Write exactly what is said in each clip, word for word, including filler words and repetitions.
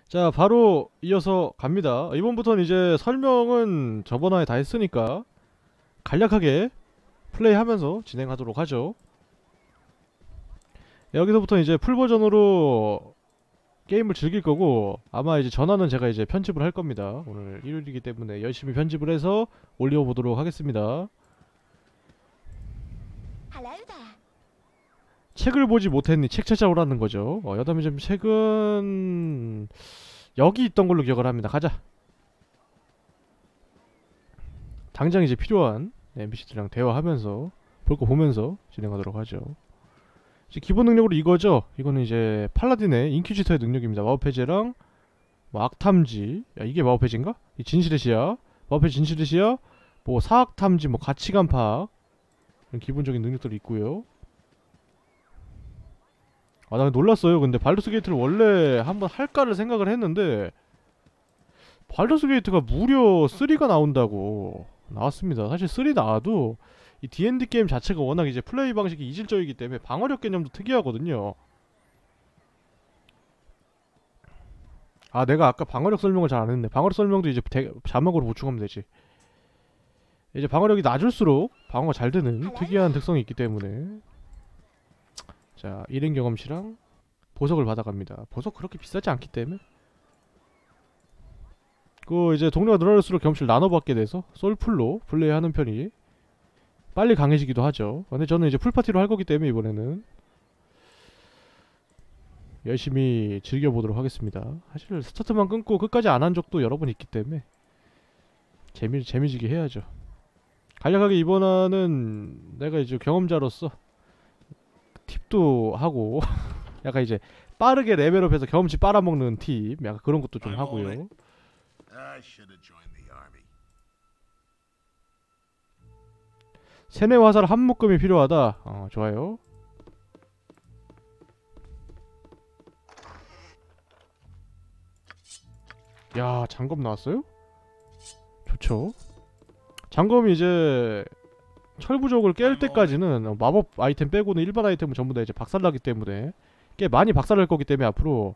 자, 바로 이어서 갑니다. 이번부터는 이제 설명은 저번 화에 다 했으니까 간략하게 플레이하면서 진행하도록 하죠. 여기서부터 이제 풀 버전으로 게임을 즐길 거고, 아마 이제 전화는 제가 이제 편집을 할 겁니다. 오늘 일요일이기 때문에 열심히 편집을 해서 올려보도록 하겠습니다. Hello there. 책을 보지 못했니 책 찾아오라는 거죠. 어, 여담이좀 책은 여기 있던 걸로 기억을 합니다. 가자. 당장 이제 필요한 엠피씨들이랑 대화하면서 볼 거 보면서 진행하도록 하죠. 이제 기본 능력으로 이거죠. 이거는 이제 팔라딘의 인퀴지터의 능력입니다. 마법해제랑 뭐 악탐지. 야, 이게 마법해제인가? 이 진실의 시야, 마법해제 진실의 시야, 뭐 사악탐지, 뭐 가치관 파악, 이런 기본적인 능력들이 있고요. 아, 나 놀랐어요. 근데 발더스 게이트를 원래 한번 할까를 생각을 했는데 발더스 게이트가 무려 쓰리가 나온다고 나왔습니다. 사실 쓰리 나와도 이 디앤디 게임 자체가 워낙 이제 플레이 방식이 이질적이기 때문에 방어력 개념도 특이하거든요. 아, 내가 아까 방어력 설명을 잘 안 했네. 방어력 설명도 이제 대, 자막으로 보충하면 되지. 이제 방어력이 낮을수록 방어가 잘 되는 특이한 특성이 있기 때문에. 자, 일행 경험치랑 보석을 받아갑니다. 보석 그렇게 비싸지 않기 때문에. 그 이제 동료가 늘어날수록 경험치를 나눠받게 돼서 솔풀로 플레이하는 편이 빨리 강해지기도 하죠. 근데 저는 이제 풀파티로 할 거기 때문에 이번에는 열심히 즐겨보도록 하겠습니다. 사실 스타트만 끊고 끝까지 안 한 적도 여러 번 있기 때문에 재미, 재미지게 해야죠. 간략하게 이번화는 내가 이제 경험자로서 팁도 하고 약간 이제 빠르게 레벨업해서 경험치 빨아먹는 팁, 약간 그런 것도 좀 하고요. 세뇌 화살 한 묶음이 필요하다. 어, 좋아요. 야, 장검 나왔어요? 좋죠. 장검이 이제 철부족을 깰 때까지는 마법 아이템 빼고는 일반 아이템은 전부 다 이제 박살나기 때문에 꽤 많이 박살날 거기 때문에 앞으로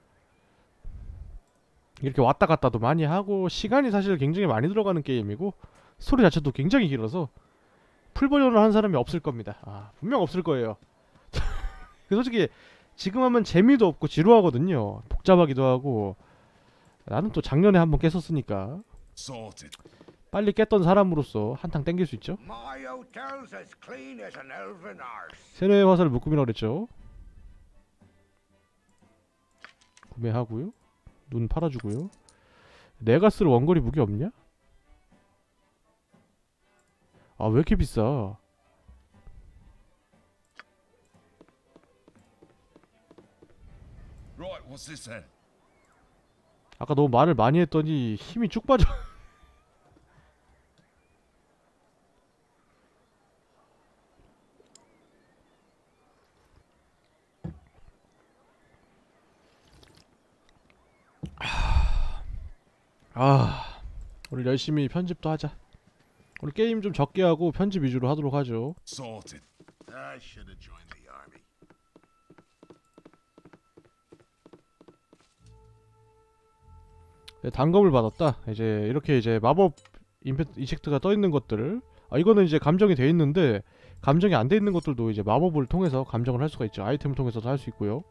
이렇게 왔다 갔다도 많이 하고, 시간이 사실 굉장히 많이 들어가는 게임이고 스토리 자체도 굉장히 길어서 풀버전을 한 사람이 없을 겁니다. 아, 분명 없을 거예요. 솔직히 지금 하면 재미도 없고 지루하거든요. 복잡하기도 하고. 나는 또 작년에 한번 깼었으니까 빨리 깼던 사람으로서 한탕 땡길 수 있죠. 세뇌 화살 묶음이라고 그랬죠. 구매하고요. 눈 팔아주고요. 내가 쓸 원거리 무기 없냐? 아, 왜 이렇게 비싸? 아까 너무 말을 많이 했더니 힘이 쭉 빠져. 아, 오늘 열심히 편집도 하자. 오늘 게임 좀 적게 하고 편집 위주로 하도록 하죠. 네, 단검을 받았다. 이제 이렇게 이제 마법 임팩 이펙트가 떠 있는 것들을, 아, 이거는 이제 감정이 돼 있는데 감정이 안 돼 있는 것들도 이제 마법을 통해서 감정을 할 수가 있죠. 아이템을 통해서도 할 수 있고요.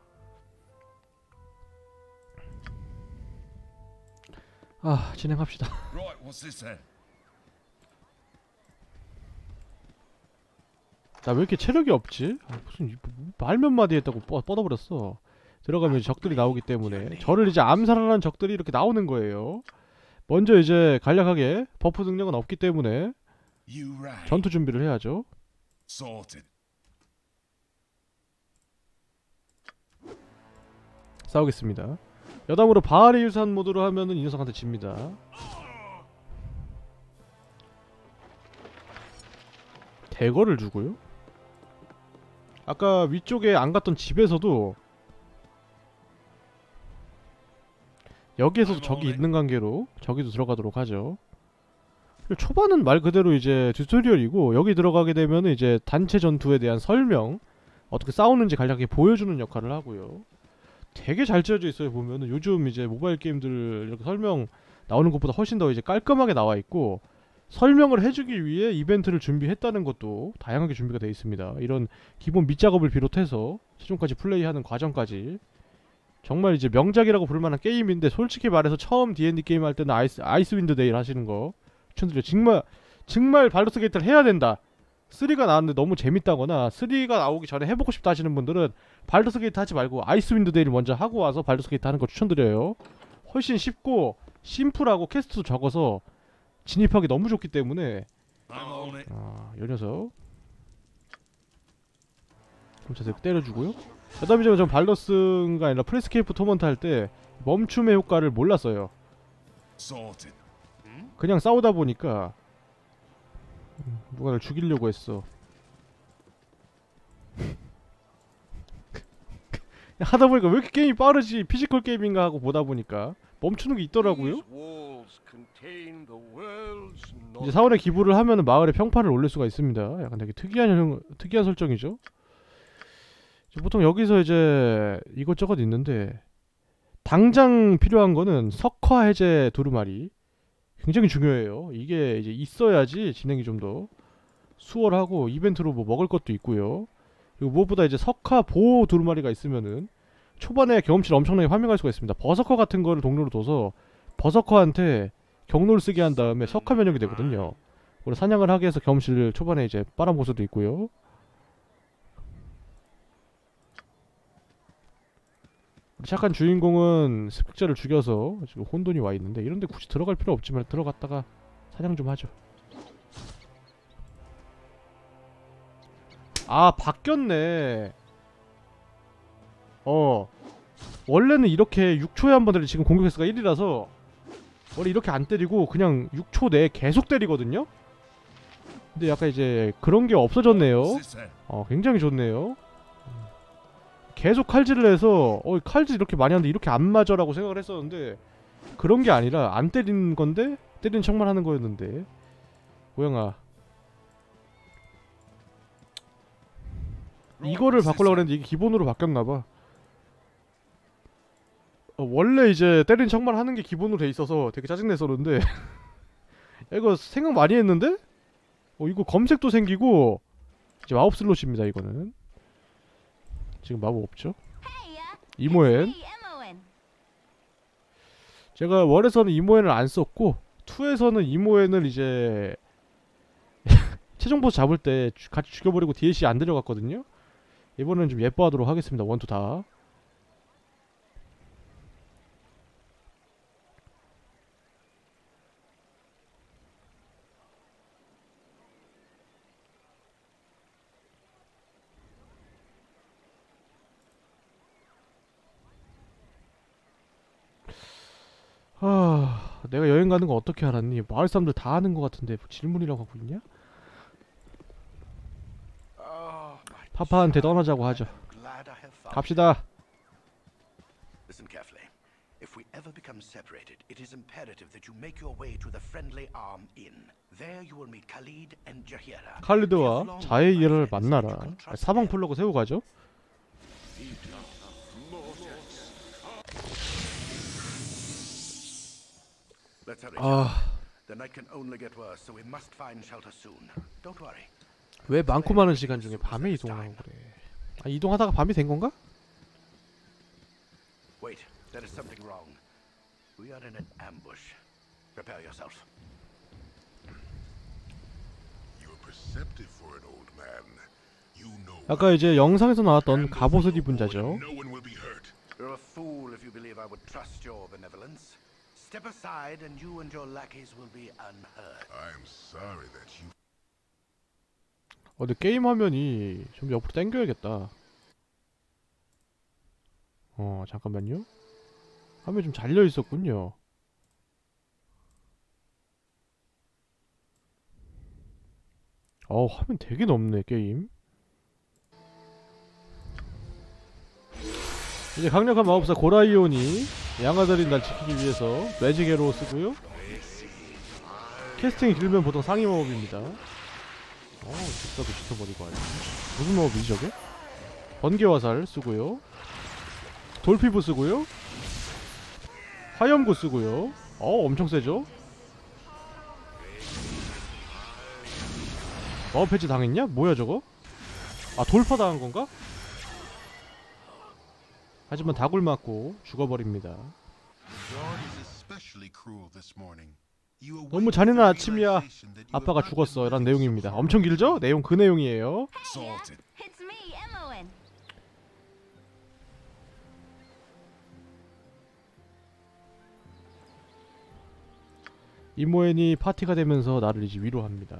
아, 진행합시다. 나 왜 이렇게 체력이 없지? 아, 무슨 말 몇 마디 했다고 뻗, 뻗어버렸어. 들어가면 적들이 나오기 때문에 저를 이제 암살하는 적들이 이렇게 나오는 거예요. 먼저 이제 간략하게 버프 능력은 없기 때문에 전투 준비를 해야죠. 싸우겠습니다. 여담으로 바알의 유산 모드로 하면은 이 녀석한테 집니다. 대거를 주고요. 아까 위쪽에 안 갔던 집에서도 여기에서도 적이 있는 관계로 저기도 들어가도록 하죠. 초반은 말 그대로 이제 튜토리얼이고, 여기 들어가게 되면은 이제 단체 전투에 대한 설명, 어떻게 싸우는지 간략하게 보여주는 역할을 하고요. 되게 잘 지어져 있어요. 보면은 요즘 이제 모바일 게임들 이렇게 설명 나오는 것보다 훨씬 더 이제 깔끔하게 나와 있고, 설명을 해주기 위해 이벤트를 준비했다는 것도 다양하게 준비가 되어 있습니다. 이런 기본 밑작업을 비롯해서 최종까지 플레이하는 과정까지 정말 이제 명작이라고 부를 만한 게임인데, 솔직히 말해서 처음 디 앤 디 게임 할 때는 아이스, 아이스윈드 데일 하시는 거 추천드려요. 정말 정말 발로스 게이트를 해야 된다, 쓰리가 나왔는데 너무 재밌다거나 쓰리가 나오기 전에 해보고 싶다 하시는 분들은 발로스 게이트 하지 말고 아이스윈드 데일 먼저 하고 와서 발로스 게이트 하는 거 추천드려요. 훨씬 쉽고 심플하고 퀘스트도 적어서 진입하기 너무 좋기 때문에. 아, 요 녀석 그럼 저 때려주고요. 그 다음에 전 발더스가 아니라 프레스케이프 토먼트 할 때 멈춤의 효과를 몰랐어요. 그냥 싸우다 보니까 누가 날 죽이려고 했어. 하다 보니까 왜 이렇게 게임이 빠르지, 피지컬 게임인가 하고 보다 보니까 멈추는 게 있더라고요. 이제 사원에 기부를 하면은 마을에 평판을 올릴 수가 있습니다. 약간 되게 특이한 형, 특이한 설정이죠. 보통 여기서 이제 이것저것 있는데, 당장 필요한 거는 석화 해제 두루마리 굉장히 중요해요. 이게 이제 있어야지 진행이 좀 더 수월하고, 이벤트로 뭐 먹을 것도 있고요. 그리고 무엇보다 이제 석화 보호 두루마리가 있으면은 초반에 경험치를 엄청나게 파밍할 수가 있습니다. 버서커 같은 거를 동료로 둬서 버서커한테 경로를 쓰게 한 다음에 석화 면역이 되거든요. 그리고 사냥을 하게 해서 경험치를 초반에 이제 빨아먹을 수도 있고요. 착한 주인공은 습격자를 죽여서 지금 혼돈이 와 있는데, 이런데 굳이 들어갈 필요 없지만 들어갔다가 사냥 좀 하죠. 아, 바뀌었네. 어, 원래는 이렇게 육 초에 한 번 때리, 지금 공격 횟수가 일이라서 원래 이렇게 안 때리고 그냥 육 초 내에 계속 때리거든요. 근데 약간 이제 그런 게 없어졌네요. 어, 굉장히 좋네요. 계속 칼질을 해서 어, 칼질 이렇게 많이 하는데 이렇게 안 맞아 라고 생각을 했었는데, 그런 게 아니라 안 때리는 건데 때리는 척만 하는 거였는데. 고양아, 이거를 바꾸려고 했는데 이게 기본으로 바뀌었나봐. 어, 원래 이제 때리는 척만 하는 게 기본으로 돼 있어서 되게 짜증냈었는데 이거 생각 많이 했는데? 어, 이거 검색도 생기고. 이제 마법 슬롯입니다. 이거는 지금 마법 없죠? 이모엔. 제가 원에서는 이모엔을 안 썼고 투에서는 이모엔을 이제 최종 보스 잡을 때 주, 같이 죽여버리고 디엘씨 안 들어갔거든요. 이번에는 좀 예뻐하도록 하겠습니다. 원, 투 다. 아, 내가 여행 가는 거 어떻게 알았니? 마을 사람들 다 아는 거 같은데 뭐 질문이라고 하고 있냐? 파파한테 떠나자고 하죠. 갑시다. Listen carefully. If we ever become separated, it is imperative that you make your way to the Friendly Arm Inn. There you will meet Khalid and Jahira. 칼리드와 자에이를 만나라. 사방 플러그 세우고 가죠. 아, 왜 많고 많은 시간 중에 밤에 이동하고 그래? 아, 이동하다가 밤이 된 건가? Wait, there is something wrong. We are in an ambush. Prepare yourself. You're perceptive for an old man. You know. 아까 이제 영상에서 나왔던 갑옷을 입은 자죠. No one will be hurt. You're a fool if you believe I would trust your benevolence. Step aside and you and your lackeys will be unhurt. I'm sorry that you. 어, 근데 게임 화면이 좀 옆으로 당겨야겠다. 어, 잠깐만요. 화면이 좀 잘려 있었군요. 어, 화면 되게 넓네, 게임. 이제 강력한 마법사 고라이온이 양아들인 날 지키기 위해서 매직 에로 쓰고요. 캐스팅이 길면 보통 상위 마법입니다. 어, 집사도 지켜버리고 와요. 무슨 마법이지 저게? 번개 화살 쓰고요. 돌피부 쓰고요. 화염구 쓰고요. 어 엄청 세죠? 마법 해지 당했냐? 뭐야 저거? 아 돌파 당한 건가? 하지만 다굴 맞고 죽어버립니다. 너무 잔인한 아침이야. 아빠가 죽었어 라는 내용입니다. 엄청 길죠? 내용 그 내용이에요. It's me, Emmoen. 이모엔이 파티가 되면서 나를 이제 위로합니다.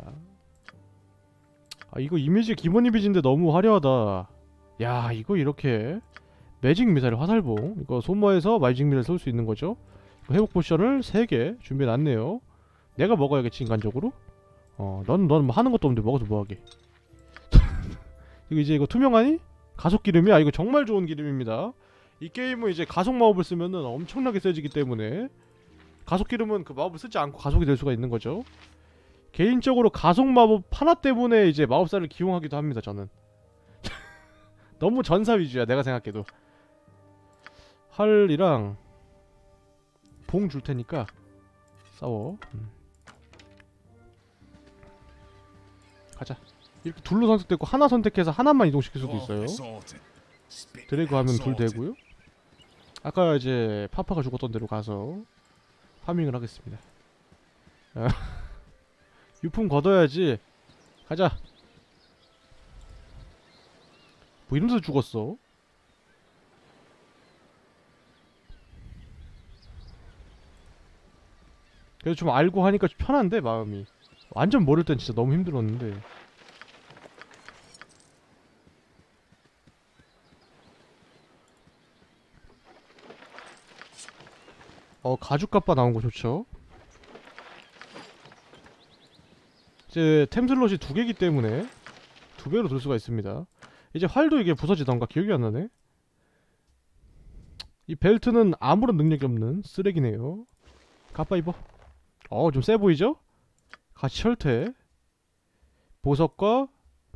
아 이거 이미지 기본 이미지인데 너무 화려하다. 야 이거 이렇게 매직 미사일 화살봉 이거 소모해서 매직 미사일 쏠 수 있는 거죠. 회복 포션을 세 개 준비해놨네요. 내가 먹어야겠지 인간적으로. 어넌 넌 뭐 하는 것도 없는데 먹어서 뭐하게. 이거 이제 이거 투명하니? 가속 기름이야. 이거 정말 좋은 기름입니다. 이 게임은 이제 가속 마법을 쓰면은 엄청나게 세지기 때문에 가속 기름은 그 마법을 쓰지 않고 가속이 될 수가 있는 거죠. 개인적으로 가속 마법 하나 때문에 이제 마법사를 기용하기도 합니다. 저는 너무 전사 위주야 내가 생각해도. 활이랑 봉 줄 테니까 싸워. 음. 가자. 이렇게 둘로 선택됐고 하나 선택해서 하나만 이동시킬 수도 있어요. 드래그 하면 둘 되고요. 아까 이제 파파가 죽었던 데로 가서 파밍을 하겠습니다. 유품 걷어야지. 가자. 뭐 이러면서 죽었어. 그래도 좀 알고 하니까 좀 편한데 마음이. 완전 모를 땐 진짜 너무 힘들었는데. 어 가죽 갑바 나온 거 좋죠. 이제 템슬롯이 두 개이기 때문에 두 배로 들 수가 있습니다. 이제 활도 이게 부서지던가 기억이 안 나네. 이 벨트는 아무런 능력이 없는 쓰레기네요. 갑바 입어. 어 좀 세 보이죠? 같이 철퇴. 보석과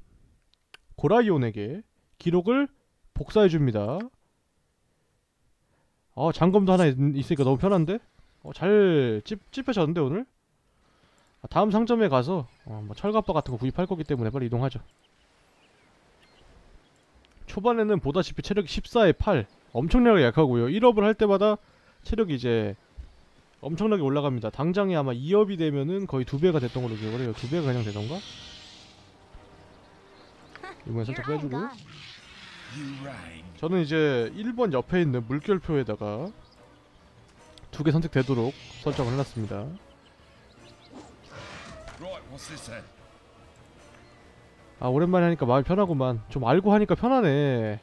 고라이온에게 기록을 복사해줍니다. 어 장검도 하나 있, 있으니까 너무 편한데? 어 잘 찝, 찝혀졌는데 오늘? 아, 다음 상점에 가서 어, 뭐 철갑바 같은 거 구입할 거기 때문에 빨리 이동하죠. 초반에는 보다시피 체력이 십사에 팔 엄청나게 약하고요. 일 업을 할 때마다 체력이 이제 엄청나게 올라갑니다. 당장에 아마 이 업이 되면은 거의 두 배가 됐던 걸로 기억을 해요. 두 배가 그냥 되던가? 이번에 살짝 You're all 빼주고. gone. 저는 이제 일 번 옆에 있는 물결표에다가 두 개 선택되도록 설정을 해놨습니다. 아 오랜만에 하니까 마음이 편하구만. 좀 알고 하니까 편하네.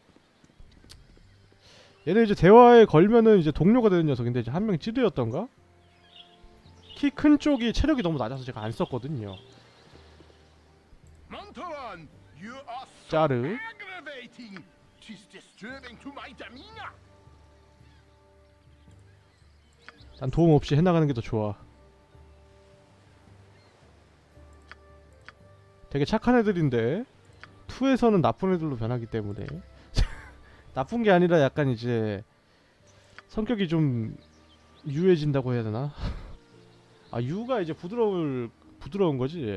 얘네 이제 대화에 걸면은 이제 동료가 되는 녀석인데 이제 한 명이 찌르였던가? 키 큰 쪽이 체력이 너무 낮아서 제가 안 썼거든요. 짜르. 난 도움 없이 해나가는 게 더 좋아. 되게 착한 애들인데 이에서는 나쁜 애들로 변하기 때문에 나쁜 게 아니라 약간 이제 성격이 좀 유해진다고 해야 되나? 아 유가 이제 부드러울 부드러운 거지.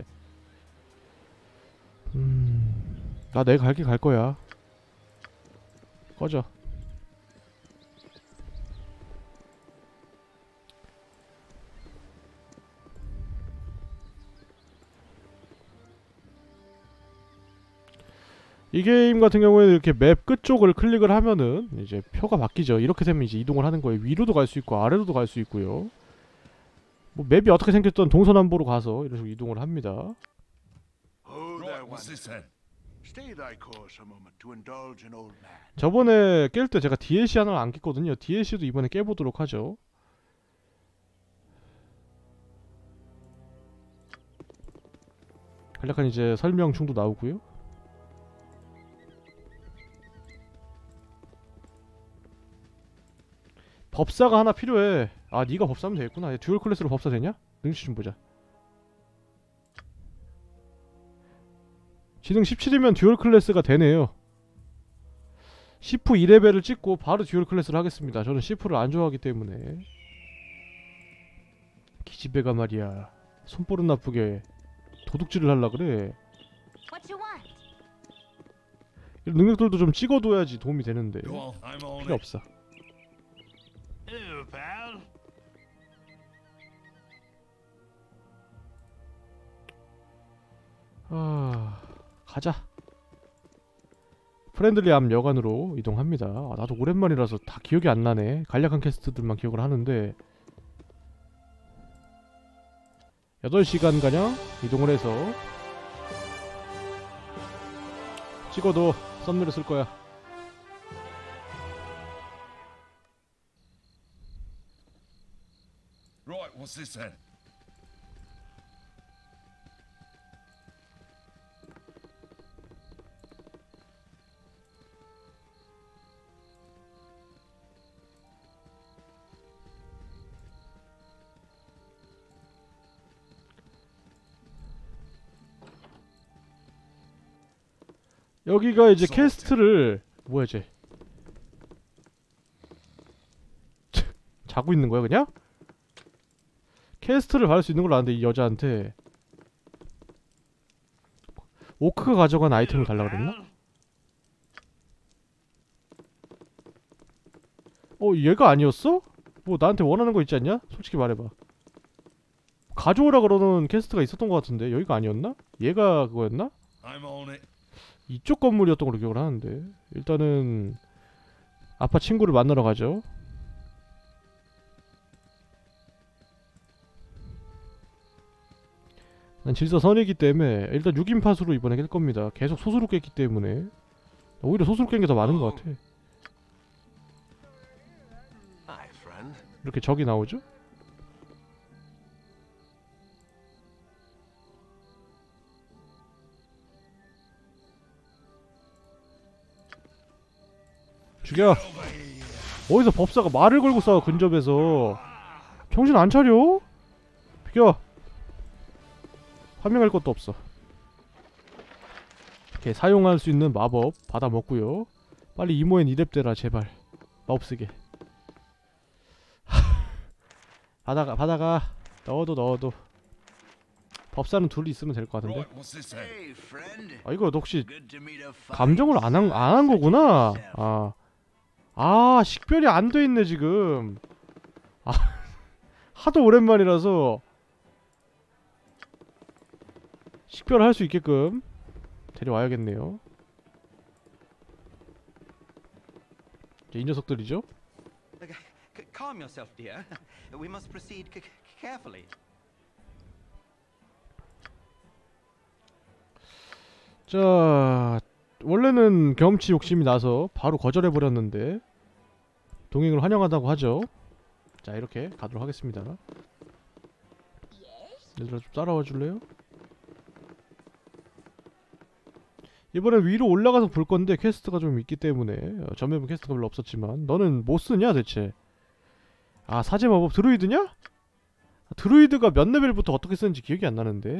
음, 나 내가 갈 길 갈 거야. 꺼져. 이 게임 같은 경우에는 이렇게 맵 끝쪽을 클릭을 하면은 이제 표가 바뀌죠. 이렇게 되면 이제 이동을 하는 거예요. 위로도 갈 수 있고 아래로도 갈 수 있고요. 뭐 맵이 어떻게 생겼던 동서남북으로 가서 이런 식으로 이동을 합니다. 저번에 깰 때 제가 디엘씨 하나를 안 깼거든요. 디엘씨도 이번에 깨보도록 하죠. 간략한 이제 설명충도 나오고요. 법사가 하나 필요해. 아 니가 법사면 되겠구나. 얘 듀얼 클래스로 법사 되냐? 능력치 좀 보자. 지능 십칠이면 듀얼 클래스가 되네요. 시프 이 레벨을 찍고 바로 듀얼 클래스를 하겠습니다. 저는 시프를 안 좋아하기 때문에. 기집애가 말이야 손버릇 나쁘게 도둑질을 하려 그래. What you want? 이런 능력들도 좀 찍어둬야지 도움이 되는데 Go on, I'm on 필요 it. 없어. Hello, pal. 아... 가자. 프렌들리암 여관으로 이동합니다. 아, 나도 오랜만이라서 다 기억이 안 나네. 간략한 퀘스트들만 기억을 하는데 여덟 시간가량 이동을 해서 찍어도 썸네일을 쓸 거야. Right, what's this then? 여기가 이제 퀘스트를 뭐야 쟤 자고 있는 거야 그냥? 퀘스트를 받을 수 있는 걸로 아는데 이 여자한테 오크가 가져간 아이템을 달라 그랬나? 어 얘가 아니었어? 뭐 나한테 원하는 거 있지 않냐? 솔직히 말해봐. 가져오라 그러는 퀘스트가 있었던 것 같은데 여기가 아니었나? 얘가 그거였나? I'm on it. 이쪽 건물이었던 걸로 기억을 하는데 일단은 아빠 친구를 만나러 가죠. 난 질서선이기 때문에 일단 육 인 팟으로 이번에 깰 겁니다. 계속 소수로 깼기 때문에 오히려 소수로 깬 게 더 많은 것 같아. Hi, friend. 이렇게 적이 나오죠? 죽여! 어디서 법사가 말을 걸고 싸워 근접해서. 정신 안 차려? 비켜! 파밍할 것도 없어. 이렇게 사용할 수 있는 마법 받아 먹고요. 빨리 이모엔 이렙 되라 제발. 마법 쓰게. 받아가 받아가. 넣어도 넣어도. 법사는 둘이 있으면 될 것 같은데. Right, what's this then? Hey, friend. 아 이거 너 혹시 Good to meet a fine 감정을 안 한 안 한 거구나. yourself. 아. 아 식별이 안 돼 있네 지금. 아 하도 오랜만이라서 식별을 할 수 있게끔 데려와야겠네요. 이 녀석들이죠? C- calm yourself, dear. We must proceed c- carefully. 자, 원래는 경험치 욕심이 나서 바로 거절해버렸는데 동행을 환영한다고 하죠. 자, 이렇게 가도록 하겠습니다. 얘들아 좀 따라와 줄래요? 이번엔 위로 올라가서 볼 건데 퀘스트가 좀 있기 때문에 어, 전맵은 퀘스트가 별로 없었지만 너는 뭐 쓰냐 대체? 아 사제 마법 드루이드냐? 아, 드루이드가 몇 레벨부터 어떻게 쓰는지 기억이 안 나는데.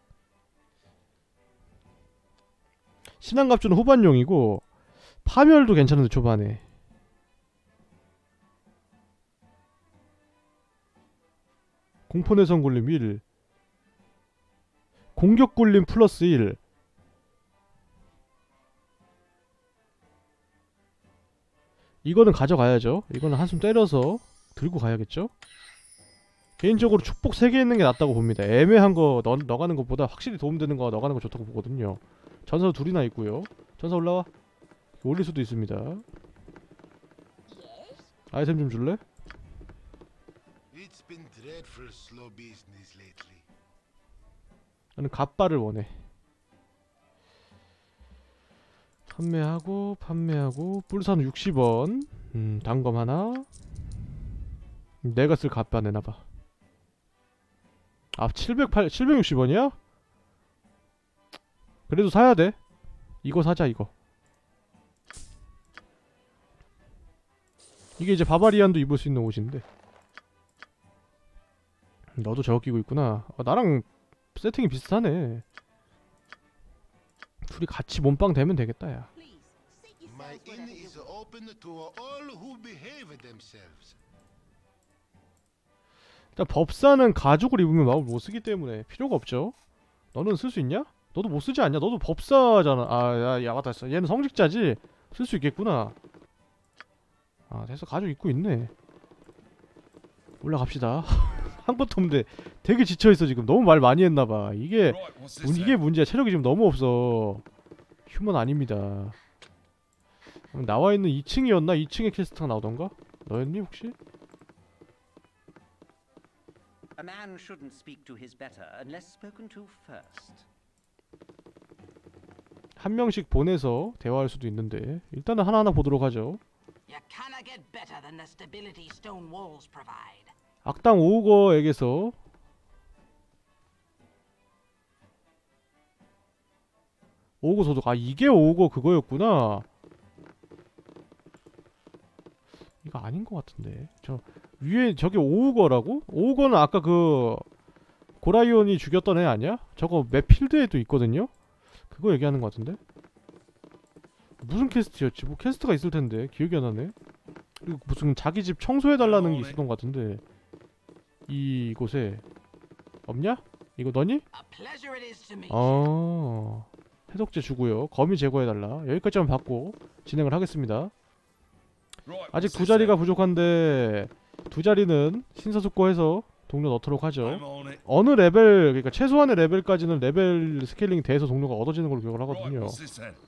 신앙갑주는 후반용이고 파멸도 괜찮은데 초반에. 공포내성 굴림 일, 공격 굴림 플러스 일. 이거는 가져가야죠. 이거는 한숨 때려서 들고 가야겠죠? 개인적으로 축복 세 개 있는 게 낫다고 봅니다. 애매한 거 넣, 넣어가는 것보다 확실히 도움되는 거 넣어가는 거 좋다고 보거든요. 전사 둘이나 있고요. 전사 올라와. 올릴 수도 있습니다. 아이템 좀 줄래? It's been dreadful slow business lately. 나는 갓바를 원해. 판매하고 판매하고 뿔사는 육십 원. 음 단검 하나. 내가 쓸 갓바 내놔봐. 아 칠백팔, 칠백육십 원이야? 그래도 사야돼. 이거 사자 이거. 이게 이제 바바리안도 입을 수 있는 옷인데. 너도 저거 끼고 있구나. 아, 나랑 세팅이 비슷하네. 둘이 같이 몸빵 되면 되겠다 야. My inn is all open to all who behave themselves. 일단 법사는 가죽을 입으면 마법을 못 쓰기 때문에 필요가 없죠. 너는 쓸 수 있냐? 너도 못 쓰지 않냐? 너도 법사잖아. 아, 야, 야, 맞다. 얘는 성직자지? 쓸 수 있겠구나. 아, 됐어. 가죽 입고 있네. 올라갑시다. 한 것도 없는데 되게 지쳐있어 지금. 너무 말 많이 했나봐. 이게 Right, what's this? 문, 이게 문제야. 체력이 지금 너무 없어. 휴먼 아닙니다. 그럼 나와있는 이 층이었나? 이 층에 퀘스트가 나오던가? 너였니 혹시? A man shouldn't speak to his better unless spoken to first. 한 명씩 보내서 대화할 수도 있는데 일단은 하나하나 보도록 하죠. You cannot get better than the stability stone walls provide. 악당 오우거에게서 오우거 소독. 아, 이게 오우거 그거였구나. 이거 아닌 것 같은데. 저 위에 저게 오우거라고? 오우거는 아까 그 고라이온이 죽였던 애 아니야? 저거 맵필드에도 있거든요? 그거 얘기하는 것 같은데? 무슨 퀘스트였지? 뭐 퀘스트가 있을 텐데 기억이 안 나네. 그리고 무슨 자기 집 청소해달라는 게 있었던 것 같은데 이곳에 없냐? 이거 너니? A pleasure it is to meet you. 아, 해독제 주고요. 거미 제거해달라. 여기까지만 받고 진행을 하겠습니다. Right, 아직 what's 두 this 자리가 then? 부족한데 두 자리는 신사숙고해서 동료 넣도록 하죠. I'm on it. 어느 레벨, 그러니까 최소한의 레벨까지는 레벨 스케일링이 돼서 동료가 얻어지는 걸로 기억을 Right, 하거든요. what's this then?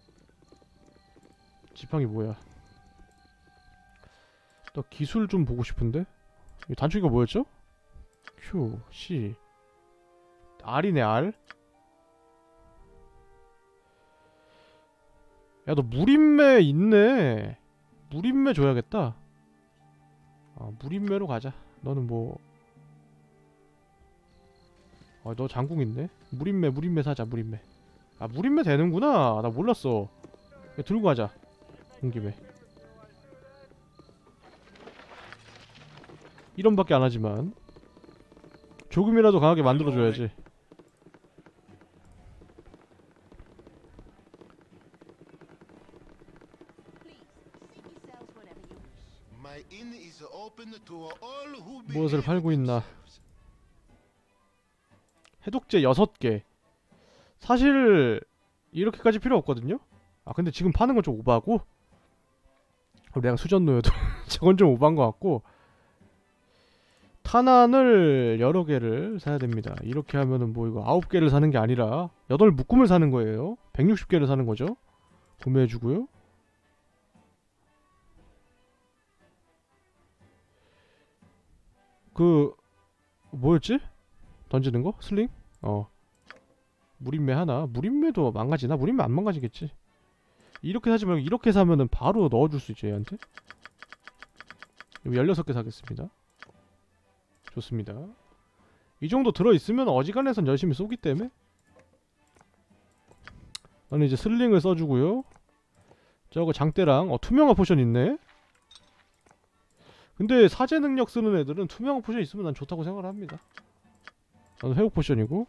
지팡이 뭐야? 또 기술 좀 보고 싶은데? 이 단축키가 뭐였죠? Q, C R이네 R. 야, 너 물인매 있네. 물인매 줘야겠다. 아, 물인매로 가자. 너는 뭐... 아, 너 장궁 있네. 물인매, 물인매 사자, 물인매. 아, 물인매 되는구나. 나 몰랐어. 야, 들고 가자. 온 김에. 이런밖에 안 하지만 조금이라도 강하게 만들어줘야지. My inn is open to all who 무엇을 behave 팔고 있나? themselves. 해독제 여섯 개. 사실 이렇게까지 필요 없거든요. 아, 근데 지금 파는 건 좀 오바고. 내가 수전노여도 저건 좀 오바인 것 같고. 탄환을 여러 개를 사야 됩니다. 이렇게 하면은 뭐 이거 아홉 개를 사는 게 아니라 여덟 묶음을 사는 거예요. 백육십 개를 사는 거죠. 구매해주고요. 그 뭐였지? 던지는 거? 슬링? 어. 물인매 하나. 물인매도 망가지나? 물인매 안 망가지겠지. 이렇게 사지 말고 이렇게 사면은 바로 넣어줄 수 있죠, 얘한테. 열여섯 개 사겠습니다. 좋습니다. 이 정도 들어있으면 어지간해선 열심히 쏘기 때문에. 나는 이제 슬링을 써주고요. 저거 장대랑 어 투명화 포션 있네. 근데 사제 능력 쓰는 애들은 투명화 포션 있으면 난 좋다고 생각을 합니다. 나는 회복 포션이고.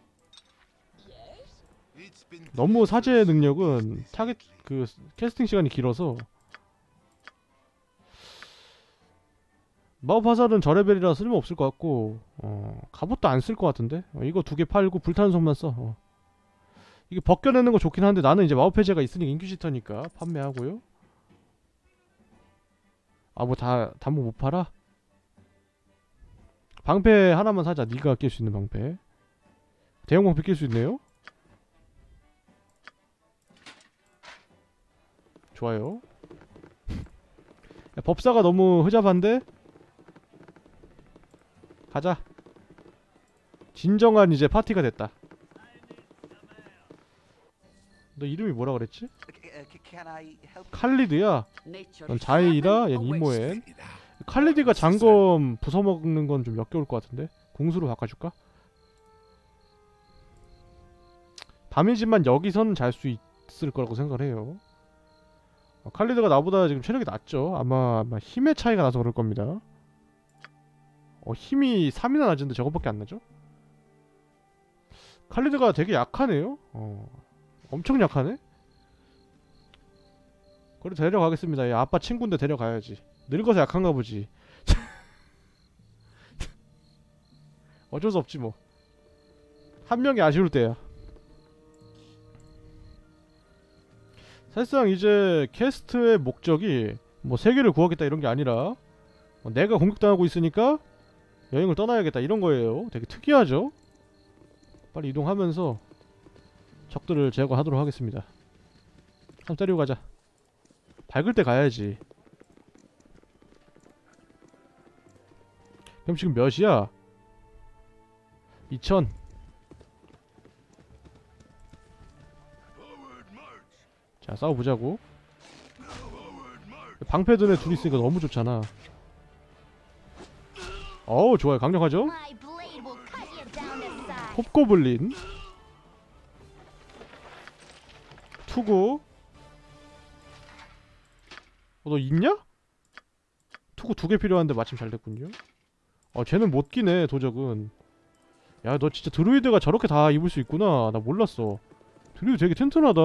It's been 너무 사제 능력은 타겟 그 캐스팅 시간이 길어서. 마법 화살은 저레벨이라 쓸모없을 것 같고, 어, 갑옷도 안 쓸 것 같은데. 어, 이거 두 개 팔고 불타는 손만 써. 어. 이게 벗겨내는 거 좋긴 한데 나는 이제 마법 해제가 있으니까 인큐시터니까 판매하고요. 아, 뭐 다 다 뭐 못 팔아? 방패 하나만 사자. 네가 낄 수 있는 방패. 대형 방패 낄 수 있네요. 좋아요. 야, 법사가 너무 흐잡한데? 가자. 진정한 이제 파티가 됐다. 너 이름이 뭐라 그랬지? Uh, c- can I help? 칼리드야. Nature 넌 자이라, 얘 awaits. 이모엔. 칼리드가 장검 부숴먹는 건 좀 역겨울 것 같은데? 공수로 바꿔줄까? 밤이지만 여기선 잘 수 있을 거라고 생각을 해요. 어, 칼리드가 나보다 지금 체력이 낮죠? 아마, 아마 힘의 차이가 나서 그럴 겁니다. 어, 힘이 삼이나 낮은데 저것밖에 안 나죠? 칼리드가 되게 약하네요? 어, 엄청 약하네? 그래 데려가겠습니다. 얘 아빠 친구인데 데려가야지. 늙어서 약한가 보지. 어쩔 수 없지 뭐. 한 명이 아쉬울 때야. 사실상 이제 퀘스트의 목적이 뭐 세계를 구하겠다 이런 게 아니라 어, 내가 공격당하고 있으니까 여행을 떠나야겠다 이런 거예요. 되게 특이하죠? 빨리 이동하면서 적들을 제거하도록 하겠습니다. 한번 때리고 가자. 밝을 때 가야지. 그럼 지금 몇이야? 이천. 자 싸워보자고. 방패드네 둘이 있으니까 너무 좋잖아. 어우 좋아요. 강력하죠? My blade will cut you down to size. 홉고블린 투구. 어, 너 있냐? 투구 두 개 필요한데 마침 잘 됐군요. 어 쟤는 못 끼네 도적은. 야 너 진짜 드루이드가 저렇게 다 입을 수 있구나. 나 몰랐어. 드루이드 되게 튼튼하다.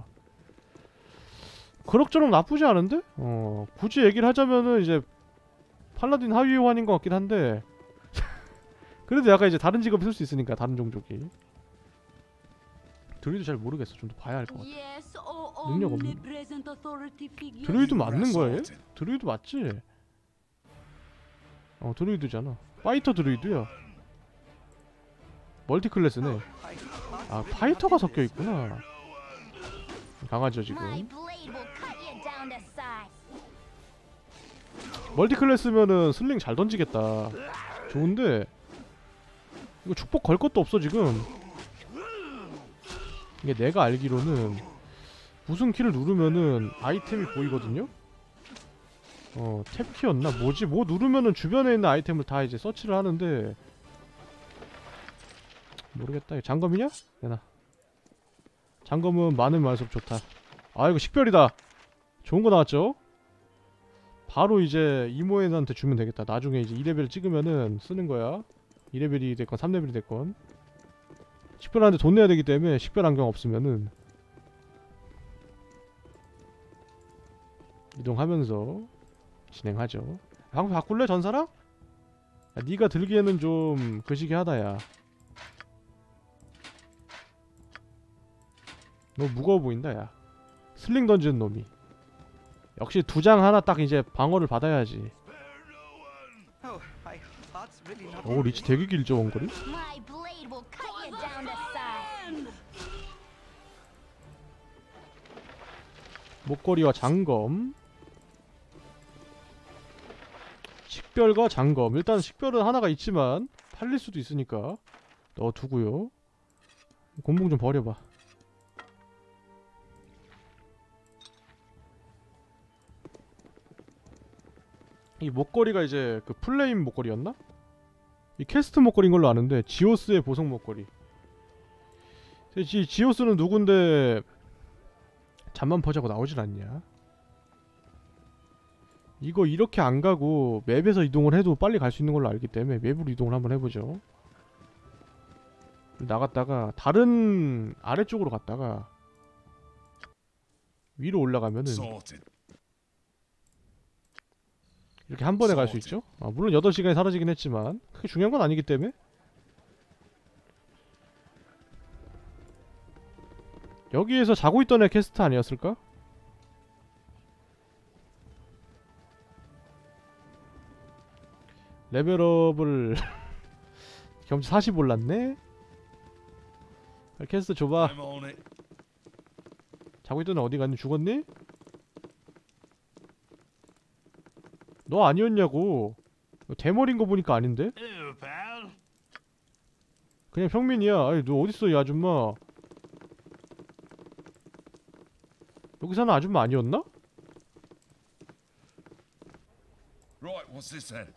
그럭저럭 나쁘지 않은데? 어 굳이 얘기를 하자면은 이제 팔라딘 하위호환인 것 같긴 한데 그래도 약간 이제 다른 직업을 쓸 수 있으니까 다른 종족이. 드루이드 잘 모르겠어. 좀 더 봐야 할 것 같아. Yes, oh, 능력 없는. omnipresent authority figure. 드루이드 맞는 거야 얘? Assaulted. 드루이드 맞지? 어 드루이드잖아. 파이터 드루이드야. 멀티 클래스네. 아 파이터가 섞여 있구나. 강하죠 My 지금. blade will cut you down to size. 멀티 클래스면은 슬링 잘 던지겠다. 좋은데 이거 축복 걸 것도 없어 지금. 이게 내가 알기로는 무슨 키를 누르면은 아이템이 보이거든요. 어 탭키였나 뭐지? 뭐 누르면은 주변에 있는 아이템을 다 이제 서치를 하는데 모르겠다. 이거 장검이냐? 내놔. 장검은 많으면 많을수록 좋다. 아 이거 식별이다. 좋은 거 나왔죠? 바로 이제 이모애한테 주면 되겠다. 나중에 이제 이 레벨 찍으면은 쓰는 거야. 이 레벨이 됐건 삼 레벨이 됐건. 식별하는데 돈 내야 되기 때문에 식별 안경 없으면은 이동하면서 진행하죠. 방금 바꿀래 전사랑? 야, 니가 들기에는 좀 그시기 하다 야. 너무 무거워 보인다 야. 슬링 던지는 놈이. 역시 두 장 하나 딱 이제 방어를 받아야지. Oh, my heart's really not. 오 리치 되게 길죠 원거리? My blade will cut you down to size. 목걸이와 장검. 식별과 장검. 일단 식별은 하나가 있지만 팔릴 수도 있으니까 넣어두고요. 곤봉 좀 버려봐. 이 목걸이가 이제 그 플레임 목걸이였나? 이 캐스트 목걸이인 걸로 아는데 지오스의 보석 목걸이. 지, 지오스는 누군데 잠만 퍼자고 나오질 않냐? 이거 이렇게 안 가고 맵에서 이동을 해도 빨리 갈 수 있는 걸로 알기 때문에 맵으로 이동을 한번 해보죠. 나갔다가 다른 아래쪽으로 갔다가 위로 올라가면은 Sorted. 이렇게 한 번에 갈 수 있죠? 아, 물론 여덟 시간이 사라지긴 했지만 그게 중요한 건 아니기 때문에. 여기에서 자고 있던 애 캐스트 아니었을까? 레벨업을 경치 사십 올랐네? 캐스트 줘봐. I'm on it. 자고 있던 애 어디 갔니? 죽었니? 너 아니었냐고. 대머리인 거 보니까 아닌데? Ew, pal. 그냥 평민이야. 아니 너 어딨어 이 아줌마. 여기 사는 아줌마 아니었나? Right, what's this then?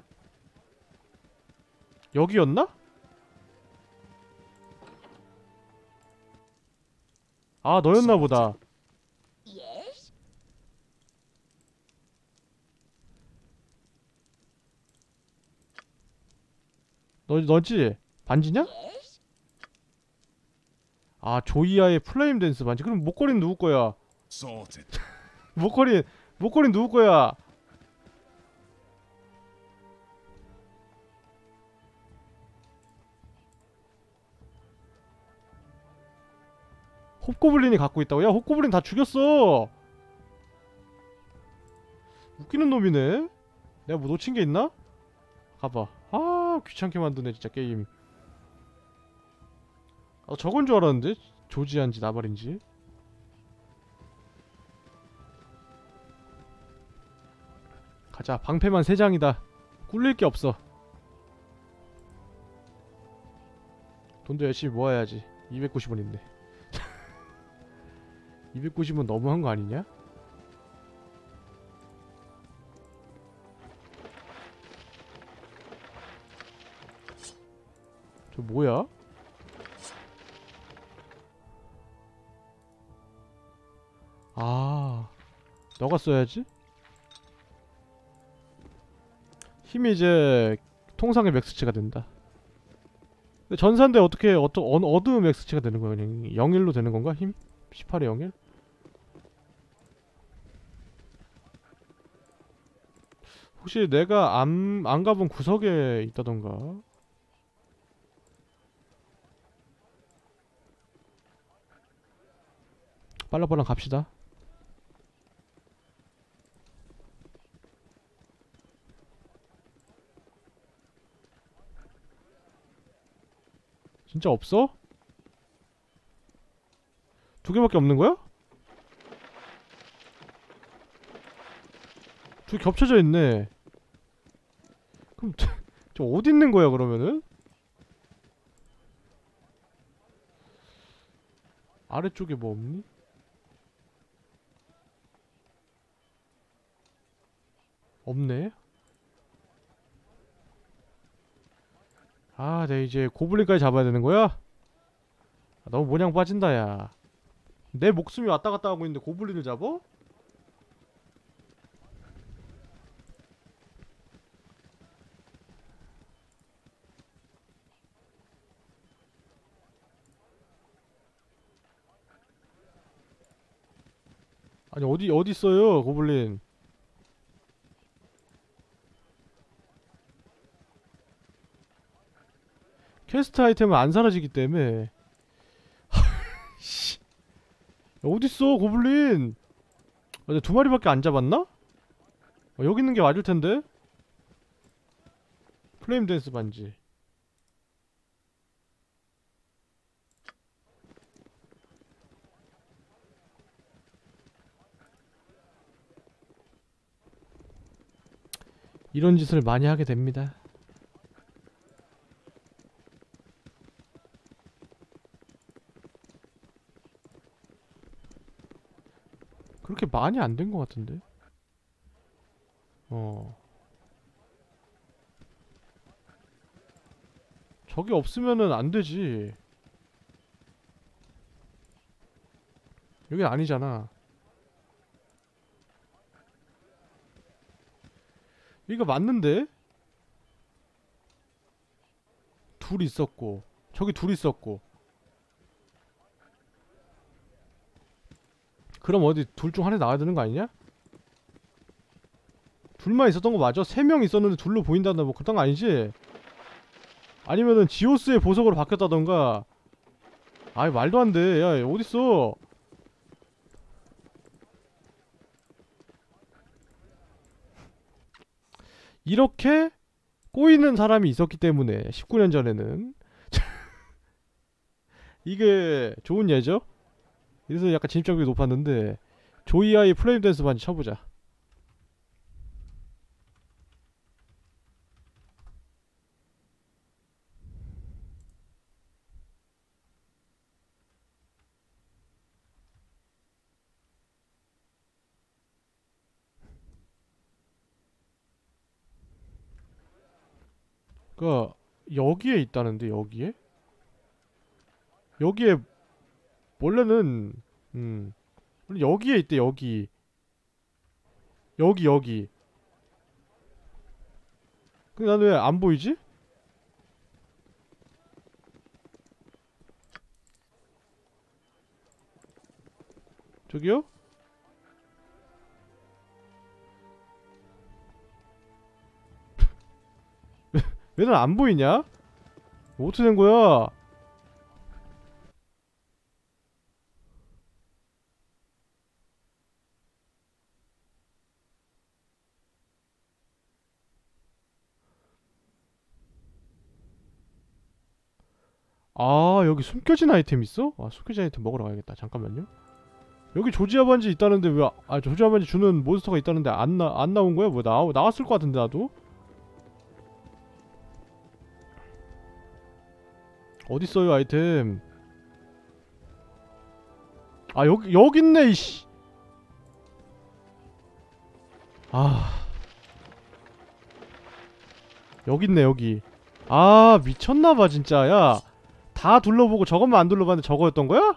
여기였나? 아 너였나 보다. Yes? 너, 너지? 반지냐? Yes? 아 조이아의 플레임 댄스 반지. 그럼 목걸이는 누구 거야? Sorted. 목걸이 목걸이 누구 거야? 홉고블린이 갖고 있다고? 야, 홉고블린 다 죽였어. 웃기는 놈이네. 내가 뭐 놓친 게 있나? 가봐. 아, 귀찮게 만드네 진짜 게임. 아, 저건 줄 알았는데 조지한지 나발인지. 가자. 방패만 세 장이다. 꿀릴 게 없어. 돈도 열심히 모아야지. 이백구십 원 있네. 이백구십 원 너무한 거 아니냐? 저 뭐야? 아, 너가 써야지? 힘이 이제 통상의 맥스치가 된다. 근데 전사인데 어떻게 어떠, 어, 어드 맥스치가 되는 거야? 그냥 영일로 되는 건가? 힘? 십팔에 영일? 혹시 내가 안, 안 가본 구석에 있다던가? 빨라빨라 갑시다. 진짜 없어? 두 개밖에 없는 거야? 두 개 겹쳐져 있네. 그럼 저, 저 어디 있는 거야 그러면은? 아래쪽에 뭐 없니? 없네. 아, 내 이제 고블린까지 잡아야 되는 거야? 아, 너무 모냥 빠진다 야. 내 목숨이 왔다 갔다 하고 있는데 고블린을 잡어? 아니 어디 어디 있어요 고블린? 퀘스트 아이템은 안 사라지기 때문에. 씨. 어딨어 고블린? 아, 내가 두 마리밖에 안 잡았나? 어, 여기 있는 게 맞을 텐데. 플레임 댄스 반지. 이런 짓을 많이 하게 됩니다. 그렇게 많이 안 된 것 같은데. 어. 저게 없으면은 안 되지. 여긴 아니잖아. 이거 맞는데? 둘 있었고 저기 둘 있었고. 그럼 어디 둘 중 하나 나와야 되는 거 아니냐? 둘만 있었던 거 맞아? 세 명 있었는데 둘로 보인단다 뭐 그딴 거 아니지? 아니면은 지오스의 보석으로 바뀌었다던가. 아이 말도 안 돼. 야 어딨어? 이렇게 꼬이는 사람이 있었기 때문에 십구 년 전에는 이게 좋은 예죠? 그래서 약간 진입장벽이 높았는데 조이아이 플레임 댄스 반지 쳐보자. 그 여기에 있다는데 여기에? 여기에 원래는 음 원래 여기에 있대 여기 여기 여기. 근데 난 왜 안 보이지? 저기요? 왜 난 안 보이냐? 어떻게 된 거야? 아, 여기 숨겨진 아이템 있어? 아, 숨겨진 아이템 먹으러 가야겠다. 잠깐만요. 여기 조지아 반지 있다는데 왜, 아, 조지아 반지 주는 몬스터가 있다는데 안, 나, 안 나온 거야? 뭐, 나, 나왔을 것 같은데, 나도? 어딨어요, 아이템? 아, 여기, 여기 있네, 이씨! 아. 여기 있네, 여기. 아, 미쳤나봐, 진짜. 야. 다 둘러보고 저것만 안 둘러봤는데 저거였던 거야?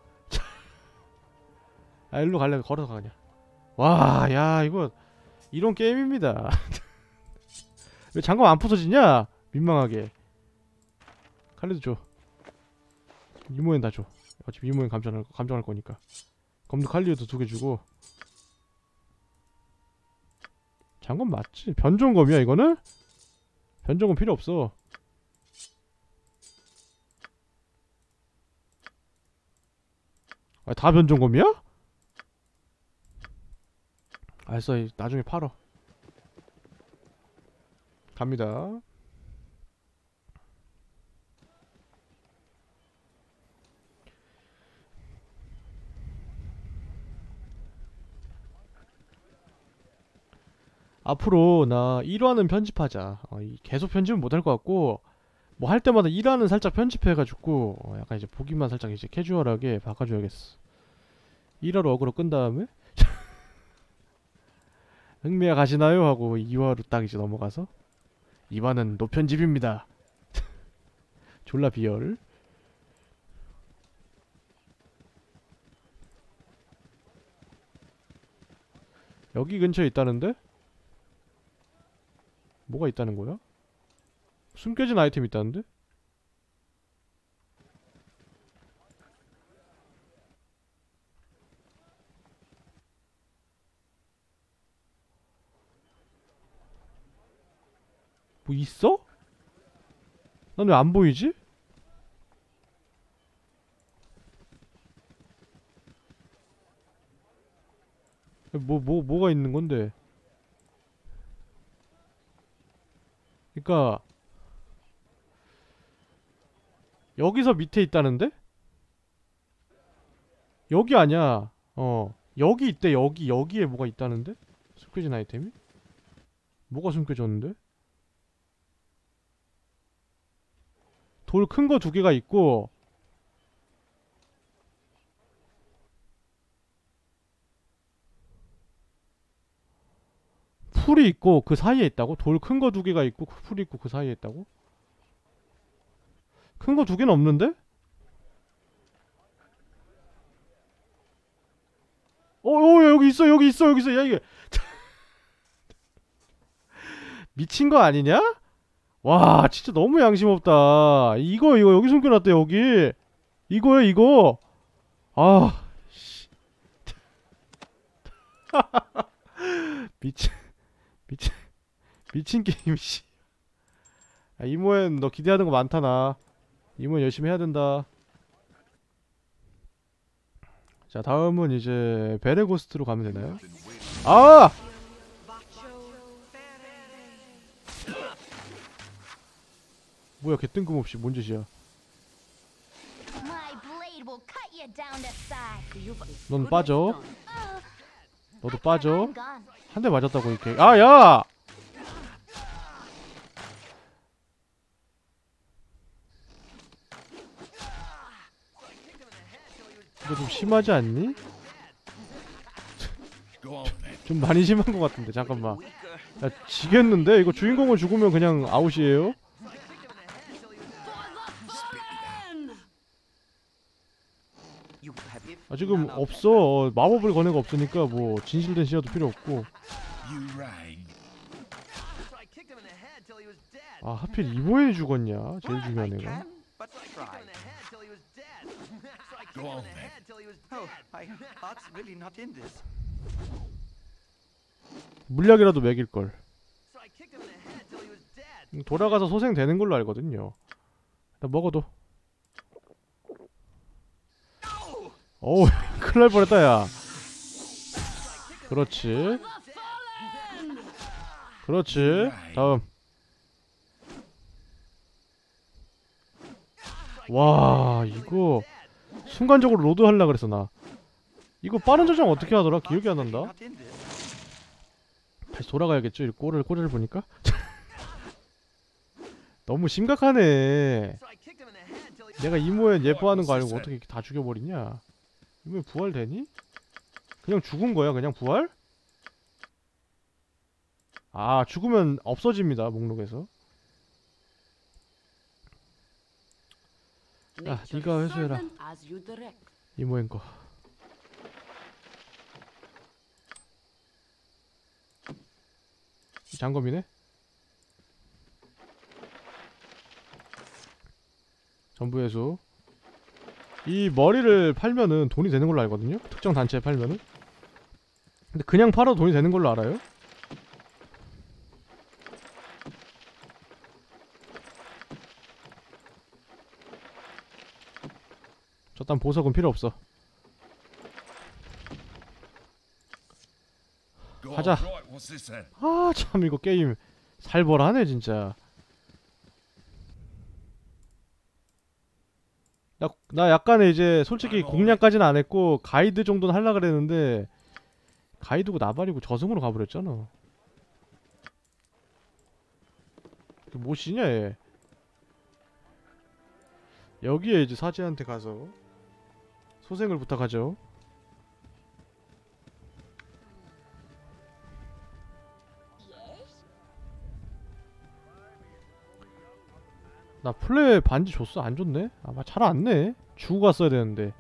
아, 일로 가려면 걸어서 가, 그냥. 와, 야, 이거 이런 게임입니다. 왜 장갑 안 부서지냐? 민망하게. 칼리도 줘. 이모엔 다 줘. 어차피 이모엔 감정할, 감정할 거니까. 검도 칼리도 두 개 주고. 장갑 맞지? 변종검이야, 이거는? 변종검 필요 없어. 아, 다 변종검이야? 알았어, 나중에 팔어. 갑니다. 앞으로 나 일 화는 편집하자. 어, 이 계속 편집은 못할 것 같고 뭐 할 때마다 일 화는 살짝 편집해가지고 어, 약간 이제 보기만 살짝 이제 캐주얼하게 바꿔줘야겠어. 일 화로 어그로 끈 다음에 흥미야 가시나요? 하고 이 화로 딱 이제 넘어가서 이 화는 노편집입니다. 졸라 비열. 여기 근처에 있다는데? 뭐가 있다는 거야? 숨겨진 아이템 있다는데? 뭐 있어? 난 왜 안 보이지? 뭐, 뭐, 뭐가 있는 건데? 그니까 여기서 밑에 있다는데? 여기 아니야. 어, 여기 있대. 여기, 여기에 뭐가 있다는데? 숨겨진 아이템이? 뭐가 숨겨졌는데? 돌 큰 거 두 개가 있고 풀이 있고 그 사이에 있다고? 돌 큰 거 두 개가 있고 풀이 있고 그 사이에 있다고? 큰 거 두 개는 없는데? 어, 어, 여기 있어, 여기 있어, 여기 있어. 야, 이게 미친 거 아니냐? 와, 진짜 너무 양심 없다. 이거, 이거 여기 숨겨놨대, 여기. 이거야, 이거. 아, 씨. 미친, 미친, 미친 게임, 씨. 야, 이모엔 너 기대하는 거 많다, 나. 이모엔 열심히 해야 된다. 자, 다음은 이제 베레고스트로 가면 되나요? 아! 뭐야, 개 뜬금없이 뭔 짓이야? My blade will cut you down to size. 넌 빠져. 너도 빠져. I'm gone. 한 대 맞았다고 이렇게. 아, 야! 이거 좀 심하지 않니? 좀 많이 심한 것 같은데. 잠깐만. 야, 지겠는데? 이거 주인공을 죽으면 그냥 아웃이에요? 아, 지금 없어. 어, 마법을 거는 거 없으니까 뭐 진실된 시야도 필요 없고. 아, 하필 이모에 죽었냐? 제일 중요한 애가. 물약이라도 먹일걸. 돌아가서 소생되는 걸로 알거든요. 일단 먹어도. 어우 큰일 날 뻔했다 야. 그렇지 그렇지. 다음. 와 이거 순간적으로 로드 하려고 그랬어 나. 이거 빠른 저장 어떻게 하더라? 기억이 안 난다. Not in this. 다시 돌아가야겠죠? 이 꼬를 꼬리를 보니까. 너무 심각하네. 내가 이모엔 예뻐하는 거 알고 어떻게 이렇게 다 죽여버리냐? 이모엔 부활되니? 그냥 죽은 거야 그냥 부활? 아 죽으면 없어집니다 목록에서. 야 니가 회수해라 As you direct. 이모엔 거. 장검이네? 전부 회수. 이 머리를 팔면은 돈이 되는 걸로 알거든요? 특정 단체에 팔면은. 근데 그냥 팔아도 돈이 되는 걸로 알아요? 저딴 보석은 필요 없어. 가자. 아 참 이거 게임 살벌하네 진짜. 나, 나 약간의 이제 솔직히 공략까지는 안 했고 가이드 정도는 하려고 그랬는데 가이드고 나발이고 저승으로 가버렸잖아. 뭐 시냐 얘. 여기에 이제 사제한테 가서 소생을 부탁하죠. 나 플레이 반지 줬어? 안 줬네? 아마 잘 안네. 주고 갔어야 되는데.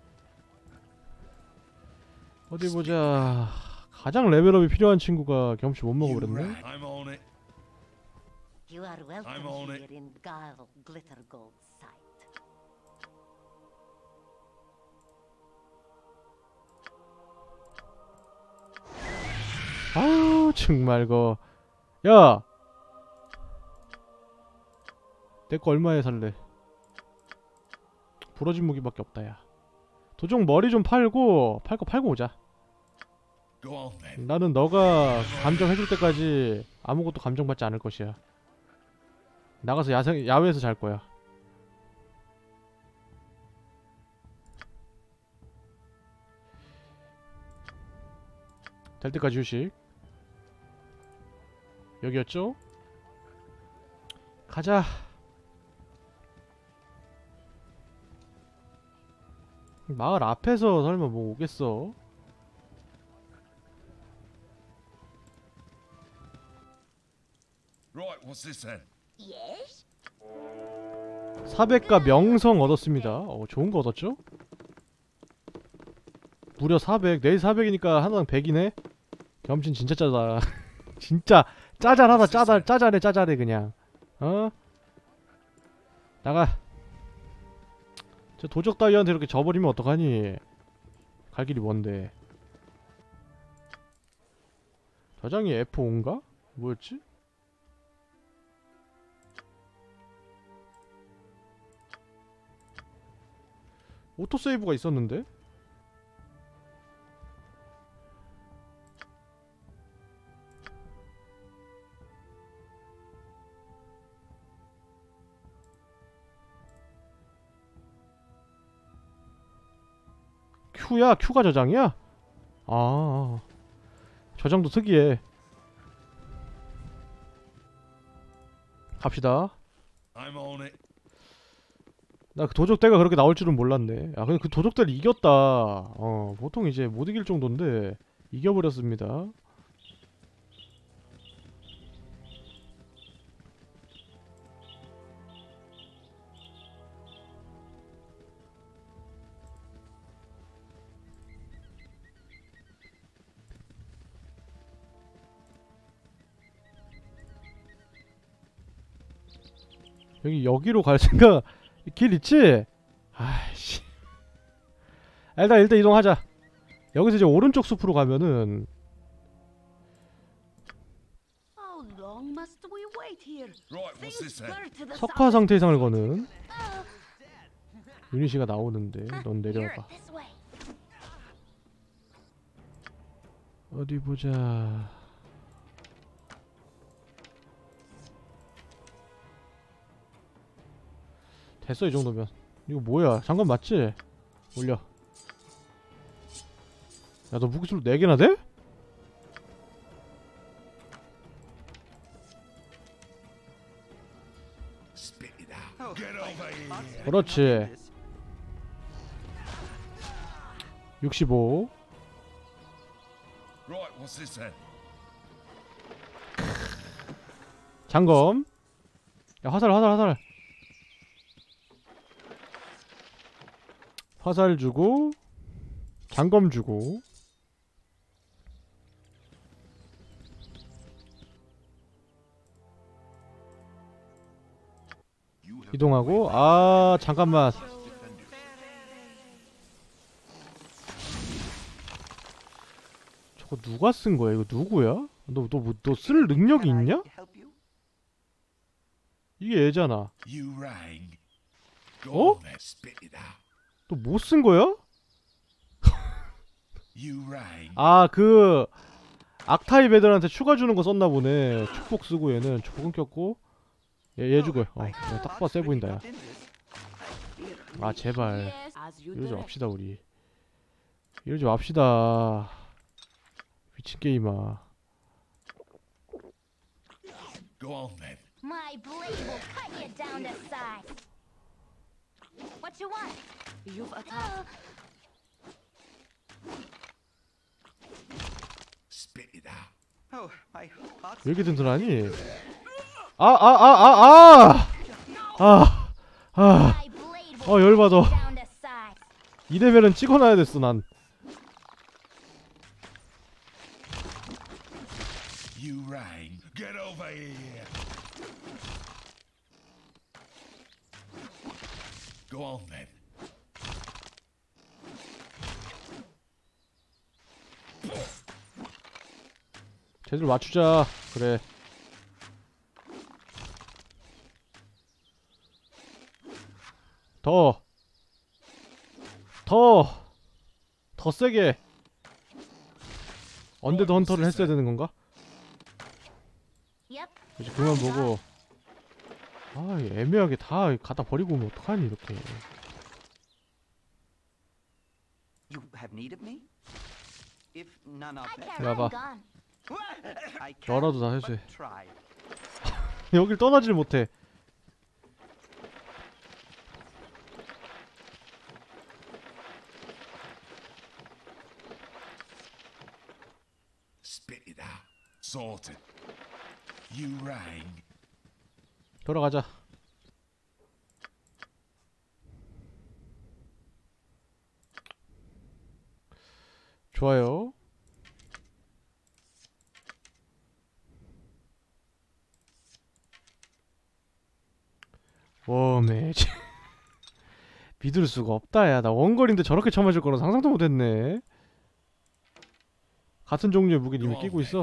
어디 보자. 가장 레벨업이 필요한 친구가 경험치 못 먹어버렸네. I'm on it. You are welcome I'm on here it. in Gal Glitter Gold Sight. 아우 정말 거. 야! 내 거 얼마에 살래? 부러진 무기밖에 없다 야. 도적 머리 좀 팔고 팔 거 팔고 오자. Go on then. 나는 너가 감정해줄 때까지 아무것도 감정받지 않을 것이야. 나가서 야생, 야외에서 잘 거야. 될 때까지 휴식. 여기였죠? 가자. 마을 앞에서 설마 뭐 오겠어? Right, what's this then? Yes? 사백과 명성 얻었습니다. 어, 좋은 거 얻었죠? 무려 사백. 내일 사백이니까 하나당 백이네? 겸신 진짜 짜다. 진짜 짜잘하다. 짜잘, 짜잘해 짜잘해 그냥. 어? 나가. 저 도적 따위한테 이렇게 져버리면 어떡하니? 갈 길이 뭔데? 저장이 에프 오인가? 뭐였지? 오토세이브가 있었는데? Q야? Q가 저장이야? 아 저장도 특이해. 갑시다. I'm on it. 나 그 도적대가 그렇게 나올 줄은 몰랐네. 아 근데 그 도적대를 이겼다. 어 보통 이제 못 이길 정도인데 이겨버렸습니다. 여기 여기로 갈 생각 길 있지? 아이씨. 일단 일단 이동하자. 여기서 이제 오른쪽 숲으로 가면은 How long must we wait right here. Right, what's this then? Spur to the 석화 상태 이상을 거는 유닛이가 나오는데 넌 Here, 내려와봐. this way. 어디 보자. 됐어 이 정도면. 이거 뭐야? 장관 맞지? 올려. 야 너 무기술로 네 개나 돼? Spit it out. Oh, Get over here. 그렇지. 육십오. Right, what's this then? 장검. 야 화살 화살 화살. 화살 주고 장검 주고 You have 이동하고. 아 잠깐만. 저거 누가 쓴 거야? 이거 누구야? 너 너 뭐 너 쓸 능력이 Can I 있냐? help you? 이게 얘잖아. You rang. Go Oh? on then, spit it out. 또 뭐 쓴 거야? You rang. 아 그 악타입 애들한테 추가 주는 거 썼나 보네. 축복 쓰고 얘는 축복 끊겼고 얘, 얘 주고. 어, 야, 딱 봐 세 보인다 야. 아 제발 Yes, as you 이러지 direct. 맙시다 우리. 이러지 맙시다. 미친 게임아. Go on then. My blade will cut you down to size. What you want? You've attacked. Spit it out. Oh, my heart's 왜 이렇게 든든하니? 아 아 아 아 아! 아! 아! My blade will 어 cut you 열받아. down to size. 이 레벨은 찍어놔야 됐어 난. You rang. Get over here. Go on then. 제대로 맞추자. 그래. 더. 더. 더 세게. 언데드 헌터를 했어야 되는 건가? Yep. 이제 그만 보고. 아 애매하게 다 갖다 버리고 오면 어떡하니 이렇게. You have need of me? If none of I them, can't Yeah, run but- gun. I can, 너라도 다 but 해줘. try. 여길 떠나질 못해. Spit it out. Sorted. You rang. 돌아가자. 좋아요. 웜에 믿을 수가 없다 야. 나 원거리인데 저렇게 쳐맞을 거는 상상도 못했네. 같은 종류의 무기를 이미 끼고 있어.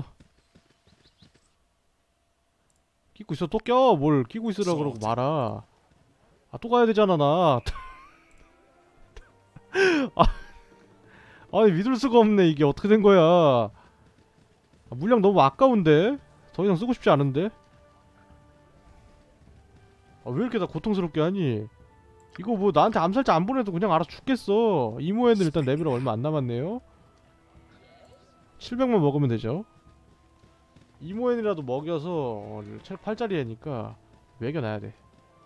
끼고 있어 또 껴. 뭘 끼고 있으라 그러고 말아. 아 또 가야 되잖아 나. 아, 아니 믿을 수가 없네. 이게 어떻게 된 거야. 아, 물량 너무 아까운데. 더 이상 쓰고 싶지 않은데. 아, 왜 이렇게 다 고통스럽게 하니? 이거 뭐 나한테 암살자 안 보내도 그냥 알아서 죽겠어. 이모에는 일단 레벨 얼마 안 남았네요. 칠백만 먹으면 되죠. 이모엔이라도 먹여서 어, 체력 팔짜리 애니까 매겨놔야 돼.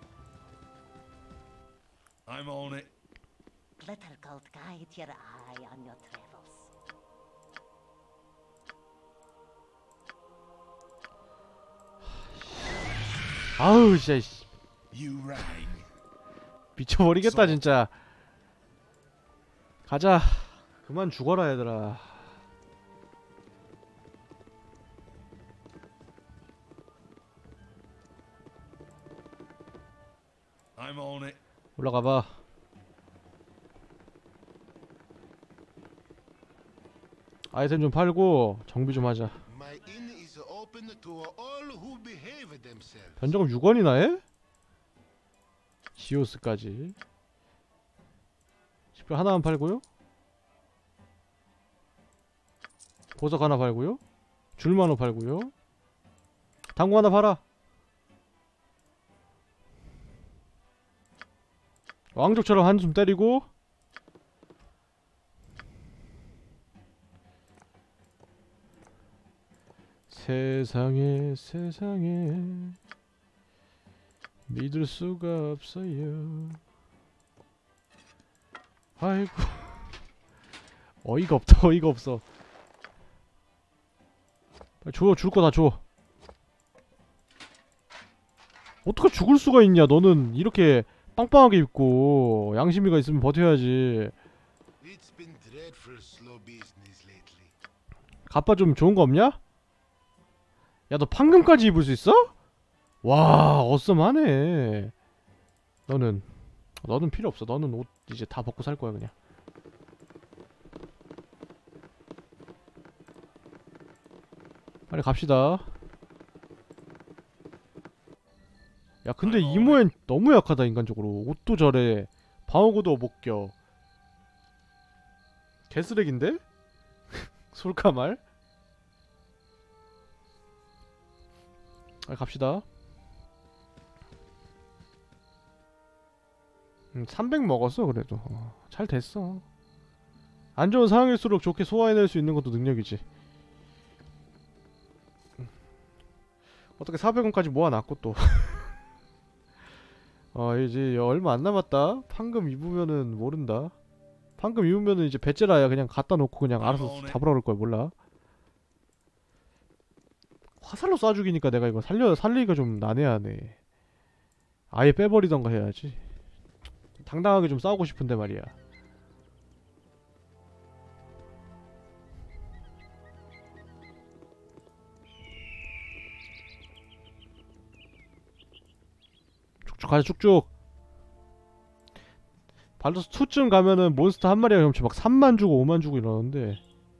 I'm on it. Glitter gold guide your eye on your travels. 아우 진짜 씨. You rang. 미쳐버리겠다 진짜. 가자. 그만 죽어라 얘들아. I'm on it. 올라가봐. 아이템 좀 팔고 정비 좀 하자. My inn is open to all who behave themselves. 변정금 육 원이나 해? 지오스까지. 십표 하나만 팔고요. 보석 하나 팔고요. 줄만호 팔고요. 당구 하나 팔아. 왕족처럼 한숨 때리고. 세상에 세상에 믿을 수가 없어요. 아이고 어이가 없다. 어이가 없어. 빨리 줘. 줄 거 다 줘. 어떻게 죽을 수가 있냐. 너는 이렇게 빵빵하게 입고 양심이가 있으면 버텨야지. It's been dreadful slow business lately. 가빠 좀 좋은 거 없냐? 야, 너 판금까지 입을 수 있어? 와, 어썸하네. 너는 너는 필요 없어. 너는 옷 이제 다 벗고 살 거야 그냥. 빨리 갑시다. 야, 근데 이모엔 너무 약하다 인간적으로. 옷도 저래. 방어구도 못 껴. 개쓰레기인데? 솔카말? 빨리 갑시다. 음, 삼백 먹었어 그래도. 어, 잘 됐어. 안 좋은 상황일수록 좋게 소화해낼 수 있는 것도 능력이지. 음. 어떻게 사백 원까지 모아놨고 또. 어 이제 얼마 안 남았다. 판금 입으면은 모른다. 판금 입으면은 이제 배째라야. 그냥 갖다 놓고 그냥 알아서 잡으라 그럴 거야. 몰라. 화살로 쏴 죽이니까 내가 이거 살려 살리기가 좀 난해하네. 아예 빼버리던가 해야지. 당당하게 좀 싸우고 싶은데 말이야. 쭉쭉 가자. 쭉쭉. 발더스 이쯤 가면은 몬스터 한 마리가 경치 막 삼만 주고 오만 주고 이러는데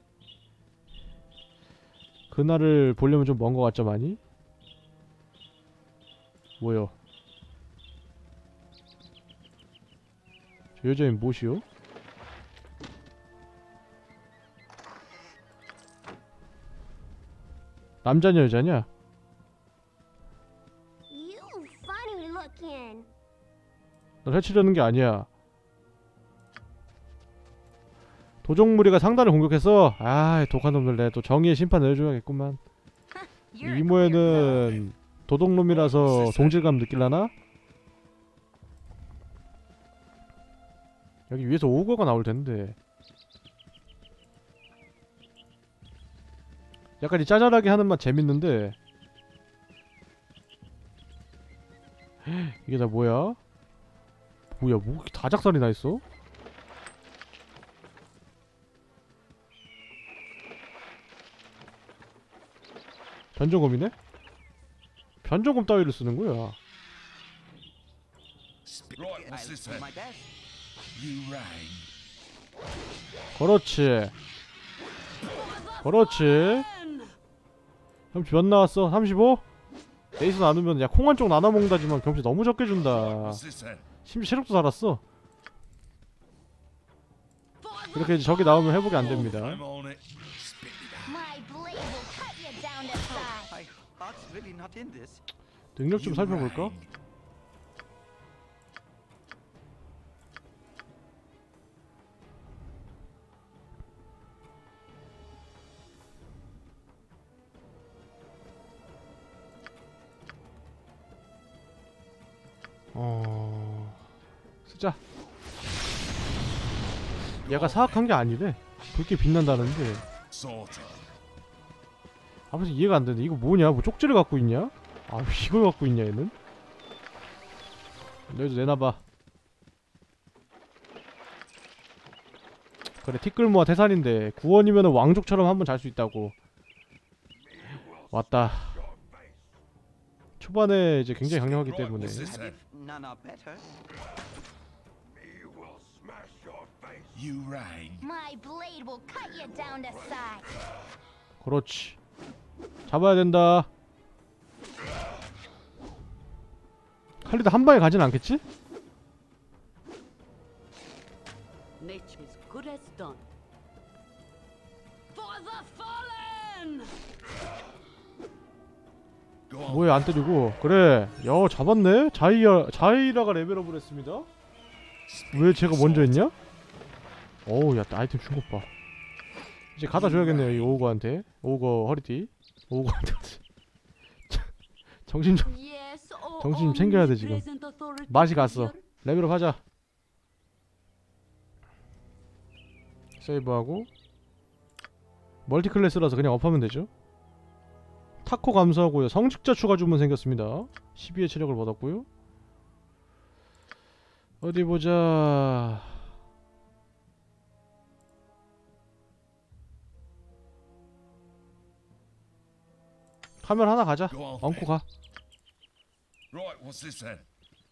그날을 보려면 좀 먼 거 같죠 많이? 뭐요? 저 여자인 무엇이요? 남자냐 여자냐? You funny looking. 널 해치려는 게 아니야. 도적무리가 상단을 공격해서 아 독한 놈들 내 또 정의의 심판 내려줘야겠구만. 이 이모에는 도둑놈이라서 동질감 느낄라나? 여기 위에서 오거가 나올 텐데. 약간 이 짜잘하게 하는 맛 재밌는데. 이게 다 뭐야? 뭐야 뭐 이렇게 다작살이 나있어? 변종검이네? 변종검 따위를 쓰는 거야. Right, what's this then? My best. You rang. 그렇지. 그렇지. 경치 몇 나왔어? 삼십오? 에이스 나누면 야 콩 한 쪽 나눠 먹는다지만 경치 너무 적게 준다. What's this then? 심지어 체력도 달았어. 이렇게 이제 적이 나오면 회복이 안 됩니다. I'm on it. Spit it out. My blade will cut you down to size. My heart's really not in this. 능력 좀 You 살펴볼까? rang. 어... 쓰자. 얘가 사악한 게 아니래. 붉게 빛난다는데. Sort of. 아무튼 이해가 안 되네. 이거 뭐냐? 뭐 쪽지를 갖고 있냐? 아 이걸 갖고 있냐 얘는? 너희도 내놔봐. 그래 티끌모아 태산인데 구원이면은 왕족처럼 한번 잘 수 있다고. 왔다. 초반에 이제 굉장히 강력하기 Right, 때문에. what's this And then? if none are better, You rang. My blade will cut you down to size. 그렇지. 잡아야 된다. 칼리드 한 방에 가진 않겠지? Nature is good as done. For the fallen! 뭐야 안 때리고. 그래. 야 잡았네. 자이라 자이라가 레벨업을 했습니다. 왜 제가 먼저 했냐? 어우 야 아이템 준 것 봐. 이제 갖다 줘야겠네요 이 오우거한테. 오우거 허리띠. 오우거한테. 정신 좀 Yes, oh, 정신 좀 챙겨야 돼, 지금. omnipresent authority 맛이 갔어. figure. 레벨업 하자. 세이브하고 멀티클래스라서 그냥 업하면 되죠. 타코 감소하고요. 성직자 추가 주문 생겼습니다. 십이의 체력을 받았고요. 어디 보자. 카메라 하나 가자. 얹고 가. Right, what's this then?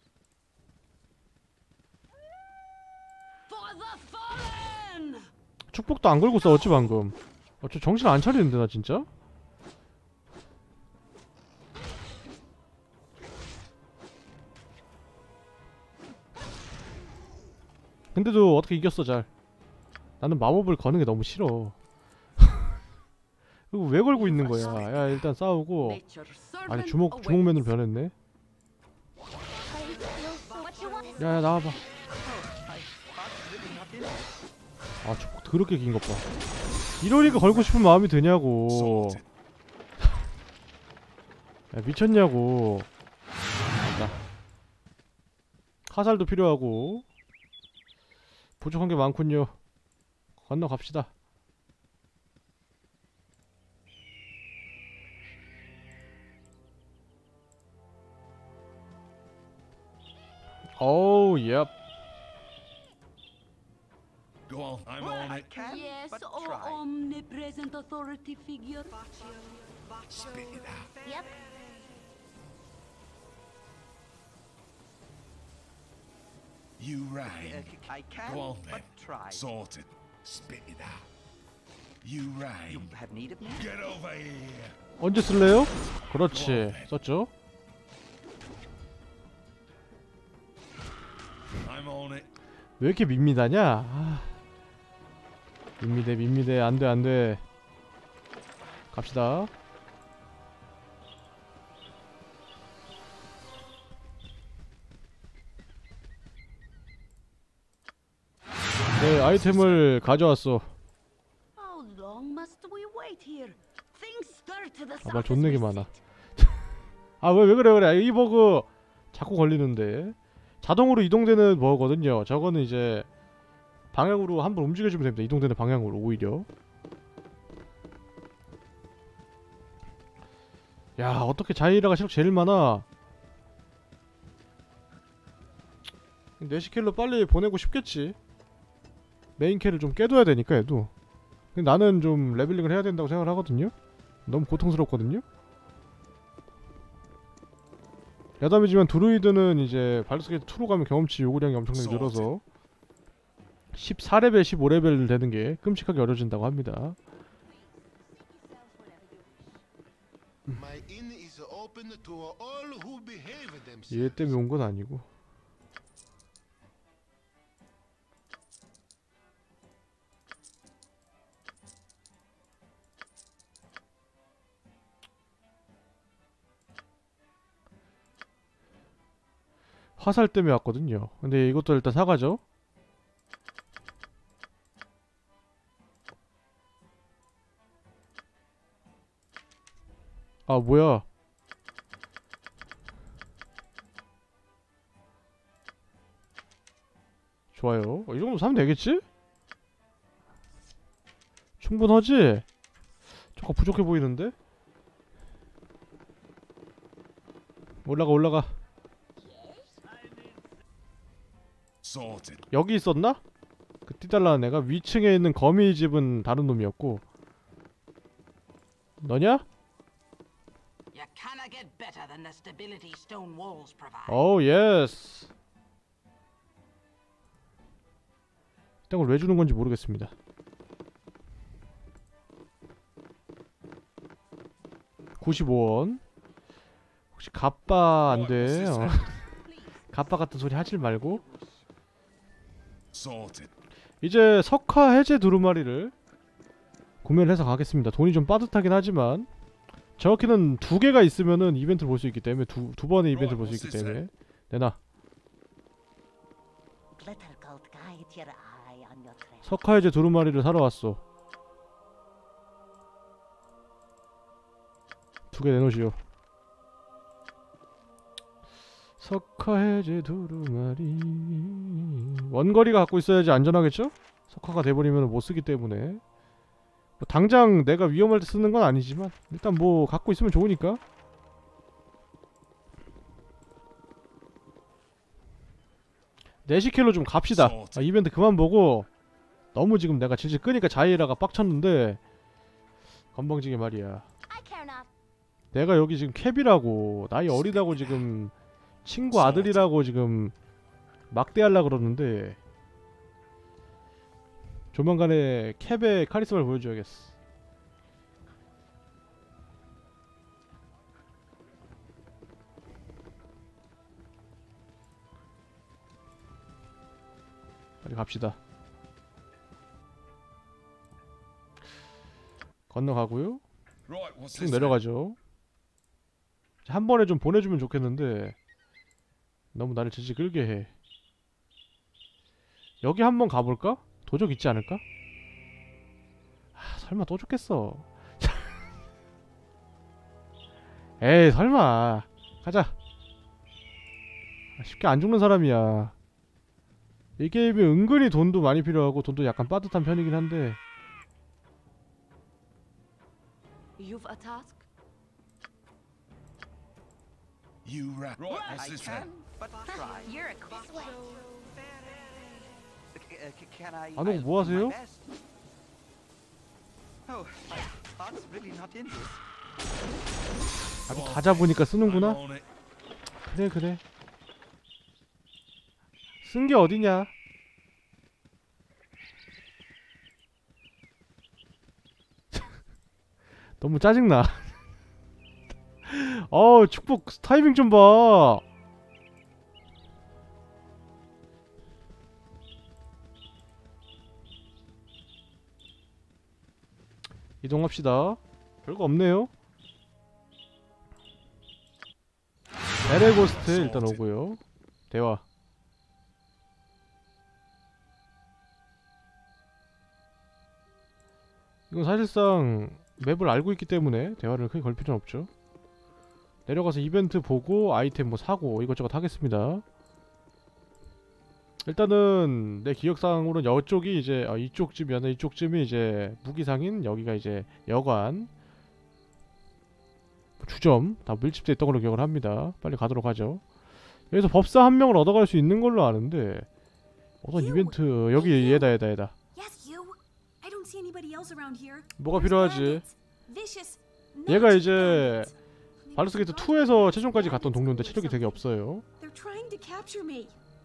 For the fallen! 축복도 안 걸고 싸웠지 방금. 어, 저 정신 안 차리는데 나 진짜. 근데도 어떻게 이겼어 잘. 나는 마법을 거는 게 너무 싫어. 이거 왜 걸고 있는 거야? 야 일단 싸우고. Nature 아니 servant 주먹 주먹맨으로 awaits. 변했네. What you want? 야야 나와봐. I absolutely not in. 아 축복 더럽게 긴 것 봐. 이러니까 걸고 싶은 마음이 드냐고. Sorted. 야 미쳤냐고. 간다. 화살도 필요하고 부족한 게 많군요. 건너 갑시다. 오우 예. Go on, I'm Well, on I it. can, Yes, but oh, try. omnipresent authority figure. Spit it out. Yep. You Uh, rang. I can, Go on but then. try. Sorted. Spit it out. You You rang. have need of me? Get over here. 언제 쓸래요? 그렇지 썼죠. I'm on it. 왜 이렇게 밋밋하냐? 아. 밋밋해 밋밋해 안돼 안돼. 갑시다. 네 아이템을 가져왔어. How long must we wait here? Things stir to the 아 말 south 존내게 as we 많아. sit. 아 왜 왜 그래 그래 이 버그 자꾸 걸리는데. 자동으로 이동되는 버거든요. 저거는 이제 방향으로 한번 움직여주면 됩니다. 이동되는 방향으로 오히려. 야 어떻게 자이라가 실력 제일 많아. 내시킬로 빨리 보내고 싶겠지. 메인캐를 좀 깨둬야 되니까 얘도. 근데 나는 좀 레벨링을 해야 된다고 생각을 하거든요. 너무 고통스럽거든요. 야담이지만 드루이드는 이제 발더스게이트 투로 가면 경험치 요구량이 엄청나게 늘어서 십사 레벨, 십오 레벨 되는 게 끔찍하게 어려진다고 합니다. My inn is open to all who behave themselves. 얘 때문에 온 건 아니고. 화살 때문에 왔거든요. 근데 이것도 일단 사가죠. 아 뭐야. 좋아요. 어, 이 정도 사면 되겠지? 충분하지? 조금 부족해 보이는데? 올라가 올라가. Sorted. 여기 있었나? 그 띠달라는 애가 위층에 있는 거미 집은 다른 놈이었고. 너냐? You cannot get better than the stability stone walls provide. 오 예스. 이딴 걸 왜 주는 건지 모르겠습니다. 구십오 원. 혹시 갑바 안 돼? 어. 가빠 같은 소리 하질 말고 Sorted. 이제 석화 해제 두루마리를 구매를 해서 가겠습니다. 돈이 좀 빠듯하긴 하지만 정확히는 두 개가 있으면은 이벤트를 볼 수 있기 때문에 두, 두 번의 이벤트를 볼 수 있기 때문에 내놔. Glitter gold guide your eye on your treasure. 석화 해제 두루마리를 사러 왔어. 두 개 내놓으시오. 석화 해제 두루마리. 원거리가 갖고 있어야지 안전하겠죠? 석화가 돼버리면 못 쓰기 때문에 뭐 당장 내가 위험할 때 쓰는 건 아니지만 일단 뭐 갖고 있으면 좋으니까. 네시킬로 좀 갑시다. 아, 이벤트 그만 보고 너무 지금 내가 질질 끄니까 자이라가 빡쳤는데 건방지게 말이야. I care not. 내가 여기 지금 캡이라고 나이 어리다고 지금 친구 아들이라고 지금 막대하려고 그러는데 조만간에 캡의 카리스마를 보여줘야겠어. 빨리 갑시다. 건너가고요. Right, what's 쭉 this? 내려가죠. 한 번에 좀 보내주면 좋겠는데 너무 나를 질질 끌게 해. 여기 한번 가볼까? 도적 있지 않을까? 아, 설마 또 죽겠어. 에이 설마. 가자. 아, 쉽게 안 죽는 사람이야. 이 게임이 은근히 돈도 많이 필요하고 돈도 약간 빠듯한 편이긴 한데 You've a task? You right. Right, I what's this can, then? but try. You're a this way. C- uh, c- Can I? 아, 너무 I'll 뭐 do my 하세요? best. Oh, my heart's really not in this. 아주 다 잡으니까 쓰는구나. I'm on it. 그래 그래. 쓴 게 어디냐? 너무 짜증나. 어우 축복 타이밍 좀 봐. 이동합시다. 별거 없네요. 에레고스트 일단 오고요. 대화. 이건 사실상 맵을 알고 있기 때문에 대화를 크게 걸 필요는 없죠. 내려가서 이벤트 보고 아이템 뭐 사고 이것저것 하겠습니다. 일단은 내 기억상으로는 이쪽이 이제 어, 이쪽쯤이었나 이쪽쯤이 이제 무기상인 여기가 이제 여관 주점 다 밀집돼 있던 걸로 기억을 합니다. 빨리 가도록 하죠. 여기서 법사 한 명을 얻어갈 수 있는 걸로 아는데 어떤 이벤트 여기 얘다 얘다 얘다. Yes, you. I don't see anybody else around here. 뭐가 There's 필요하지? bandits. Vicious, 얘가 nasty 이제 bandits. 바루스 게이트 투에서 최종까지 갔던 동료인데 체력이 되게 없어요. They're trying to capture me.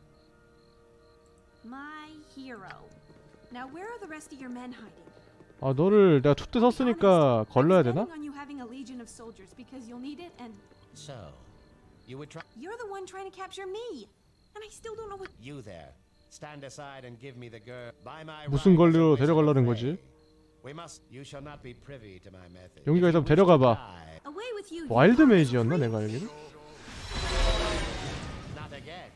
My hero. Now where are the rest of your men hiding? 아 너를 내가 투 때 썼으니까 걸러야 되나? On you having a legion of soldiers because you'll need it, and So, you would try. you're the one trying to capture me, and I still don't know what. You there. Stand aside and give me the girl. By my 무슨 right, 권리로 as a 데려가려는 wizard 거지? We must. You shall not be privy to my method. 용기가 If you 있으면 wish to 데려가봐. die, Away with you. 와일드 메이지였나 내가 알기로? not again.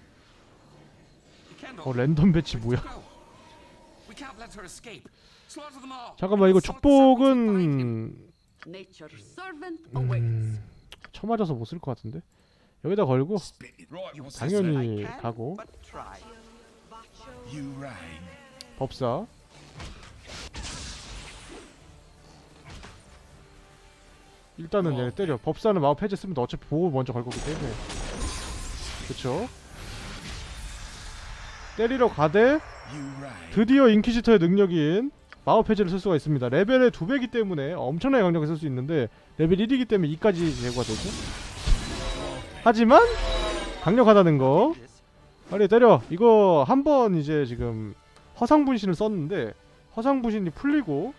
어 랜덤 배치 뭐야? We can't let her escape. Slaughter them all. 잠깐만 이거 축복은 Nature's servant 음... 쳐맞아서 못 쓸 것 같은데? 여기다 걸고 Right, what's this then? 당연히 Can, 가고 but try. You rang. 법사 일단은 얘네 때려. 법사는 마법 해제 쓰면 어차피 보고 먼저 걸 거기 때문에 그쵸? 때리러 가되 You rang. 드디어 인퀴지터의 능력인 마법 해제를 쓸 수가 있습니다. 레벨의 두 배이기 때문에 엄청나게 강력하게 쓸 수 있는데 레벨 일이기 때문에 이까지 제거가 되죠. 하지만 강력하다는 거. 빨리 때려. 이거 한 번 이제 지금 허상분신을 썼는데 허상분신이 풀리고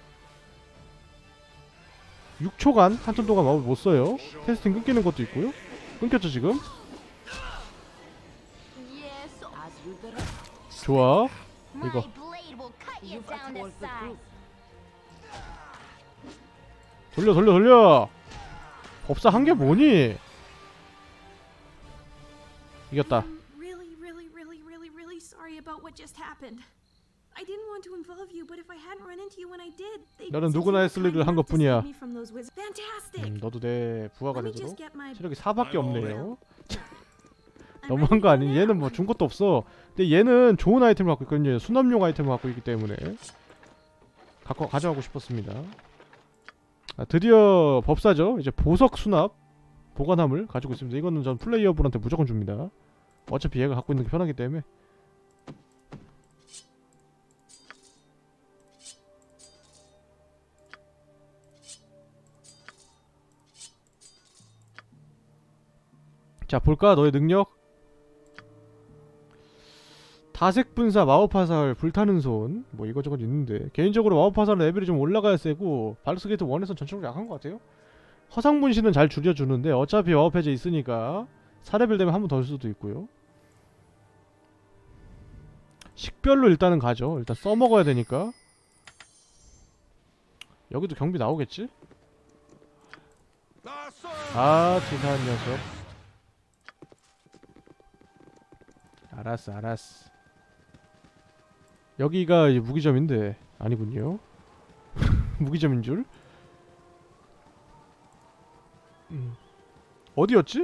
육 초간 한턴 동안 마법을 못 써요. 캐스팅 끊기는 것도 있고요. 끊겼죠 지금. pass you the rest. 좋아. My 이거 blade will cut you You've down to outworked the size. truth. 돌려 돌려 돌려. 법사 한 게 뭐니? 이겼다. I'm really, really, really, really, really sorry about what just happened. I didn't want to involve you, but if I hadn't run into you when I did, they 나는 누구나 했을 일을 한 것뿐이야. Fantastic. 음, 너도 내 부하가 Let me just 되도록. get my 체력이 사밖에 없네요. I'm 너무한 ready 거 to 아니니? go 얘는 now. 뭐 준 것도 없어. 근데 얘는 좋은 아이템을 갖고 있거든요. 수납용 아이템을 갖고 있기 때문에 갖고 가져가고 싶었습니다. 아, 드디어 법사죠. 이제 보석 수납 보관함을 가지고 있습니다. 이거는 전 플레이어분한테 무조건 줍니다. 어차피 얘가 갖고 있는 게 편하기 때문에. 자 볼까 너의 능력. 다색 분사, 마법 화살, 불타는 손 뭐 이것저것 있는데 개인적으로 마법 화살 레벨이 좀 올라가야 세고 발루스 게이트 원에선 전체적으로 약한 것 같아요. 허상 분신은 잘 줄여주는데 어차피 마법 해제 있으니까 사 레벨 되면 한 번 더 줄 수도 있고요. 식별로 일단은 가죠. 일단 써먹어야 되니까. 여기도 경비 나오겠지? 아 치사한 녀석. 알았어 알았어. 여기가 이제 무기점인데 아니군요. 무기점인 줄? 음. 어디였지?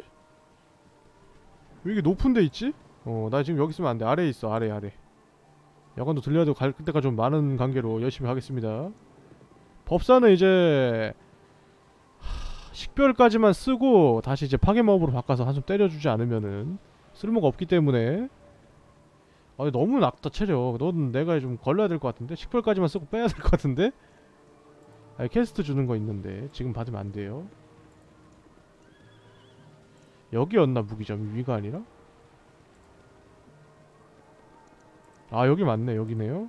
왜 이게 높은 데 있지? 어, 나 지금 여기 있으면 안 돼. 아래에 있어. 아래 아래. 야간도 들려도 갈 때가 좀 많은 관계로 열심히 하겠습니다. 법사는 이제 하... 식별까지만 쓰고 다시 이제 파괴마법으로 바꿔서 한숨 때려주지 않으면은 쓸모가 없기 때문에. 아니 너무 낙다 체력. 넌 내가 좀 걸러야 될 것 같은데? 식별까지만 쓰고 빼야 될 것 같은데? 아니 퀘스트 주는 거 있는데 지금 받으면 안 돼요. 여기였나 무기점? 위가 아니라? 아 여기 맞네. 여기네요.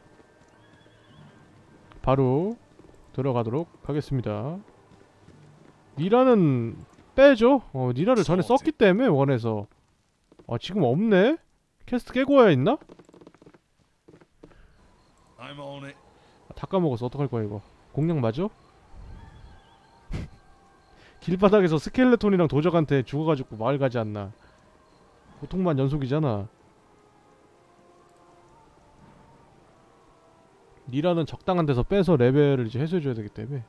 바로 들어가도록 하겠습니다. 니라는 빼죠? 어 니라를 전에 썼기 때문에 원해서. 아 지금 없네? 퀘스트 깨고 와야 있나? 아, 다 까먹었어. 어떡할 거야 이거. 공략 맞아? 길바닥에서 스켈레톤이랑 도적한테 죽어가지고 마을 가지 않나. 고통만 연속이잖아. 니라는 적당한 데서 빼서 레벨을 이제 해소해줘야 되기 때문에.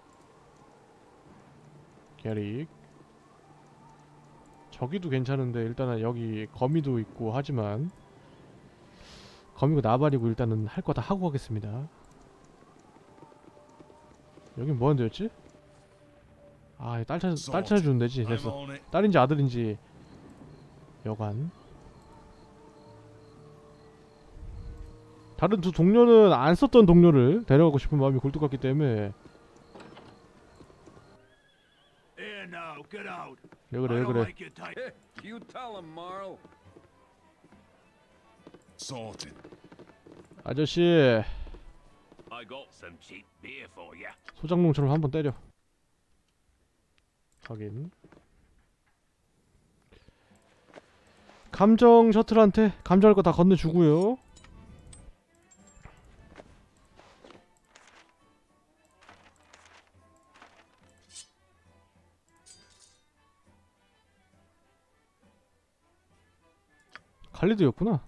캐릭 저기도 괜찮은데 일단은 여기 거미도 있고 하지만 거미고 나발이고 일단은 할 거 다 하고 가겠습니다. 여긴 뭐하는 데였지? 아 딸 찾아 딸 찾아주는 데지. 됐어. 딸인지 아들인지 여관. 다른 두 동료는 안 썼던 동료를 데려가고 싶은 마음이 굴뚝 같기 때문에. 왜 그래 왜 그래. 아저씨 소장농처럼 한번 때려. 확인. 감정 셔틀한테 감정할 거 다 건네주고요. 칼리드였구나.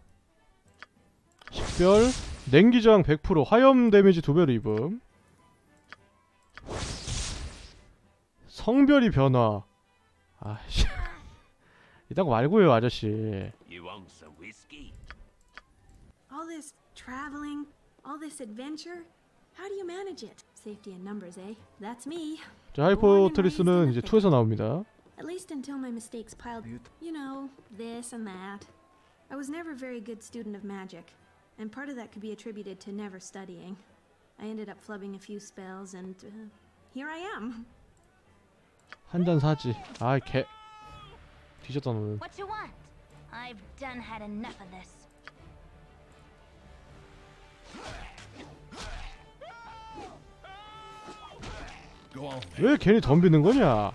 식별 냉기저항 백 퍼센트 화염 데미지 두 배로 입음. 성별이 변화. 아씨 이딴 거 말고요 아저씨. All this traveling, all this adventure, how do you manage it? Safety in numbers, eh? That's me. 자 하이포트리스는 이제 이에서 나옵니다. At least until my mistakes piled, you know, this and that. I was never a very good student of magic, and part of that could be attributed to never studying. I ended up flubbing a few spells, and uh, here I am. 한 잔 사지. 아이 개 뒤졌다 너는. What you want? I've done had enough of this. 왜 괜히 덤비는 거냐?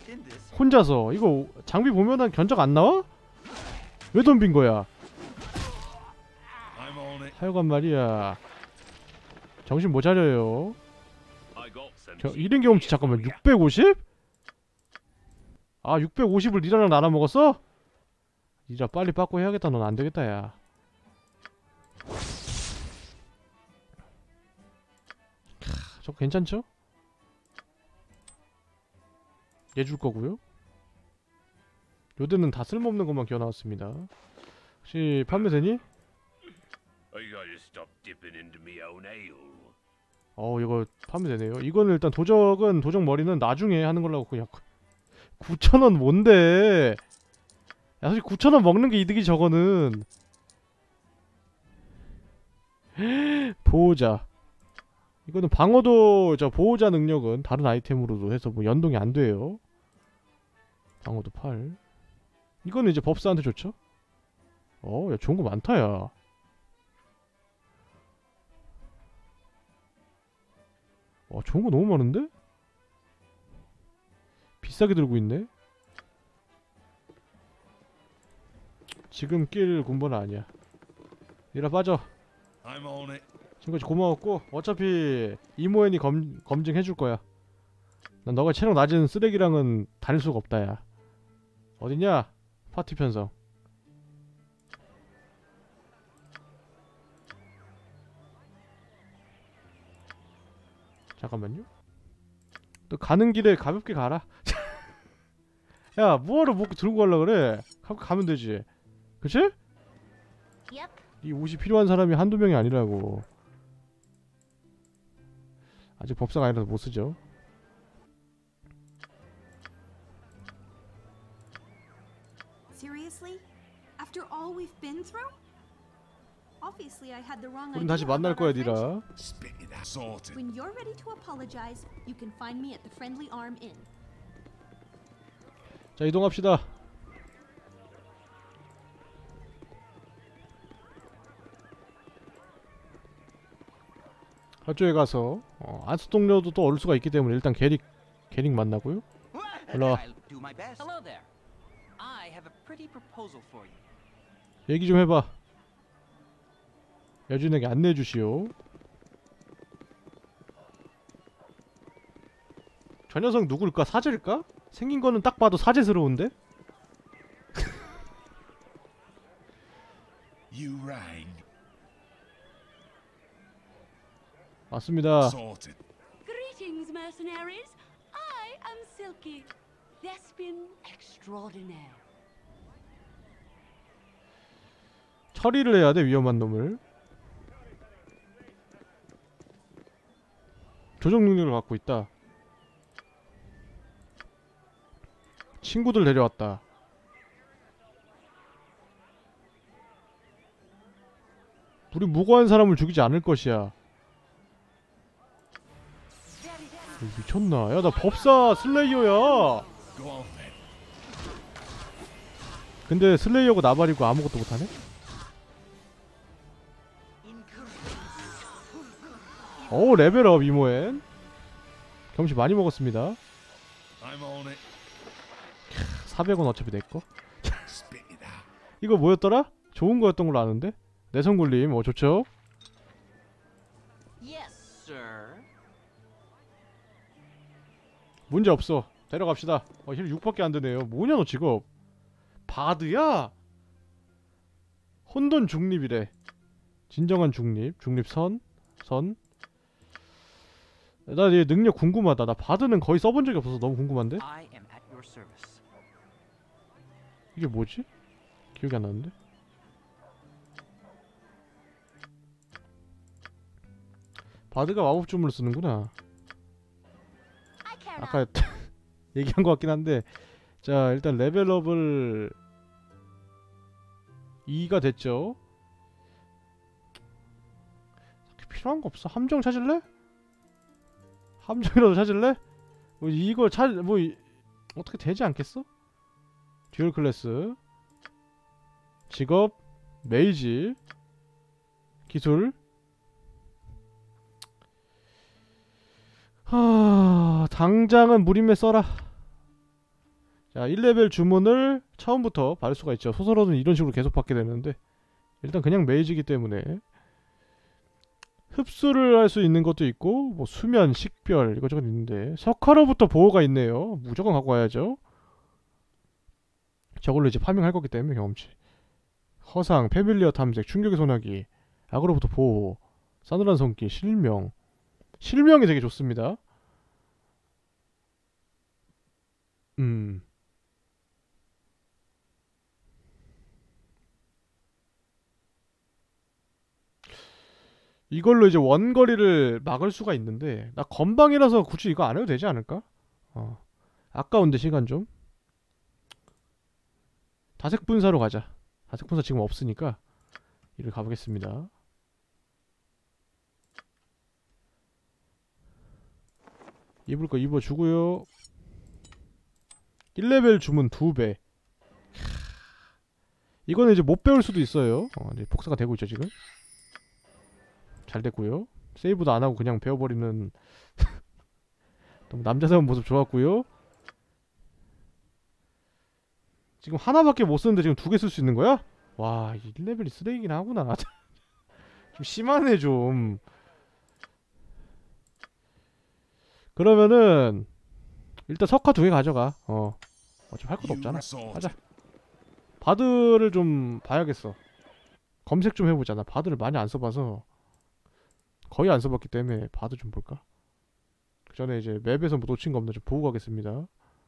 혼자서 이거 장비 보면은 견적 안 나와? 왜 덤빈 거야? 하여간 말이야 정신 못 차려요. 저 이런 경험치 잠깐만 육백오십? 아 육백오십을 니라랑 나눠 먹었어? 니라 빨리 빠꾸 해야겠다. 넌 안되겠다 야. 캬, 저거 괜찮죠? 얘 줄 거고요. 요대는 다 쓸모없는 것만 기어 나왔습니다. 혹시 판매되니? 어 이거 판매되네요. 이거는 일단 도적은 도적 머리는 나중에 하는 걸로 하고 그냥 구천 원 뭔데? 야 솔직히 구천 원 먹는 게 이득이 저거는. 보호자 이거는 방어도 저 보호자 능력은 다른 아이템으로도 해서 뭐 연동이 안 돼요. 방어도 팔. 이거는 이제 법사한테 좋죠? 어, 야 좋은 거 많다 야. 와 좋은 거 너무 많은데? 비싸게 들고 있네? 지금 낄 군번은 아니야. 이라 빠져. 지금까지 고마웠고 어차피 이모엔이 검, 검증해줄 거야. 난 너가 체력 낮은 쓰레기랑은 다닐 수가 없다 야. 어딨냐? 파티 편성. 잠깐만요. 너 가는 길에 가볍게 가라. 야 뭐하러 목 들고 가려고 그래. 가볍게 가면 되지. 그치? Yep. 이 옷이 필요한 사람이 한두 명이 아니라고. 아직 법사가 아니라서 못쓰죠. Seriously? After all we've been through? Obviously I had the wrong 우린 idea 다시 만날 about our 거야 니라. friendship. When you're ready to apologize, you can find me at the Friendly Arm Inn. 자 이동합시다. 저쪽에 가서 어, 안수동료도 또 얻을 수가 있기 때문에 일단 게릭 게릭 만나고요. 올라와. I'll do my best. Hello there. I have a pretty proposal for you. 얘기 좀 해봐. 여준에게 안내해 주시오. 저 녀석 누굴까? 사제일까? 생긴 거는 딱 봐도 사제스러운데? You rang. 맞습니다. Sorted. Greetings, mercenaries. I am Silky, Thespian extraordinaire. 처리를 해야 돼 위험한 놈을. 조정 능력을 갖고 있다. 친구들 데려왔다. 우리 무고한 사람을 죽이지 않을 것이야. 미쳤나? 야 나 법사 슬레이어야. 근데 슬레이어고 나발이고 아무것도 못하네? 오 레벨업 이모엔. 경치 많이 먹었습니다. 사백 원 어차피 내꺼. 이거 뭐였더라? 좋은 거였던 걸로 아는데? 내성굴림 어 좋죠? Yes, sir. 문제없어. 데려갑시다. 어 힐 육밖에 안되네요. 뭐냐 너 직업. 바드야? 혼돈 중립이래. 진정한 중립. 중립선. 선. 나 얘 능력 궁금하다. 나 바드는 거의 써본 적이 없어서 너무 궁금한데? I am at your service. 이게 뭐지? 기억이 안 나는데? 바드가 마법 주문을 쓰는구나. 아까 얘기한 것 같긴 한데 자 일단 레벨업을 이가 됐죠. 필요한 거 없어. 함정 찾을래? 함정이라도 찾을래? 뭐 이거 찾.. 뭐 이, 어떻게 되지 않겠어? 듀얼 클래스 직업 메이지 기술 하... 당장은 무림에 써라. 자 일 레벨 주문을 처음부터 받을 수가 있죠. 소설로는 이런 식으로 계속 받게 되는데 일단 그냥 메이지기 때문에 흡수를 할 수 있는 것도 있고 뭐 수면, 식별 이것저것 있는데 석화로부터 보호가 있네요. 무조건 갖고 와야죠. 저걸로 이제 파밍할 거기 때문에 경험치. 허상, 패밀리어 탐색, 충격의 소나기, 악으로부터 보호, 싸늘한 손길, 실명. 실명이 되게 좋습니다. 음. 이걸로 이제 원거리를 막을 수가 있는데 나 건방이라서 굳이 이거 안 해도 되지 않을까? 어. 아까운데 시간 좀. 다색 분사로 가자. 다색 분사 지금 없으니까 이를 가보겠습니다. 입을 거 입어주고요. 일 레벨 주문 두 배. 이거는 이제 못 배울 수도 있어요. 어, 이제 복사가 되고 있죠 지금. 잘 됐고요. 세이브도 안 하고 그냥 배워버리는 너무 남자다운 모습 좋았고요. 지금 하나밖에 못 쓰는데 지금 두 개 쓸 수 있는 거야? 와, 일 레벨이 쓰레기긴 하구나. 좀 심하네 좀. 그러면은 일단 석화 두 개 가져가. 어. 어차피 할 것도 없잖아. 가자. 바드를 좀 봐야겠어. 검색 좀 해보자. 나 바드를 많이 안 써봐서 거의 안 써봤기 때문에 바드 좀 볼까? 그 전에 이제 맵에서 뭐 놓친 거 없나 좀 보고 가겠습니다.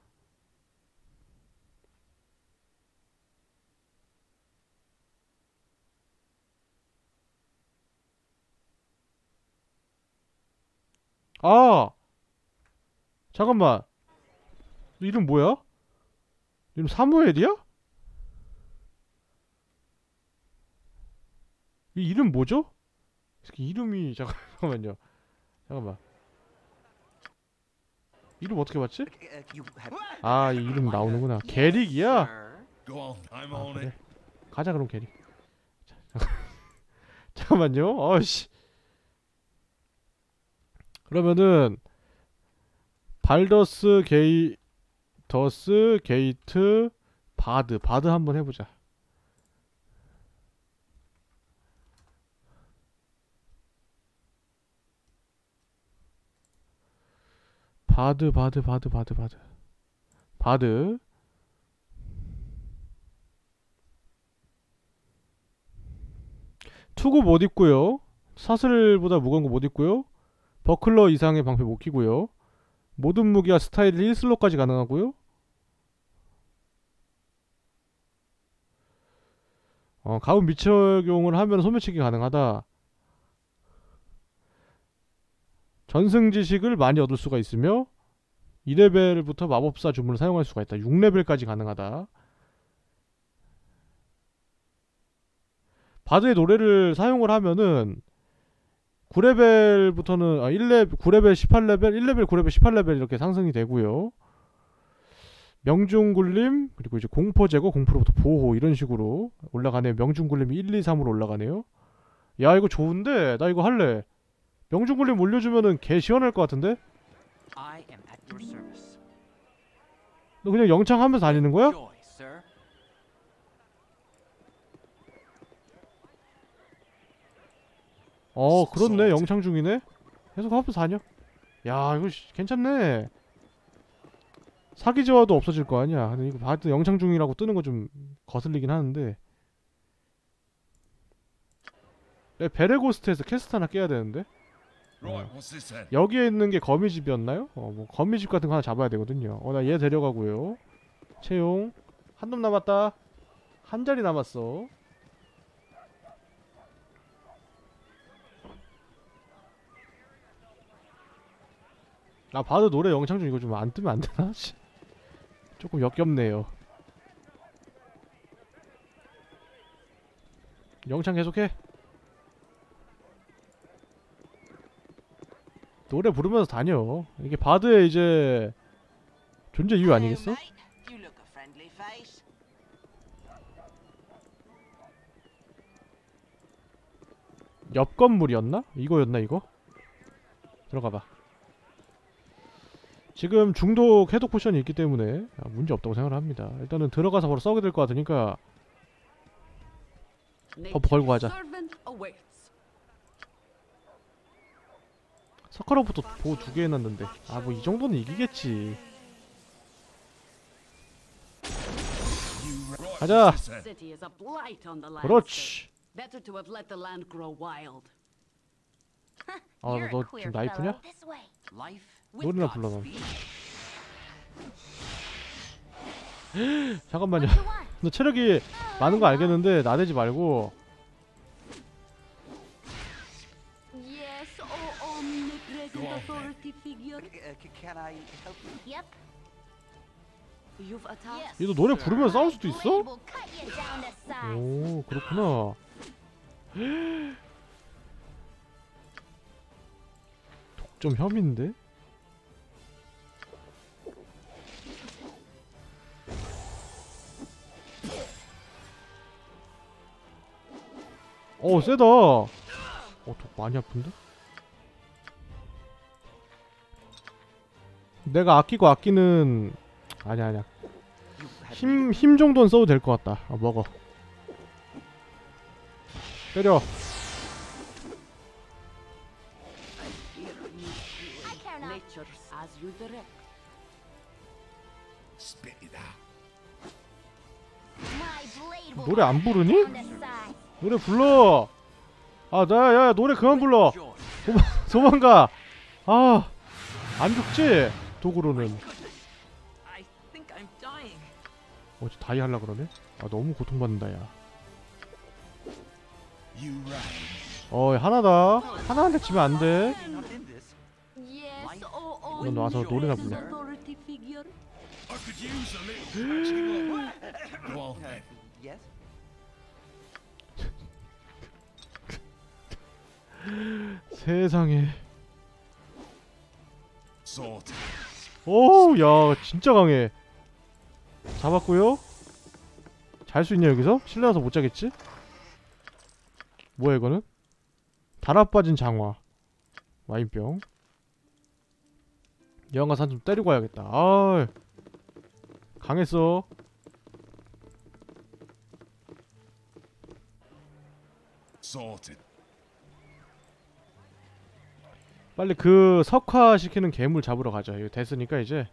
아! 잠깐만. 너 이름 뭐야? 이름 사무엘이야? 이 이름 뭐죠? 이름이 잠깐만요. 잠깐만. 이름 어떻게 봤지? 아, 이 이름 나오는구나. 게릭이야? 아, 그래. 가자 그럼 게릭. 잠깐만요. 어씨. 그러면은 발더스 게이더스 게이트 바드 바드 한번 해보자. 바드 바드 바드 바드 바드 바드 투구 못 입고요. 사슬보다 무거운 거 못 입고요. 버클러 이상의 방패 못 끼고요. 모든 무기와 스타일 일 슬롯까지 가능하고요. 어, 가운 미적용을 하면 소매치기 가능하다. 전승 지식을 많이 얻을 수가 있으며 이 레벨부터 마법사 주문을 사용할 수가 있다. 육 레벨까지 가능하다. 바드의 노래를 사용을 하면은 구 레벨부터는 아 일 레벨, 구 레벨, 십팔 레벨, 일 레벨, 구 레벨, 십팔 레벨 이렇게 상승이 되고요. 명중굴림, 그리고 이제 공포 제거, 공포로부터 보호 이런 식으로 올라가네요. 명중굴림이 일, 이, 삼으로 올라가네요. 야, 이거 좋은데? 나 이거 할래. 명중굴림 올려주면은 개 시원할 것 같은데? 너 그냥 영창하면서 다니는 거야? 어, 그렇네. 영창 중이네. 계속 하면서 다녀. 야, 이거 씨, 괜찮네. 사기 저하도 없어질 거 아니야. 근데 이거 바드 영창 중이라고 뜨는 거 좀 거슬리긴 하는데. 베레고스트에서 캐스트 하나 깨야 되는데. 어. 여기에 있는 게 거미집이었나요? 어, 뭐 거미집 같은 거 하나 잡아야 되거든요. 어, 나 얘 데려가고요. 채용. 한 놈 남았다. 한 자리 남았어. 아, 바드 노래 영창 중 이거 좀 안 뜨면 안 되나? 조금 역겹네요. 영창 계속해. 노래 부르면서 다녀. 이게 바드의 이제 존재 이유 아니겠어? 옆 건물이었나? 이거였나 이거? 들어가봐. 지금 중독 해독 포션이 있기 때문에 문제 없다고 생각을 합니다. 일단은 들어가서 바로 싸우게 될 것 같으니까 버프 걸고 가자. 서커러부터 보호 두 개 해놨는데 아 뭐 이 정도는 이기겠지. 가자. City is a blight on the landscape. 그렇지. Better to have let the land grow wild. 아 You're a 너 queer 지금 나이프냐? fellow. This way. Life with 노래나 불러 넌. Godspeed. 잠깐만요. What you want? 너 체력이 많은 거 알겠는데 나대지 말고. Yes, oh omnipresent authority figure. Uh, c- can I help you? Yep. You've attacked. Yes. 얘도 노래 부르면 싸울 수도 Blade 있어? will cut you down to size. 오 그렇구나. 독점 혐의인데? 어 세다. 어 독 많이 아픈데? 내가 아끼고 아끼는 아니야 아니야. You had 힘, 힘 정도는 써도 될 것 같다. 아, 먹어. 때려. I care not. Nature as you direct. Spit it out. My blade will 노래 안 cut you 부르니? down to size. 노래 불러. 아, 나, 야, 노래 그만 불러. joy. 도망, 도망가. 아, 안 죽지? 도구로는. I think I'm dying. 어, 저 다이 하려 그러네? 아, 너무 고통받는다, 야. You right. 어, 하나다. 하나한테 지면 안 돼. Not in this. Yes, oh 넌 와서 노래나 omnipresent 불러. authority figure. I could use a little patching up. Go on Uh, then. yes? 세상에. Sorted. 오우, 야, 진짜 강해. 잡았고요. 잘 수 있냐, 여기서? 실내라서 못 자겠지? 뭐야, 이거는? 달아 빠진 장화. 와인병. 여왕가 산 좀 때리고 와야겠다. 아, 강했어. Sorted. 빨리 그 석화시키는 괴물 잡으러 가자. 이거 됐으니까 이제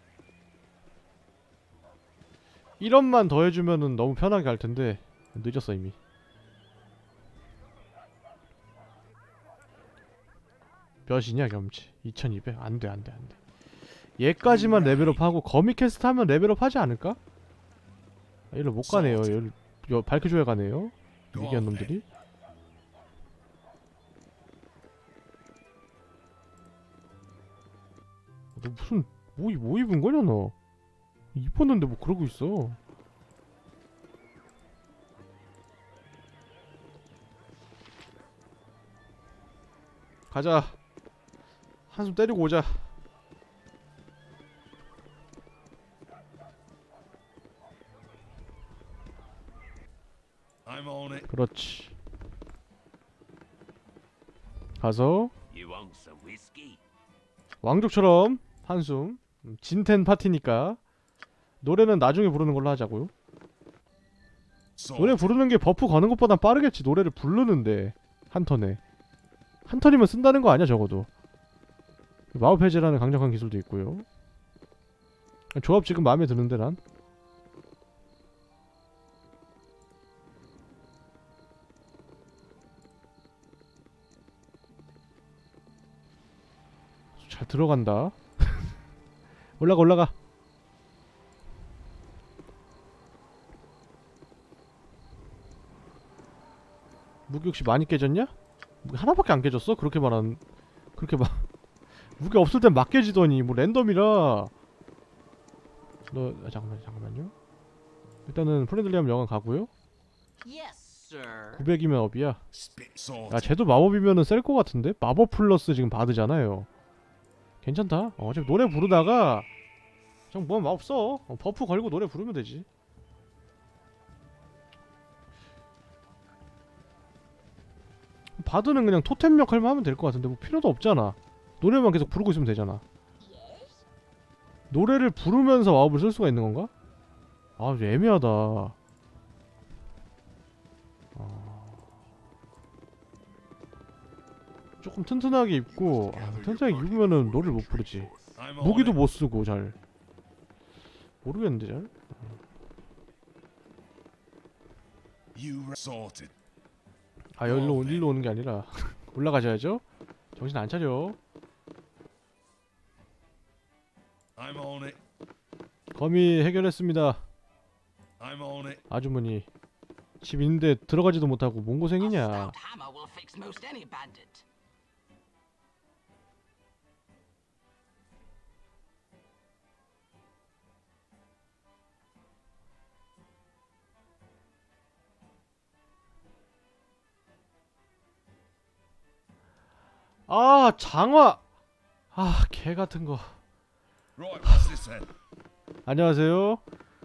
일원만 더 해주면은 너무 편하게 갈 텐데 늦었어 이미. 몇이냐 겸치? 이천이백? 안돼 안돼 안돼. 얘까지만 레벨업하고 거미 캐스트 하면 레벨업 하지 않을까? 아, 일로 못 가네요. 여기 여, 밝혀줘야 가네요. 미개한 놈들이. 너 무슨 뭐, 뭐 입은 거냐 너? 입었는데 뭐 그러고 있어. 가자. 한숨 때리고 오자. I'm on it. 그렇지. 가서 You want some whiskey? 왕족처럼 한숨. 음, 진텐 파티니까 노래는 나중에 부르는 걸로 하자고요. 노래 Sorted. 부르는 게 버프 거는 것보다 빠르겠지. 노래를 부르는데 한 턴에 한 턴이면 쓴다는 거 아니야 적어도. 마법 해제라는 강력한 기술도 있고요. 조합 지금 마음에 드는데 난. 잘 들어간다. 올라가 올라가. 무기 혹시 많이 깨졌냐? 무기 하나밖에 안 깨졌어? 그렇게 말한 그렇게 막 무기 없을 땐 막 깨지더니 뭐 랜덤이라. 너 아, 잠깐만 잠깐만요. 일단은 프렌들리하면 영화 가고요. Yes, sir. 구백이면 업이야. Spit 야 sorted. 쟤도 마법이면은 셀 것 같은데? 마법 플러스 지금 바드잖아요. 괜찮다. 어, 어차피 노래 부르다가 그냥 뭐 마법 써. 어, 버프 걸고 노래 부르면 되지. 바드는 그냥 토템 역할만 하면 될 것 같은데 뭐 필요도 없잖아. 노래만 계속 부르고 있으면 되잖아. 노래를 부르면서 마법을 쓸 수가 있는 건가? 아, 좀 애매하다. 아... 조금 튼튼하게 입고 아, 튼튼하게 입으면은 노래를 못 부르지. 무기도 못 쓰고 잘 모르겠는데 잘. 아 여기로 일로 오는 게 아니라 올라가셔야죠. 정신 안 차려. 거미 해결했습니다. 아주머니 집 있는데 들어가지도 못하고 뭔 고생이냐. 아 장화 아 개같은 거. 안녕하세요.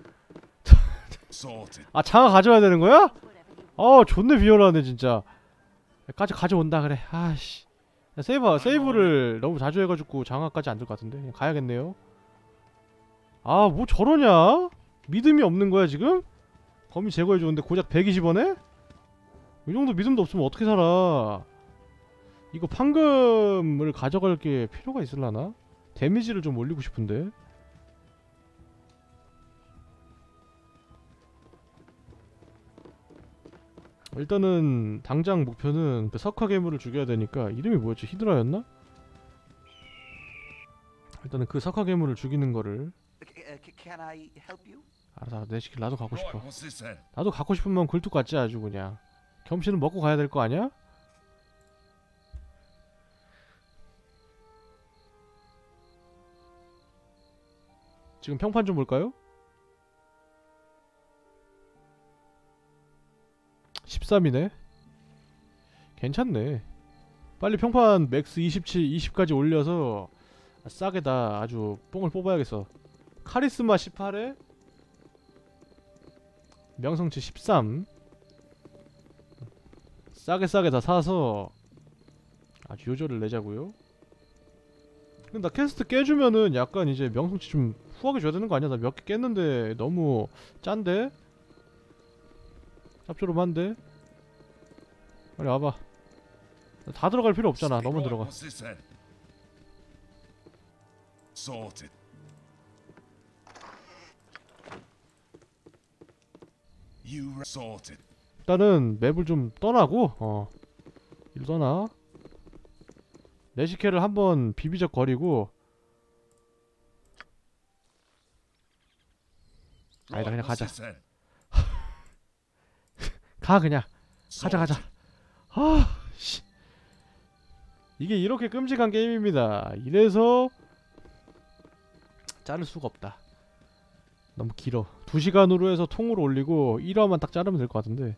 아 장화 가져와야 되는 거야? 어 존내 비열하네 진짜. 까지 가져온다 그래. 아씨 세이브 세이브를 너무 자주 해가지고 장화까지 안 될 것 같은데 그냥 가야겠네요. 아 뭐 저러냐? 믿음이 없는 거야 지금? 거미 제거해 주는데 고작 백이십 원에? 이 정도 믿음도 없으면 어떻게 살아? 이거 판금을 가져갈 게 필요가 있을라나? 데미지를 좀 올리고 싶은데. 일단은 당장 목표는 그 석화 괴물을 죽여야 되니까 이름이 뭐였지? 히드라였나? 일단은 그 석화 괴물을 죽이는 거를. 알았어 내 시킬 나도 갖고 싶어. 나도 갖고 싶으면 굴뚝 같지 아주 그냥. 겸씨는 먹고 가야 될 거 아니야? 지금 평판 좀 볼까요? 십삼이네. 괜찮네. 빨리 평판 맥스 이십칠, 이십까지 올려서 싸게다 아주 뽕을 뽑아야겠어. 카리스마 십팔에 명성치 십삼 싸게 싸게 다 사서 아주 요절을 내자고요. 근데 나 퀘스트 깨주면은 약간 이제 명성치 좀 후하게 줘야 되는 거 아니야? 나 몇 개 깼는데 너무 짠데? 짭조름한데? 빨리 와봐. 다 들어갈 필요 없잖아. 너무 들어가. 일단은 맵을 좀 떠나고 어 이리 떠나. 레시케를 한번 비비적 거리고. 아니다 그냥 가자. 가 그냥 가자 가자. 아 씨. 이게 이렇게 끔찍한 게임입니다. 이래서 자를 수가 없다. 너무 길어. 두 시간으로 해서 통으로 올리고 일 화만 딱 자르면 될 것 같은데.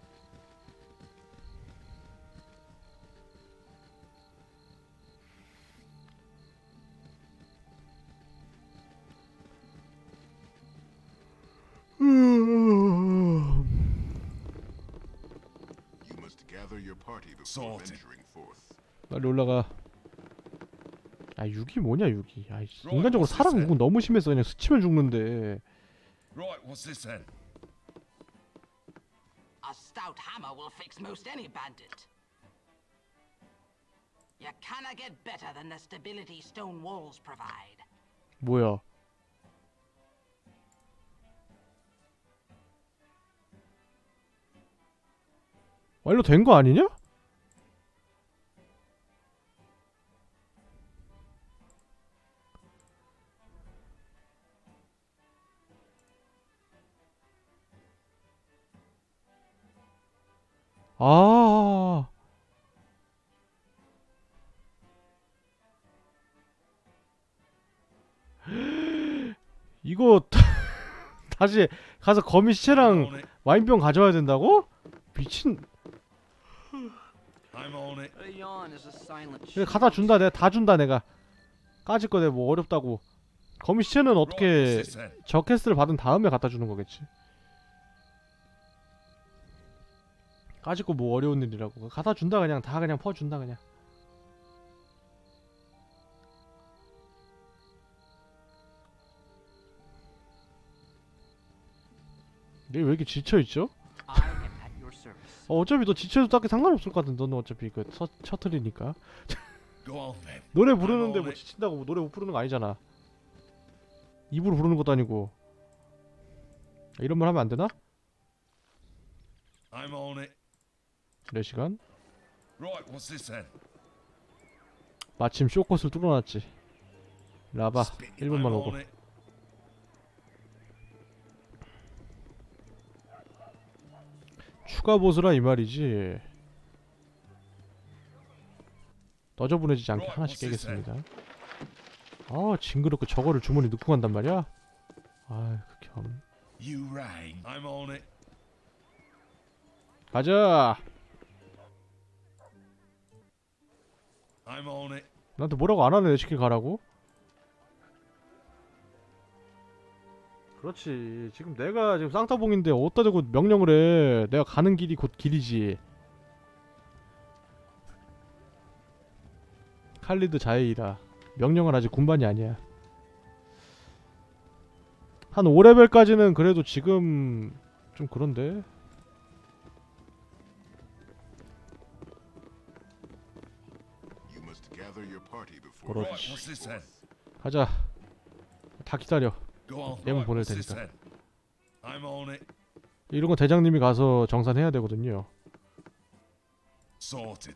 빨리 올라가. 아 육이 뭐냐 육이. 아 인간적으로 사람 구분 너무 심했어. 그냥 스치면 죽는데. Right, what's this then? A stout hammer will fix most any bandit. You cannot get better than the stability stone walls provide. 뭐야? 완료 된 거 아니냐? 아 이거 다시 가서 거미 시체랑 와인병 가져와야 된다고? 미친. 그래 갖다 준다. 내가 다 준다. 내가 까짓 거 내가 뭐 어렵다고. 거미 시체는 어떻게 저 퀘스트를 받은 다음에 갖다 주는 거겠지. 까짓 거 뭐 어려운 일이라고. 갖다 준다 그냥. 다 그냥 퍼준다 그냥. 얘 왜 이렇게 지쳐있죠? 어, 어차피 너 지쳐도 딱히 상관없을 것 같은데. 너는 어차피 그 셔, 셔틀이니까. Go on then. 노래 I'm 부르는데 on 뭐 it. 지친다고 뭐 노래 못 부르는 거 아니잖아. 입으로 부르는 것도 아니고. 이런 말 하면 안 되나? I'm on it. 네 시간. Right, what's this then? 마침 쇼컷을 뚫어놨지. 라바 일 분만 I'm 오고. on it. 추가 보스라 이 말이지. 너저분해지지 않게 하나씩 깨겠습니다. 아 징그럽고 저거를 주머니 넣고 간단 말이야. 아이 그 겸. You rang. I'm on it. 가자. I'm on it. 나한테 뭐라고 안 하네. 내 시킬 가라고. 그렇지. 지금 내가 지금 쌍따봉인데 어디다 대고 명령을 해. 내가 가는 길이 곧 길이지. 칼리드 자에이라. 명령은 아직 군반이 아니야. 한 오 레벨까지는 그래도 지금 좀 그런데. You must gather your party before 그렇지. Right, what's this then? 가자. 다 기다려. Go on. 얘만 Right, 보낼 what's this 테니까. then? I'm on it. 이런 거 대장님이 가서 정산해야 되거든요. Sorted.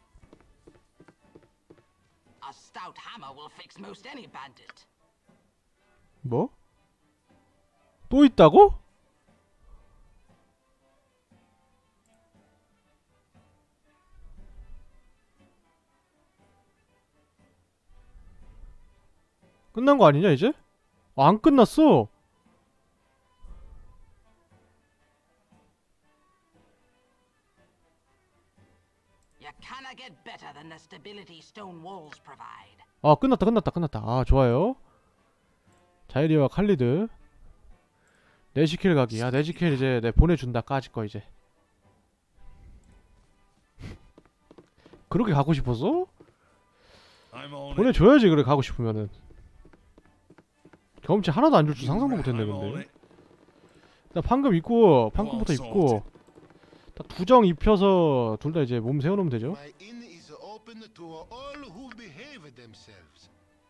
A stout hammer will fix most any bandit. 뭐? 또 있다고? 끝난 거 아니냐 이제? 아, 안 끝났어. You cannot get better than the stability stone walls provide. 아 끝났다 끝났다 끝났다. 아 좋아요. 자이리와 칼리드 네시킬 가기. 야 네시킬 이제 내 보내준다. 까짓 거 이제. 그렇게 가고 싶었어? I'm on it. 보내줘야지. 그래 가고 싶으면은. 경험치 하나도 안 줄 줄 상상도 못했네 I'm on 근데. it. 나 방금 입고 방금부터 입고 딱 두 정 입혀서 둘 다 이제 몸 세워놓으면 되죠. My inn is open to all who behave themselves.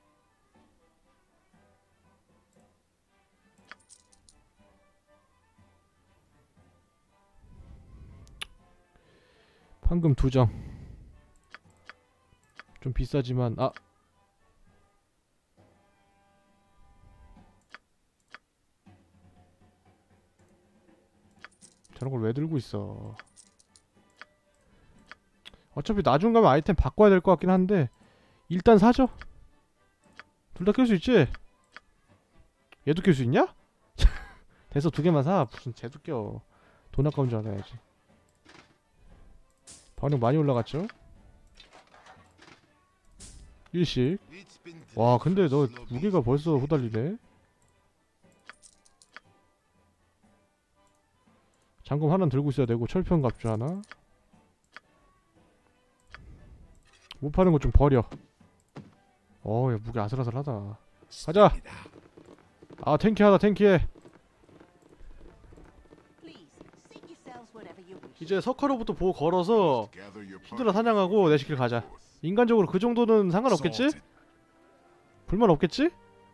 방금 두 정. 좀 비싸지만 아 저런 걸 왜 들고 있어. 어차피 나중 가면 아이템 바꿔야 될 것 같긴 한데 일단 사죠. 둘 다 낄 수 있지? 얘도 낄 수 있냐? 돼서 두 개만 사. 무슨 쟤도 껴. 돈 아까운 줄 알아야지. 반응 많이 올라갔죠? 일씩. 와 근데 너 무게가 벌써 후달리네. 잠금 하나는 들고 있어야 되고 철편 갑주 하나. 못 파는 거 좀 버려. 어야 무게 아슬아슬하다. 가자. 아 탱키하다 탱키해. 이제 석화로부터 보고 걸어서 히드라 사냥하고 내시킬 가자. 인간적으로 그 정도는 상관없겠지? 불만 없겠지?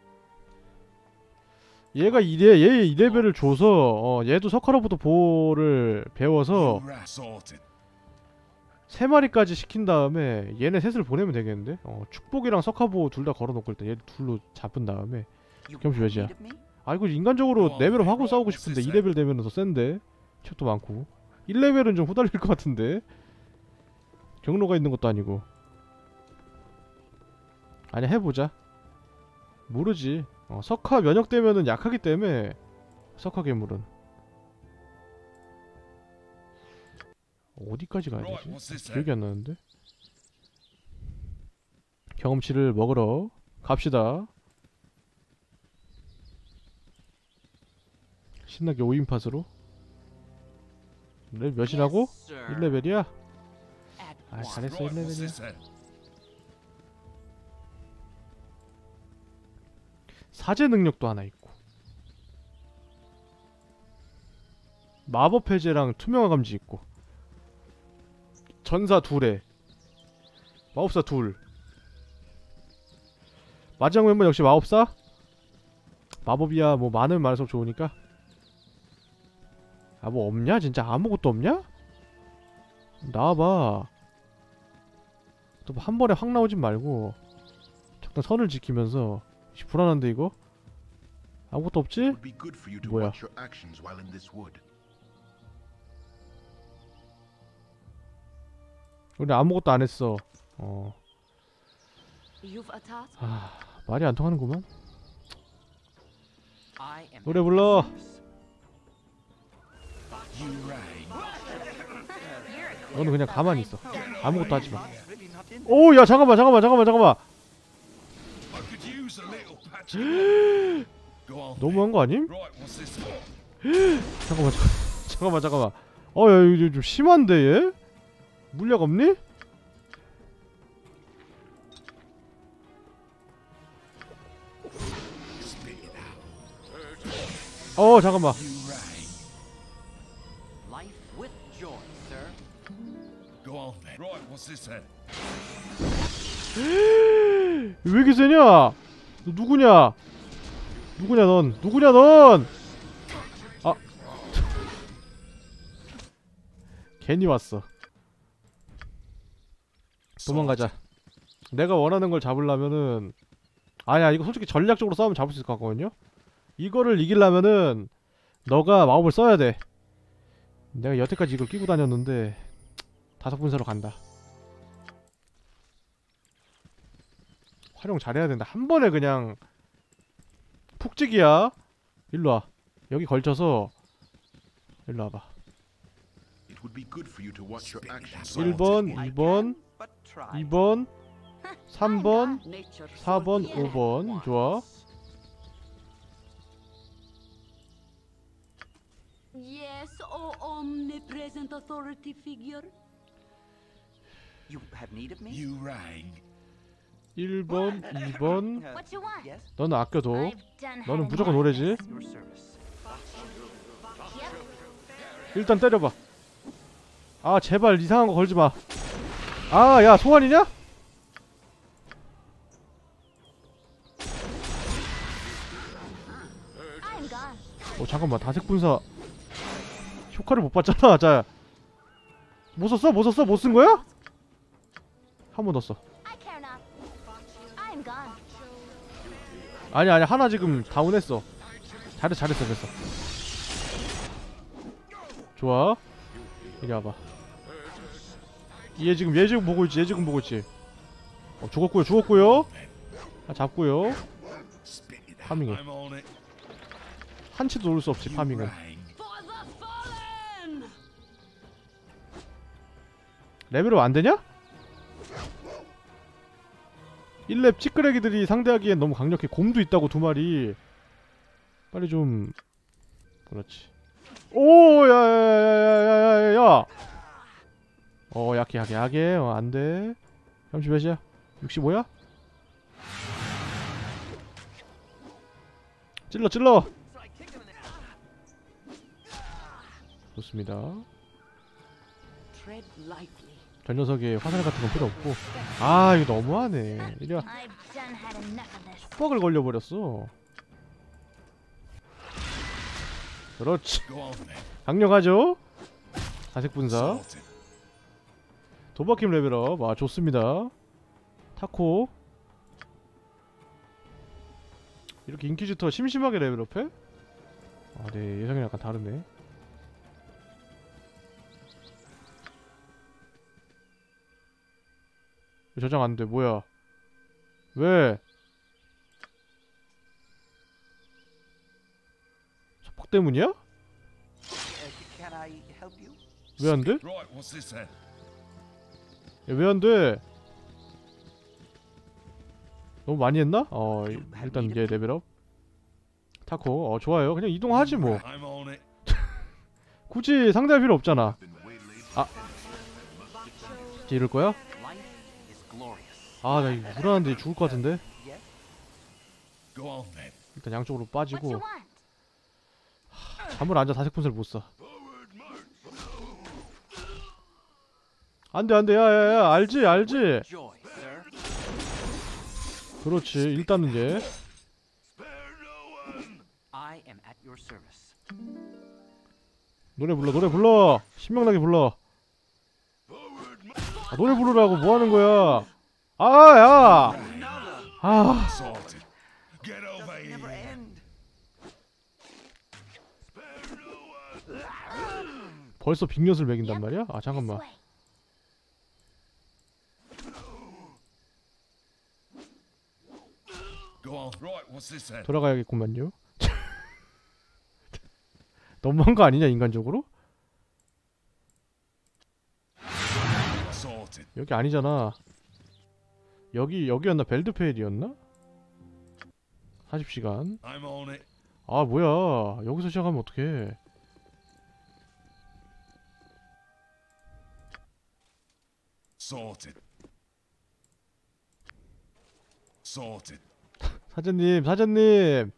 얘가 이래 얘 이 레벨을 줘서 어 얘도 석화로부터 보호를 배워서 세 마리까지 시킨 다음에 얘네 셋을 보내면 되겠는데? 어 축복이랑 석화보호 둘 다 걸어놓고 일단 얘 둘로 잡은 다음에 경험치 몇이야? 아이고 인간적으로 레벨을 하고 싸우고 싶은데 이 레벨 되면 더 센데 책도 많고 일 레벨은 좀 후달릴 것 같은데 경로가 있는 것도 아니고. 아니 해보자. 모르지. 어, 석화 면역되면은 약하기 때문에 석화 괴물은 어디까지 가야 되지? 기억이 안 나는데. 경험치를 먹으러 갑시다. 신나게 오인팟으로. 레벨 몇이라고? 일 레벨이야? 아 잘했어 일 레벨이야. 사제 능력도 하나 있고 마법 해제랑 투명화 감지 있고 전사 둘에 마법사 둘. 마지막 멤버 역시 마법사. 마법이야 뭐 많으면 많을수록 좋으니까. 아 뭐 없냐? 진짜 아무것도 없냐? 나와봐. 또 한 번에 확 나오진 말고 적당 선을 지키면서. 불안한데 이거? 아무것도 없지? 뭐야? 우리 아무것도 안 했어. 어. 아, 말이 안 통하는구만. 노래 불러. 너는 그냥 가만히 있어. 아무것도 하지 마. 오, 야 잠깐만, 잠깐만, 잠깐만, 잠깐만. 너무한 거 아님? 잠깐만, 잠깐만, 잠깐만. 어, 야, 이거 좀 심한데 얘? 물약 없니? 어, 잠깐만. 왜 이렇게 세냐? 너 누구냐? 누구냐 넌? 누구냐 넌? 아 괜히 왔어. 도망가자. 내가 원하는 걸 잡으려면은 아니야 이거 솔직히 전략적으로 싸우면 잡을 수 있을 것 같거든요? 이거를 이기려면은 너가 마법을 써야 돼. 내가 여태까지 이걸 끼고 다녔는데 다섯 분사로 간다. 활용 잘해야 된다. 한 번에 그냥 푹찍이야. 일로와. 여기 걸쳐서 일로 와봐. 일 번, 이 번, 이 번, 삼 번, 사 번, 오 번. 좋아. Yes, oh omnipresent authority figure. You have need of me? You rang. 일 번, 이 번. What you want? 너는 아껴둬. I've done 너는 had 무조건 enough. 오래지. Your service. 일단 때려봐. 아 제발 이상한 거 걸지마. 아 야 소환이냐? I'm gone. 어 잠깐만 다색분사 효과를 못 봤잖아. 자 못 썼어? 못 썼어? 못 쓴 거야? 한 번 더 써. I care not. I'm gone. 아니 아니 하나 지금 다운했어. 잘했어 잘했어 됐어. 좋아. 이리 와봐. 얘 지금 얘 지금 보고 있지. 얘 지금 보고 있지. 어 죽었고요 죽었고요. 아 잡고요. 파밍해. 한치도 놓을 수 없지 파밍은. 레벨업 안되냐? 일 렙 찌끄레기들이 상대하기엔 너무 강력해. 곰도 있다고 두 마리. 빨리 좀. 그렇지. 오 야야야야야야야. 어 약해 약해 약해. 어 안돼. 삼십 몇이야? 육십오야? 찔러 찔러. 좋습니다. 저 녀석의 화살 같은 건 필요 없고. 아 이거 너무하네. 이리와. I've done had enough of this. 뻑을 걸려버렸어. 그렇지. 강력하죠? 다색분사. 도박힘 레벨업. 아 좋습니다. 타코. 이렇게 인퀴지터 심심하게 레벨업해? 아 네 예상이랑 약간 다르네. 저장 안돼. 뭐야 왜? 속박 때문이야? Can I help you? 왜 안돼? Right, what's this then? 왜 안돼? 너무 많이 했나? 어 일단 얘 레벨업. 타코. 어 좋아요. 그냥 이동하지 뭐. I'm on it. 굳이 상대할 필요 없잖아. 아 이제 이럴 거야? 아 나 이거 불안한데 죽을 것 같은데. Go on then. 일단 양쪽으로 What 빠지고. you want? 잠을 앉아 다색분사를 못 써. 안돼 안돼 야야야 알지 알지. Joy, sir. 그렇지 일단은 얘 I am at your service. 노래 불러 노래 불러 신명나게 불러. 아, 노래 부르라고 뭐 하는 거야. 아야 아 Sorted. Get over Never here. end. 벌써 빅엿을 먹인단 말이야? 아 잠깐만. This way. Go on. Right, what's this then? 돌아가야겠구만요. 너무한 거 아니냐 인간적으로? Sorted. 여기 아니잖아. 여기 여기였나? 벨드페일이었나? 사십 시간. I'm on it. 아 뭐야 여기서 시작하면 어떡해. Sorted. Sorted. 사장님 사장님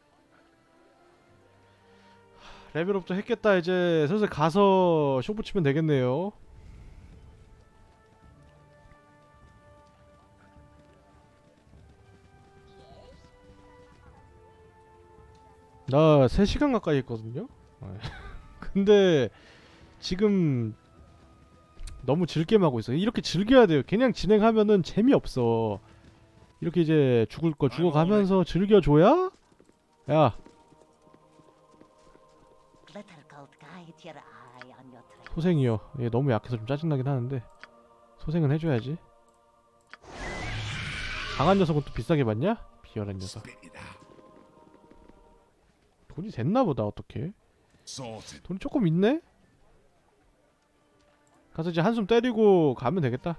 레벨업도 했겠다. 이제 슬슬 가서 쇼 붙이면 되겠네요. 나 세 시간 가까이 했거든요. 근데 지금 너무 즐겜 하고 있어. 이렇게 즐겨야 돼요. 그냥 진행하면은 재미없어. 이렇게 이제 죽을 거 죽어가면서 즐겨줘야? 야 Glitter gold guide your eye on your trail. 소생이요. 얘 너무 약해서 좀 짜증나긴 하는데 소생은 해줘야지. 강한 녀석은 또 비싸게 받냐? 비열한 녀석. Spit it out. 돈이 됐나보다. 어떡해. Sorted. 돈이 조금 있네? 가서 이제 한숨 때리고 가면 되겠다.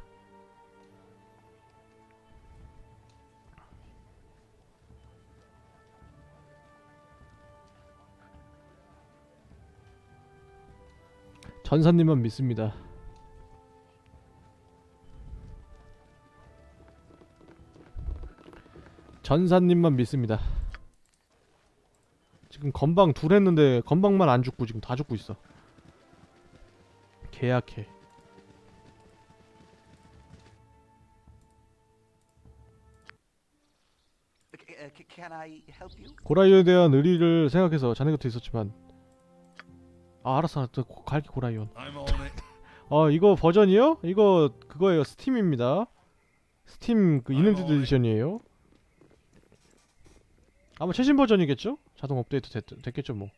전사님만 믿습니다. 전사님만 믿습니다. 지금 건방 둘 했는데 건방만 안 죽고 지금 다 죽고 있어. 개약해. Uh, c- can I help you? 고라이온에 대한 의리를 생각해서 자네 곁에 있었지만 아 알았어 알았어. 고- 갈게 고라이온. I'm on it. 어 이거 버전이요? 이거 그거예요. 스팀입니다. 스팀 그 이능드 에디션이에요. 아마 최신 버전이겠죠? 자동 업데이트 됐, 됐겠죠 뭐.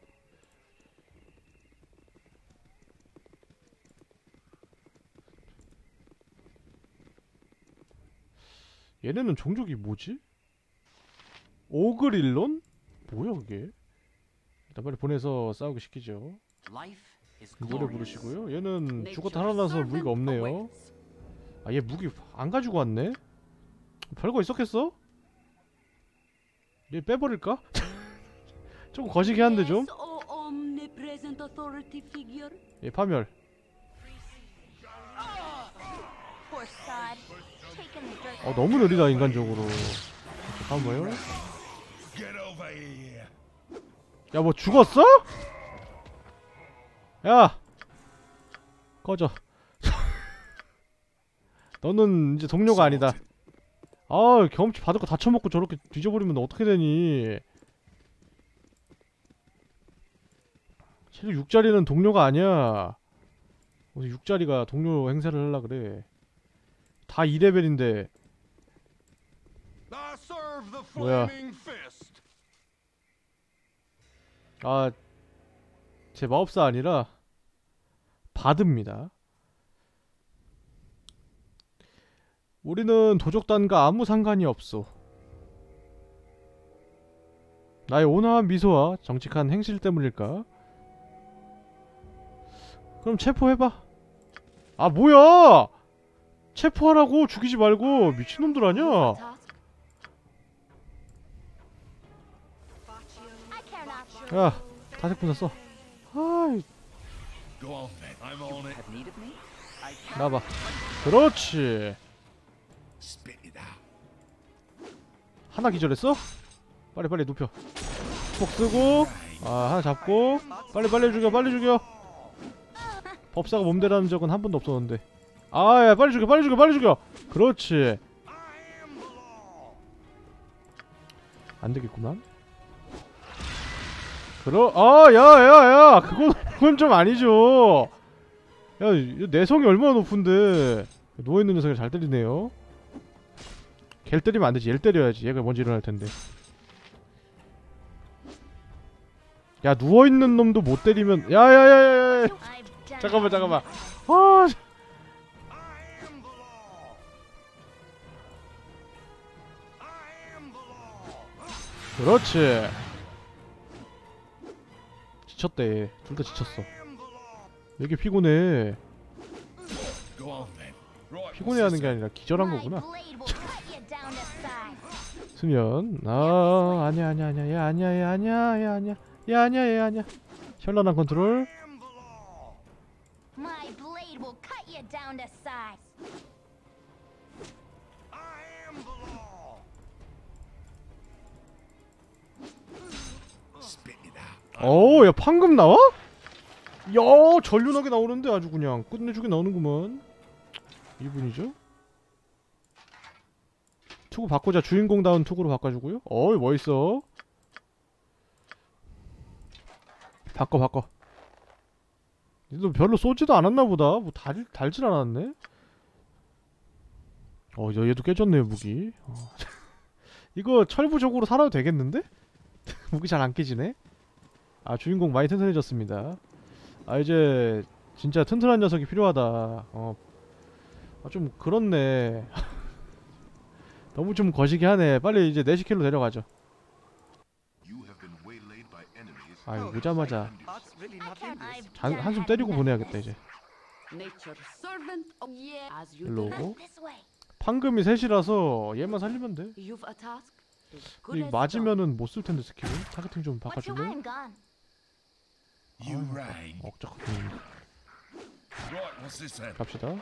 얘네는 종족이 뭐지? 오그릴론? 뭐야 그게? 일단 빨리 보내서 싸우기 시키죠. Life is 노래 glorious. 부르시고요. 얘는 죽어 달아나서 무기가 없네요. 아 얘 무기 안 가지고 왔네? 별거 있었겠어? 얘 빼버릴까? 조금 거시기 한데 좀? Yes, oh omnipresent authority figure. 얘 파멸. Poor sod. Taking the dirt. 어 너무 느리다 인간적으로. 파멸. Get over here. 야 뭐 죽었어? 야! 꺼져. 너는 이제 동료가 아니다. 아 경험치 받을 거 다 처먹고 저렇게 뒤져버리면 어떻게 되니. 체력 육 짜리는 동료가 아니야. 무슨 육 짜리가 동료 행세를 하려 그래. 다 이 레벨인데. I serve the 뭐야. flaming fist. 아, 제 마법사 아니라 바드입니다. 우리는 도적단과 아무 상관이 없소. 나의 온화한 미소와 정직한 행실 때문일까? 그럼 체포해봐. 아 뭐야! 체포하라고! 죽이지 말고! 미친놈들 아냐? I care not. 야! 다색분사 써. 아이 Go on then. I'm on it. Have need of me? I can. 나와봐. 그렇지. Spit it out. 하나 기절했어? 빨리 빨리 눕혀. 폭 쓰고 아 하나 잡고 빨리 빨리 죽여 빨리 죽여. 법사가 몸대라는 적은 한 번도 없었는데. 아야 빨리 죽여 빨리 죽여 빨리 죽여. 그렇지. 안되겠구만. 그러 아 야야야 그거 그건 좀 아니죠. 야 내성이 얼마나 높은데. 누워있는 녀석이 잘 때리네요. 걔를 때리면 안되지. 얘를 때려야지. 얘가 먼저 일어날텐데. 야 누워있는 놈도 못 때리면 야야야야야 잠깐만 잠깐만. 아 그렇지. 지쳤대. 둘 다 지쳤어. 왜 이렇게 피곤해. 피곤해하는 게 아니라 기절한 거구나. 수면. 아 아니야 아니야 아니야 얘 아니야 얘 아니야 얘 아니야 얘 아니야 얘 아니야. 현란한 컨트롤. 오, 야 방금 나와? 야 전륜하게 나오는데 아주 그냥 끝내주게 나오는구먼. 이분이죠? 투구 바꾸자. 주인공다운 투구로 바꿔주고요. 어이 멋있어. 바꿔 바꿔. 너 별로 쏘지도 않았나보다. 뭐 달, 달질 않았네. 어 얘도 깨졌네요 무기. 어. 이거 철부적으로 살아도 되겠는데? 무기 잘 안 깨지네. 아 주인공 많이 튼튼해졌습니다. 아 이제 진짜 튼튼한 녀석이 필요하다. 어 아 좀 그렇네. 너무 좀 거시기 하네. 빨리 이제 네시킬로 데려가죠. 아 이거 오자마자 잔, 한숨 때리고 보내야겠다 이제. 일로 오고. 판금이 셋이라서 얘만 살리면 돼. 이 맞으면은 못 쓸 텐데 스킬. 타겟팅 좀 바꿔줄래? 아, 억적하게. 갑시다.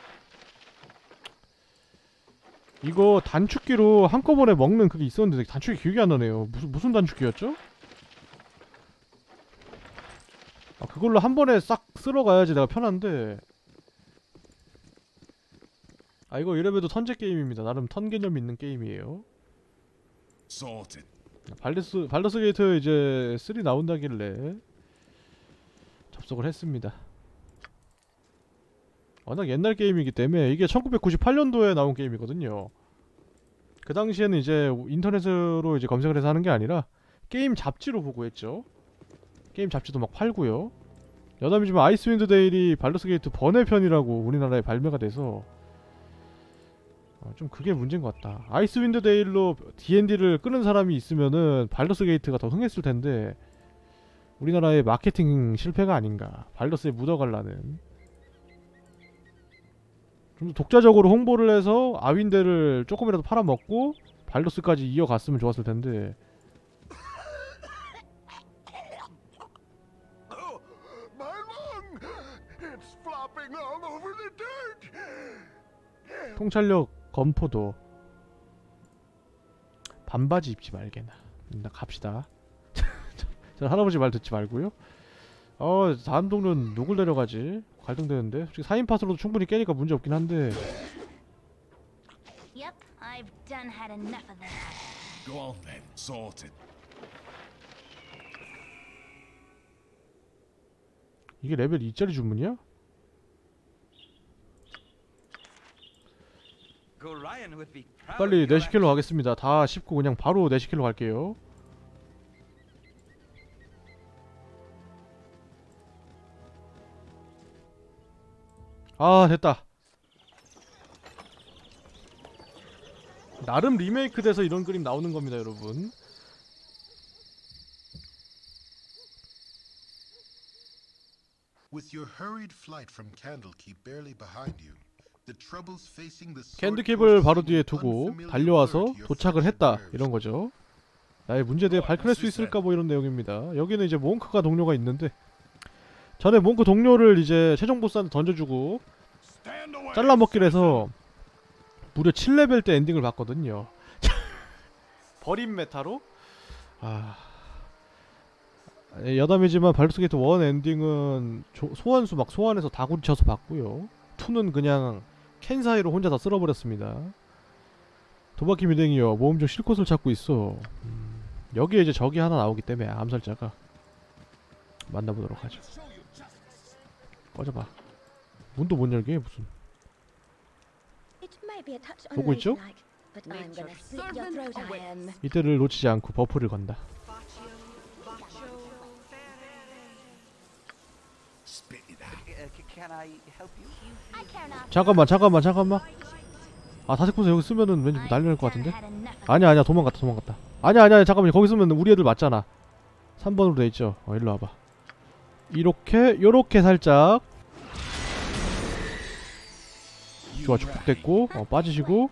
이거 단축키로 한꺼번에 먹는 그게 있었는데 단축키 기억이 안 나네요. 무슨 무슨 단축키였죠? 아 그걸로 한 번에 싹 쓸어가야지 내가 편한데. 아 이거 이래봬도 턴제 게임입니다. 나름 턴 개념 있는 게임이에요. 발더스 발더스 게이트 이제 쓰리 나온다길래 접속을 했습니다. 워낙 옛날 게임이기 때문에 이게 천구백구십팔 년도에 나온 게임이거든요. 그 당시에는 이제 인터넷으로 이제 검색을 해서 하는 게 아니라 게임 잡지로 보고 했죠. 게임 잡지도 막 팔고요. 여담이지만 아이스윈드 데일이 발더스 게이트 번외편이라고 우리나라에 발매가 돼서 어, 좀 그게 문제인 것 같다. 아이스윈드 데일로 디앤디를 끄는 사람이 있으면은 발더스 게이트가 더 흥했을 텐데 우리나라의 마케팅 실패가 아닌가. 발더스에 묻어가려는. 좀 더 독자적으로 홍보를 해서 아윈데를 조금이라도 팔아먹고 발더스까지 이어갔으면 좋았을 텐데. 통찰력 검포도 반바지 입지 말게나. 나 갑시다. 자, 할아버지 말 듣지 말고요. 어 다음 동료는 누굴 데려가지? 갈등되는데. 솔직히 사 인 팟으로도 충분히 깨니까 문제 없긴 한데. Yep, I've done had enough of that. Go on then, sorted. 이게 레벨 이짜리 주문이야? 빨리 네시킬로 가겠습니다. 다 씹고 그냥 바로 네시킬로 갈게요. 아 됐다. 나름 리메이크 돼서 이런 그림 나오는 겁니다 여러분. With your hurried flight from Candlekeep barely behind you, the troubles facing the 캔드킵을 바로 뒤에 두고 달려와서 도착을 했다 이런 거죠. 나의 문제에 대해 밝혀낼 수 있을까 뭐 이런 내용입니다. 여기는 이제 몽크가 동료가 있는데 전에 몽크 동료를 이제 최종 보스한테 던져주고 잘라먹기를 해서 무려 칠 레벨 때 엔딩을 봤거든요. 버린 메타로? 아... 여담이지만 발더스 게이트 원 엔딩은 조, 소환수 막 소환해서 다구리 쳐서 봤고요. 이는 그냥 캔 사이로 혼자 다 쓸어버렸습니다. 도박기 미댕이여, 모험 중 쉴 곳을 찾고 있어. 음, 여기에 이제 적이 하나 나오기 때문에 암살자가 만나보도록 하죠. 꺼져봐. 문도 못 열게 무슨. 보고 있죠? 이때를 놓치지 않고 버프를 건다. 잠깐만 잠깐만 잠깐만. 아 다색분사 여기 쓰면은 왠지 난리 날 것 같은데? 아니야 아니야 도망갔다 도망갔다. 아니야 아니야 잠깐만 거기 쓰면 우리 애들 맞잖아. 삼 번으로 돼있죠? 어 일로 와봐. 이렇게 요렇게 살짝 좋아 축복됐고 어 빠지시고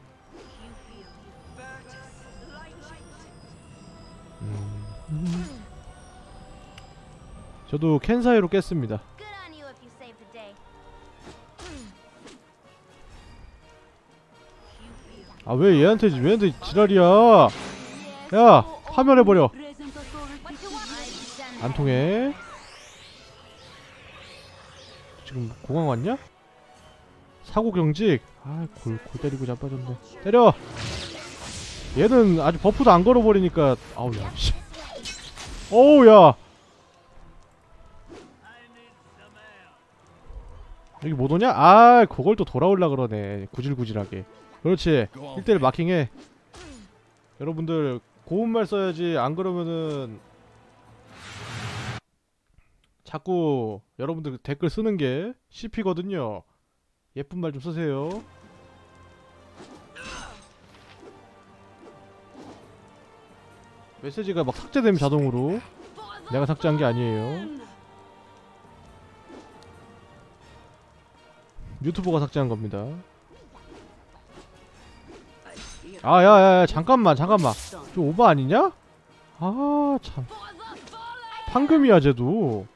음. 저도 캔 사이로 깼습니다. 아 왜 얘한테 얘한테 지랄이야. 야 파멸해버려. 안 통해. 지금 공항 왔냐? 사고 경직. 아 골 골 때리고 자빠졌네. 때려. 얘는 아주 버프도 안 걸어버리니까. 아우 야 씨. 어우 야 여기 못 오냐? 아 그걸 또 돌아올라 그러네. 구질구질하게. 그렇지. 일 대 일 마킹해. 여러분들 고운말 써야지. 안 그러면은 자꾸 여러분들 댓글 쓰는 게 씹히거든요. 예쁜 말 좀 쓰세요. 메시지가 막 삭제되면 자동으로. 내가 삭제한 게 아니에요. 유튜버가 삭제한 겁니다. 아 야야야 잠깐만 잠깐만 좀 오버 아니냐? 아 참 판금이야 쟤도.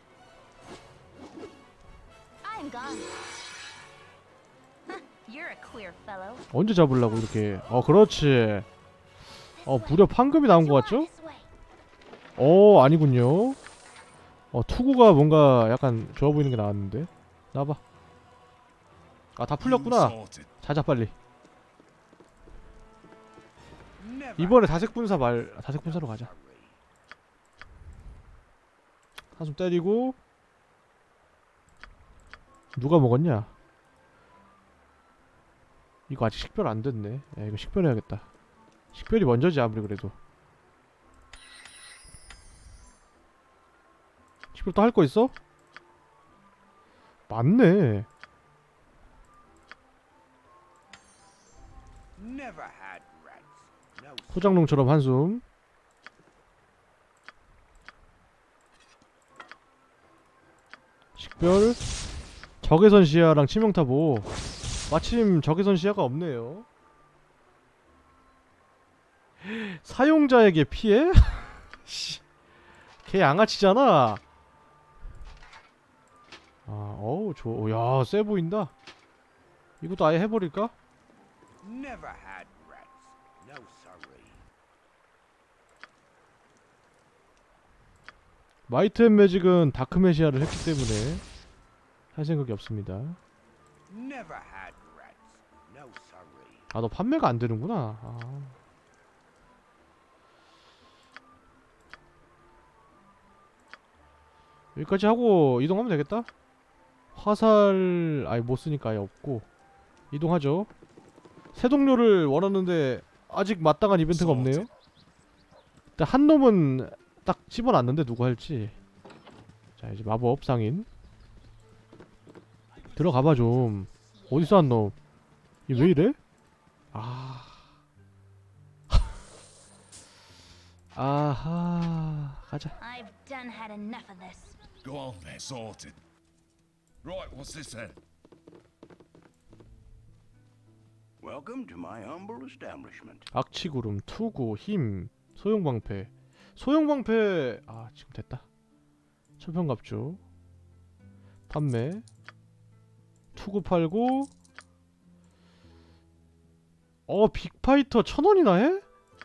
언제 잡으려고 이렇게. 어 그렇지. 어 무려 판금이 나온 것 같죠? 어 아니군요. 어 투구가 뭔가 약간 좋아 보이는 게 나왔는데. 나와봐. 아 다 풀렸구나. 자자 빨리. 이번에 다색분사 말 다색분사로 가자. 한숨 때리고. 누가 먹었냐? 이거 아직 식별 안 됐네. 야 이거 식별해야겠다. 식별이 먼저지 아무리 그래도. 식별 또 할 거 있어? 맞네. 포장농처럼 한숨. 식별. 적외선 시야랑 치명타보. 마침 적외선 시야가 없네요. 사용자에게 피해? 걔 양아치잖아. 아, 어우, 좋. 야, 세 보인다. 이것도 아예 해버릴까? 마이트 앤 매직은 다크메시아를 했기 때문에 할 생각이 없습니다. 아, 너 판매가 안 되는구나. 아. 여기까지 하고 이동하면 되겠다. 화살 아예 못쓰니까 아예 없고 이동하죠. 새 동료를 원하는데 아직 마땅한 이벤트가 없네요. 일단 한 놈은 딱 집어놨는데 누구 할지. 자 이제 마법 상인 들어가봐 좀. 어디서 한 놈? 이 왜 이래? 아 아하 가자. Go on there, sorted. Right, what's this then? Welcome to my humble establishment. 악취구름, 투구, 힘, 소형방패. 소형방패 아 지금 됐다. 철평갑주 판매. 투구 팔고. 어 빅파이터 천 원이나 해?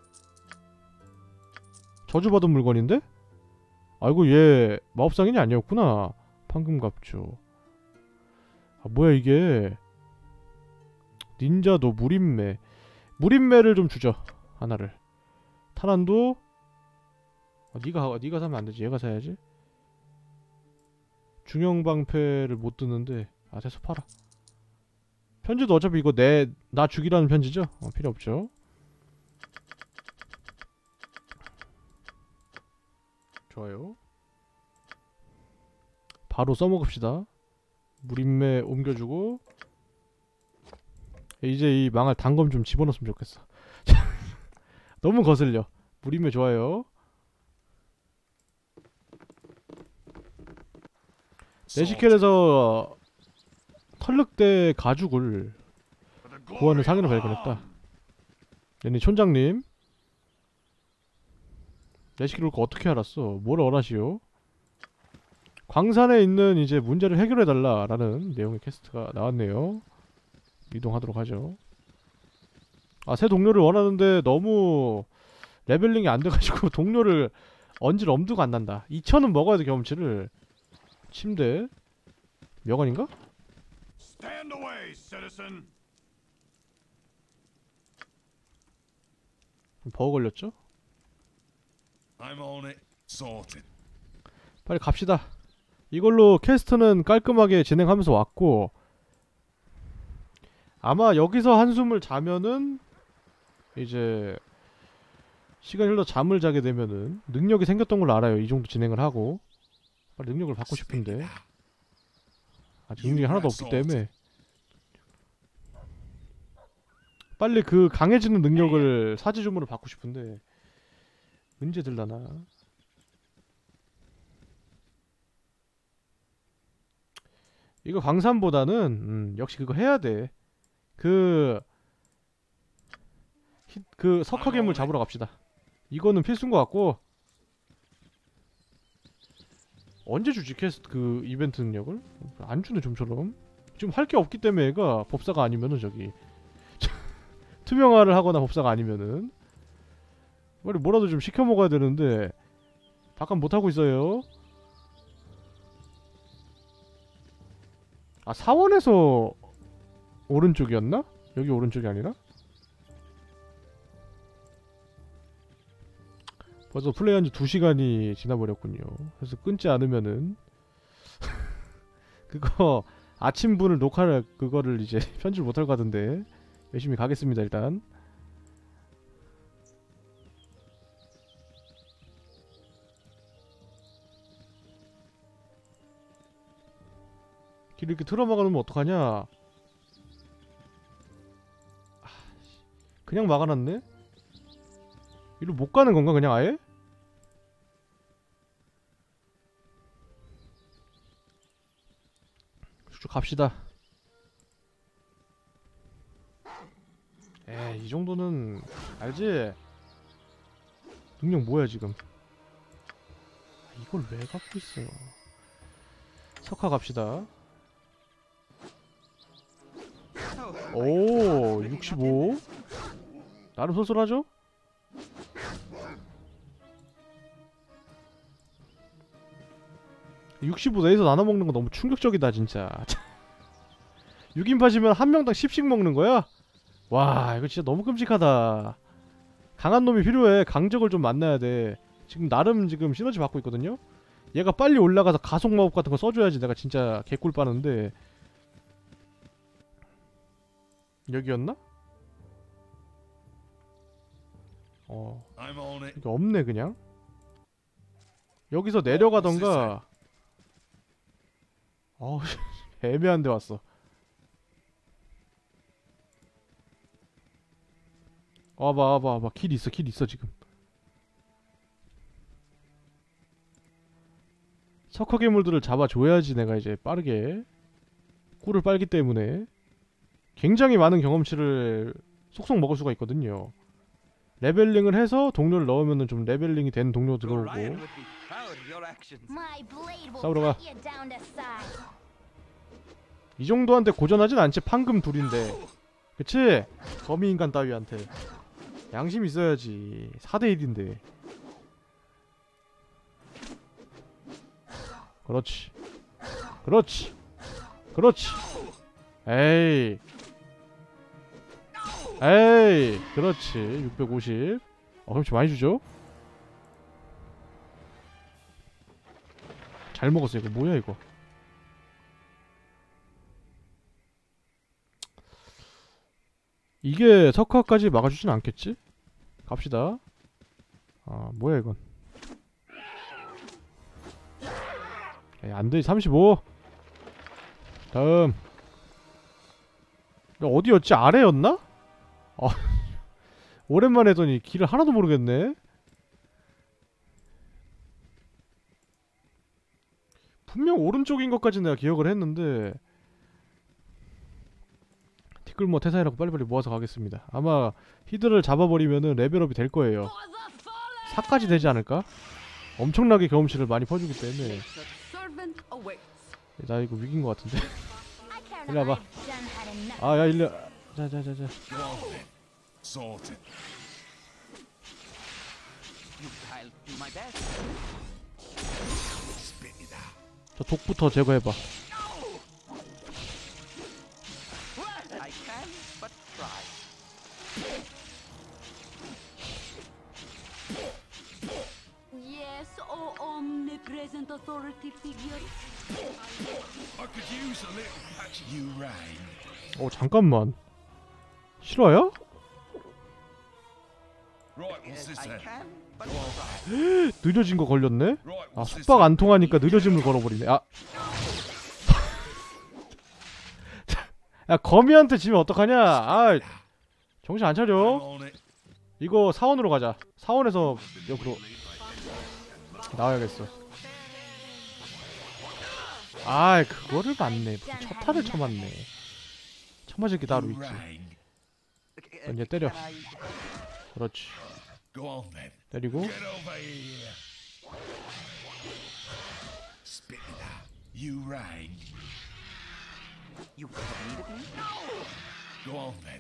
저주받은 물건인데? 아이고 얘 마법상인이 아니었구나. 판금갑주. 아 뭐야 이게. 닌자도 무림매. 무림매를 좀 주죠. 하나를. 타란도 아, 니가 니가 사면 안 되지. 얘가 사야지. 중형 방패를 못 드는데 아 됐어 팔아. 편지도 어차피 이거 내 나 죽이라는 편지죠? 어, 필요 없죠. 좋아요. 바로 써먹읍시다. 무림매 옮겨주고 이제 이 망할 단검 좀 집어넣었으면 좋겠어. 너무 거슬려. 무림매 좋아요. 내시켈에서 털늑대 가죽을 구하는 상인을 발견했다. 얘네 촌장님. 내시켈을 어떻게 알았어? 뭘 원하시오? 광산에 있는 이제 문제를 해결해달라 라는 내용의 퀘스트가 나왔네요. 이동하도록 하죠. 아, 새 동료를 원하는데 너무 레벨링이 안 돼가지고 동료를 얹을 엄두가 안 난다. 이천은 먹어야 돼 경험치를. 침대 명언인가? Stand away, citizen. 버거 걸렸죠? I'm on it. Sorted. 빨리 갑시다. 이걸로 퀘스트는 깔끔하게 진행하면서 왔고 아마 여기서 한숨을 자면은 이제 시간이 흘러 잠을 자게 되면은 능력이 생겼던 걸로 알아요. 이 정도 진행을 하고 빨리 능력을 받고 싶은데 아직 능력이 하나도 없기 때문에 빨리 그 강해지는 능력을 사지주문을 받고 싶은데 언제 들라나. 이거 광산보다는 음, 역시 그거 해야 돼. 그... 히, 그 석화괴물 잡으러 갑시다. 이거는 필수인 것 같고 언제 주지 퀘스트 그 이벤트 능력을? 안 주네 좀처럼. 지금 할 게 없기 때문에 얘가 법사가 아니면은 저기 투명화를 하거나 법사가 아니면은 빨리 뭐라도 좀 시켜 먹어야 되는데 바깥 못하고 있어요. 아 사원에서 오른쪽이었나? 여기 오른쪽이 아니라? 벌써 플레이한 지 두 시간이 지나버렸군요. 그래서 끊지 않으면은 그거 아침분을 녹화를 그거를 이제 편집을 못할 것 같은데 열심히 가겠습니다 일단. 길 이렇게 틀어막아놓으면 어떡하냐. 그냥 막아놨네? 이리로 못 가는 건가 그냥 아예? 쭉 갑시다. 에이 이 정도는 알지? 능력 뭐야 지금. 이걸 왜 갖고 있어. 석화 갑시다. 오 육십오. 나름 쏠쏠하죠? 육십오 내에서 나눠먹는 거 너무 충격적이다 진짜. 육 인팟이면 한 명당 십씩 먹는 거야? 와 이거 진짜 너무 끔찍하다. 강한 놈이 필요해. 강적을 좀 만나야 돼. 지금 나름 지금 시너지 받고 있거든요? 얘가 빨리 올라가서 가속 마법 같은 거 써줘야지 내가 진짜 개꿀 빠는데. 여기였나? 어 이거 없네 그냥. 여기서 내려가던가. 어우 애매한 데 왔어. 와봐 와봐 와봐. 길 있어 길 있어 지금. 석화괴물들을 잡아줘야지 내가 이제 빠르게 꿀을 빨기 때문에 굉장히 많은 경험치를 속속 먹을 수가 있거든요. 레벨링을 해서 동료를 넣으면은 좀 레벨링이 된 동료 들어오고. 싸우러 가. 이 정도한테 고전하진 않지. 판금 둘인데 그치? 거미인간 따위한테 양심 있어야지. 사 대 일인데. 그렇지 그렇지 그렇지. 에이 에이 그렇지. 육백오십. 어 그럼 좀 많이 주죠? 잘 먹었어. 이거 뭐야 이거. 이게 석화까지 막아주진 않겠지? 갑시다. 아 뭐야 이건. 에이, 안돼. 삼십오. 다음. 어디였지? 아래였나? 아 오랜만에 했더니 길을 하나도 모르겠네. 분명 오른쪽인 것까지 내가 기억을 했는데. 티끌모 태사이라고 빨리빨리 모아서 가겠습니다. 아마 히드를 잡아버리면은 레벨업이 될 거예요. 사까지 되지 않을까? 엄청나게 경험치를 많이 퍼주기 때문에. 나 이거 위기인 것 같은데. 일로 와봐. 아 야 일로. 자자자자. Sorted. 저 독부터 제거해봐. I can but try. Yes, oh omnipresent authority figure. I could use a little patch. You rain. 어 잠깐만. 실화야? Right, what's this I then? can but try. 느려진 거 걸렸네? Right, 아 what's this 속박 then? 안 통하니까 느려짐을 걸어버리네. 아. 야 거미한테 지면 어떡하냐? 아 정신 안 차려. I'm on it. 이거 사원으로 가자. 사원에서 옆으로 나와야겠어. 아 그거를 맞네. 무슨 첫 타를 쳐맞네. 쳐맞을 게 따로 You 있지. rain. 이제 때려. Can I- 그렇지. Go on then. 때리고. Get over here. Spit it out. You rain. You needed me? Go on then.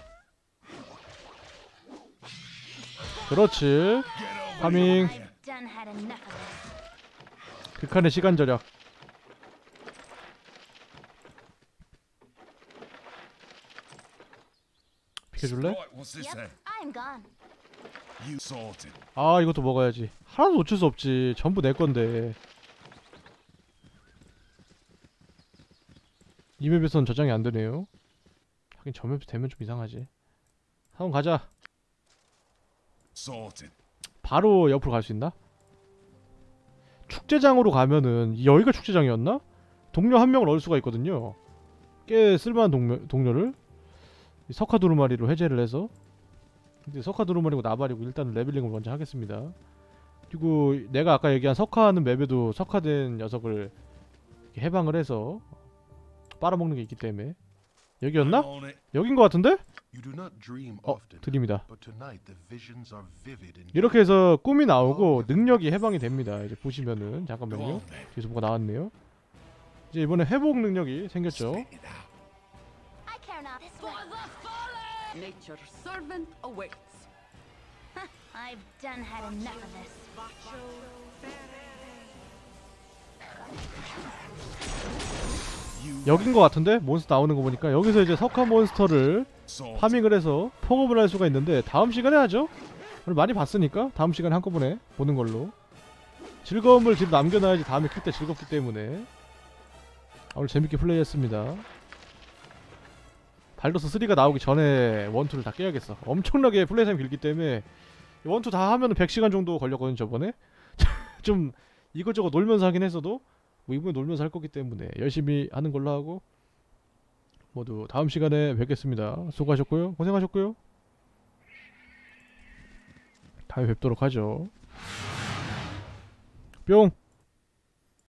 그렇지. Get over 파밍. here. I've done had enough of this. 극한의 시간 절약. 비켜줄래? Right, what's this then? Yep, I'm gone. You sorted. 아 이것도 먹어야지. 하나도 놓칠 수 없지. 전부 내 건데. 이 맵에선 저장이 안 되네요. 하긴 저 맵 되면 좀 이상하지. 한번 가자. Sorted. 바로 옆으로 갈 수 있나? 축제장으로 가면은 여기가 축제장이었나? 동료 한 명을 얻을 수가 있거든요. 꽤 쓸만한 동료, 동료를 이 석화 두루마리로 해제를 해서. 근데 석화 두루마리고 나발이고 일단 레벨링을 먼저 하겠습니다. 그리고 내가 아까 얘기한 석화하는 맵에도 석화된 녀석을 이렇게 해방을 해서 빨아먹는 게 있기 때문에. 여기였나? I'm on it. 여긴 것 같은데? You do not dream 어, often, 드립니다. but tonight the visions are vivid and 이렇게 해서 꿈이 나오고 능력이 해방이 됩니다. 이제 보시면은 Go 잠깐만요. on then. 뒤에서 뭐가 나왔네요. 이제 이번에 회복 능력이 생겼죠. Spit it out. I care not. This way. Nature's servant awaits. I've done had enough of this. 여긴 것 같은데? 몬스터 나오는 거 보니까 여기서 이제 석화 몬스터를 Sorted. 파밍을 해서 펑업을 할 수가 있는데 다음 시간에 하죠? 오늘 많이 봤으니까 다음 시간에 한꺼번에 보는 걸로. 즐거움을 지금 남겨놔야지 다음에 킬 때 즐겁기 때문에. 아, 오늘 재밌게 플레이했습니다. 발더스 쓰리가 나오기 전에 원, 투를 다 깨야겠어. 엄청나게 플레이 타임이 길기 때문에 원, 투 다 하면은 백 시간 정도 걸렸거든 저번에. 좀 이것저것 놀면서 하긴 했어도 뭐 이번에 놀면서 할 거기 때문에 열심히 하는 걸로 하고 모두 다음 시간에 뵙겠습니다. 수고하셨고요. 고생하셨고요. 다음에 뵙도록 하죠. 뿅.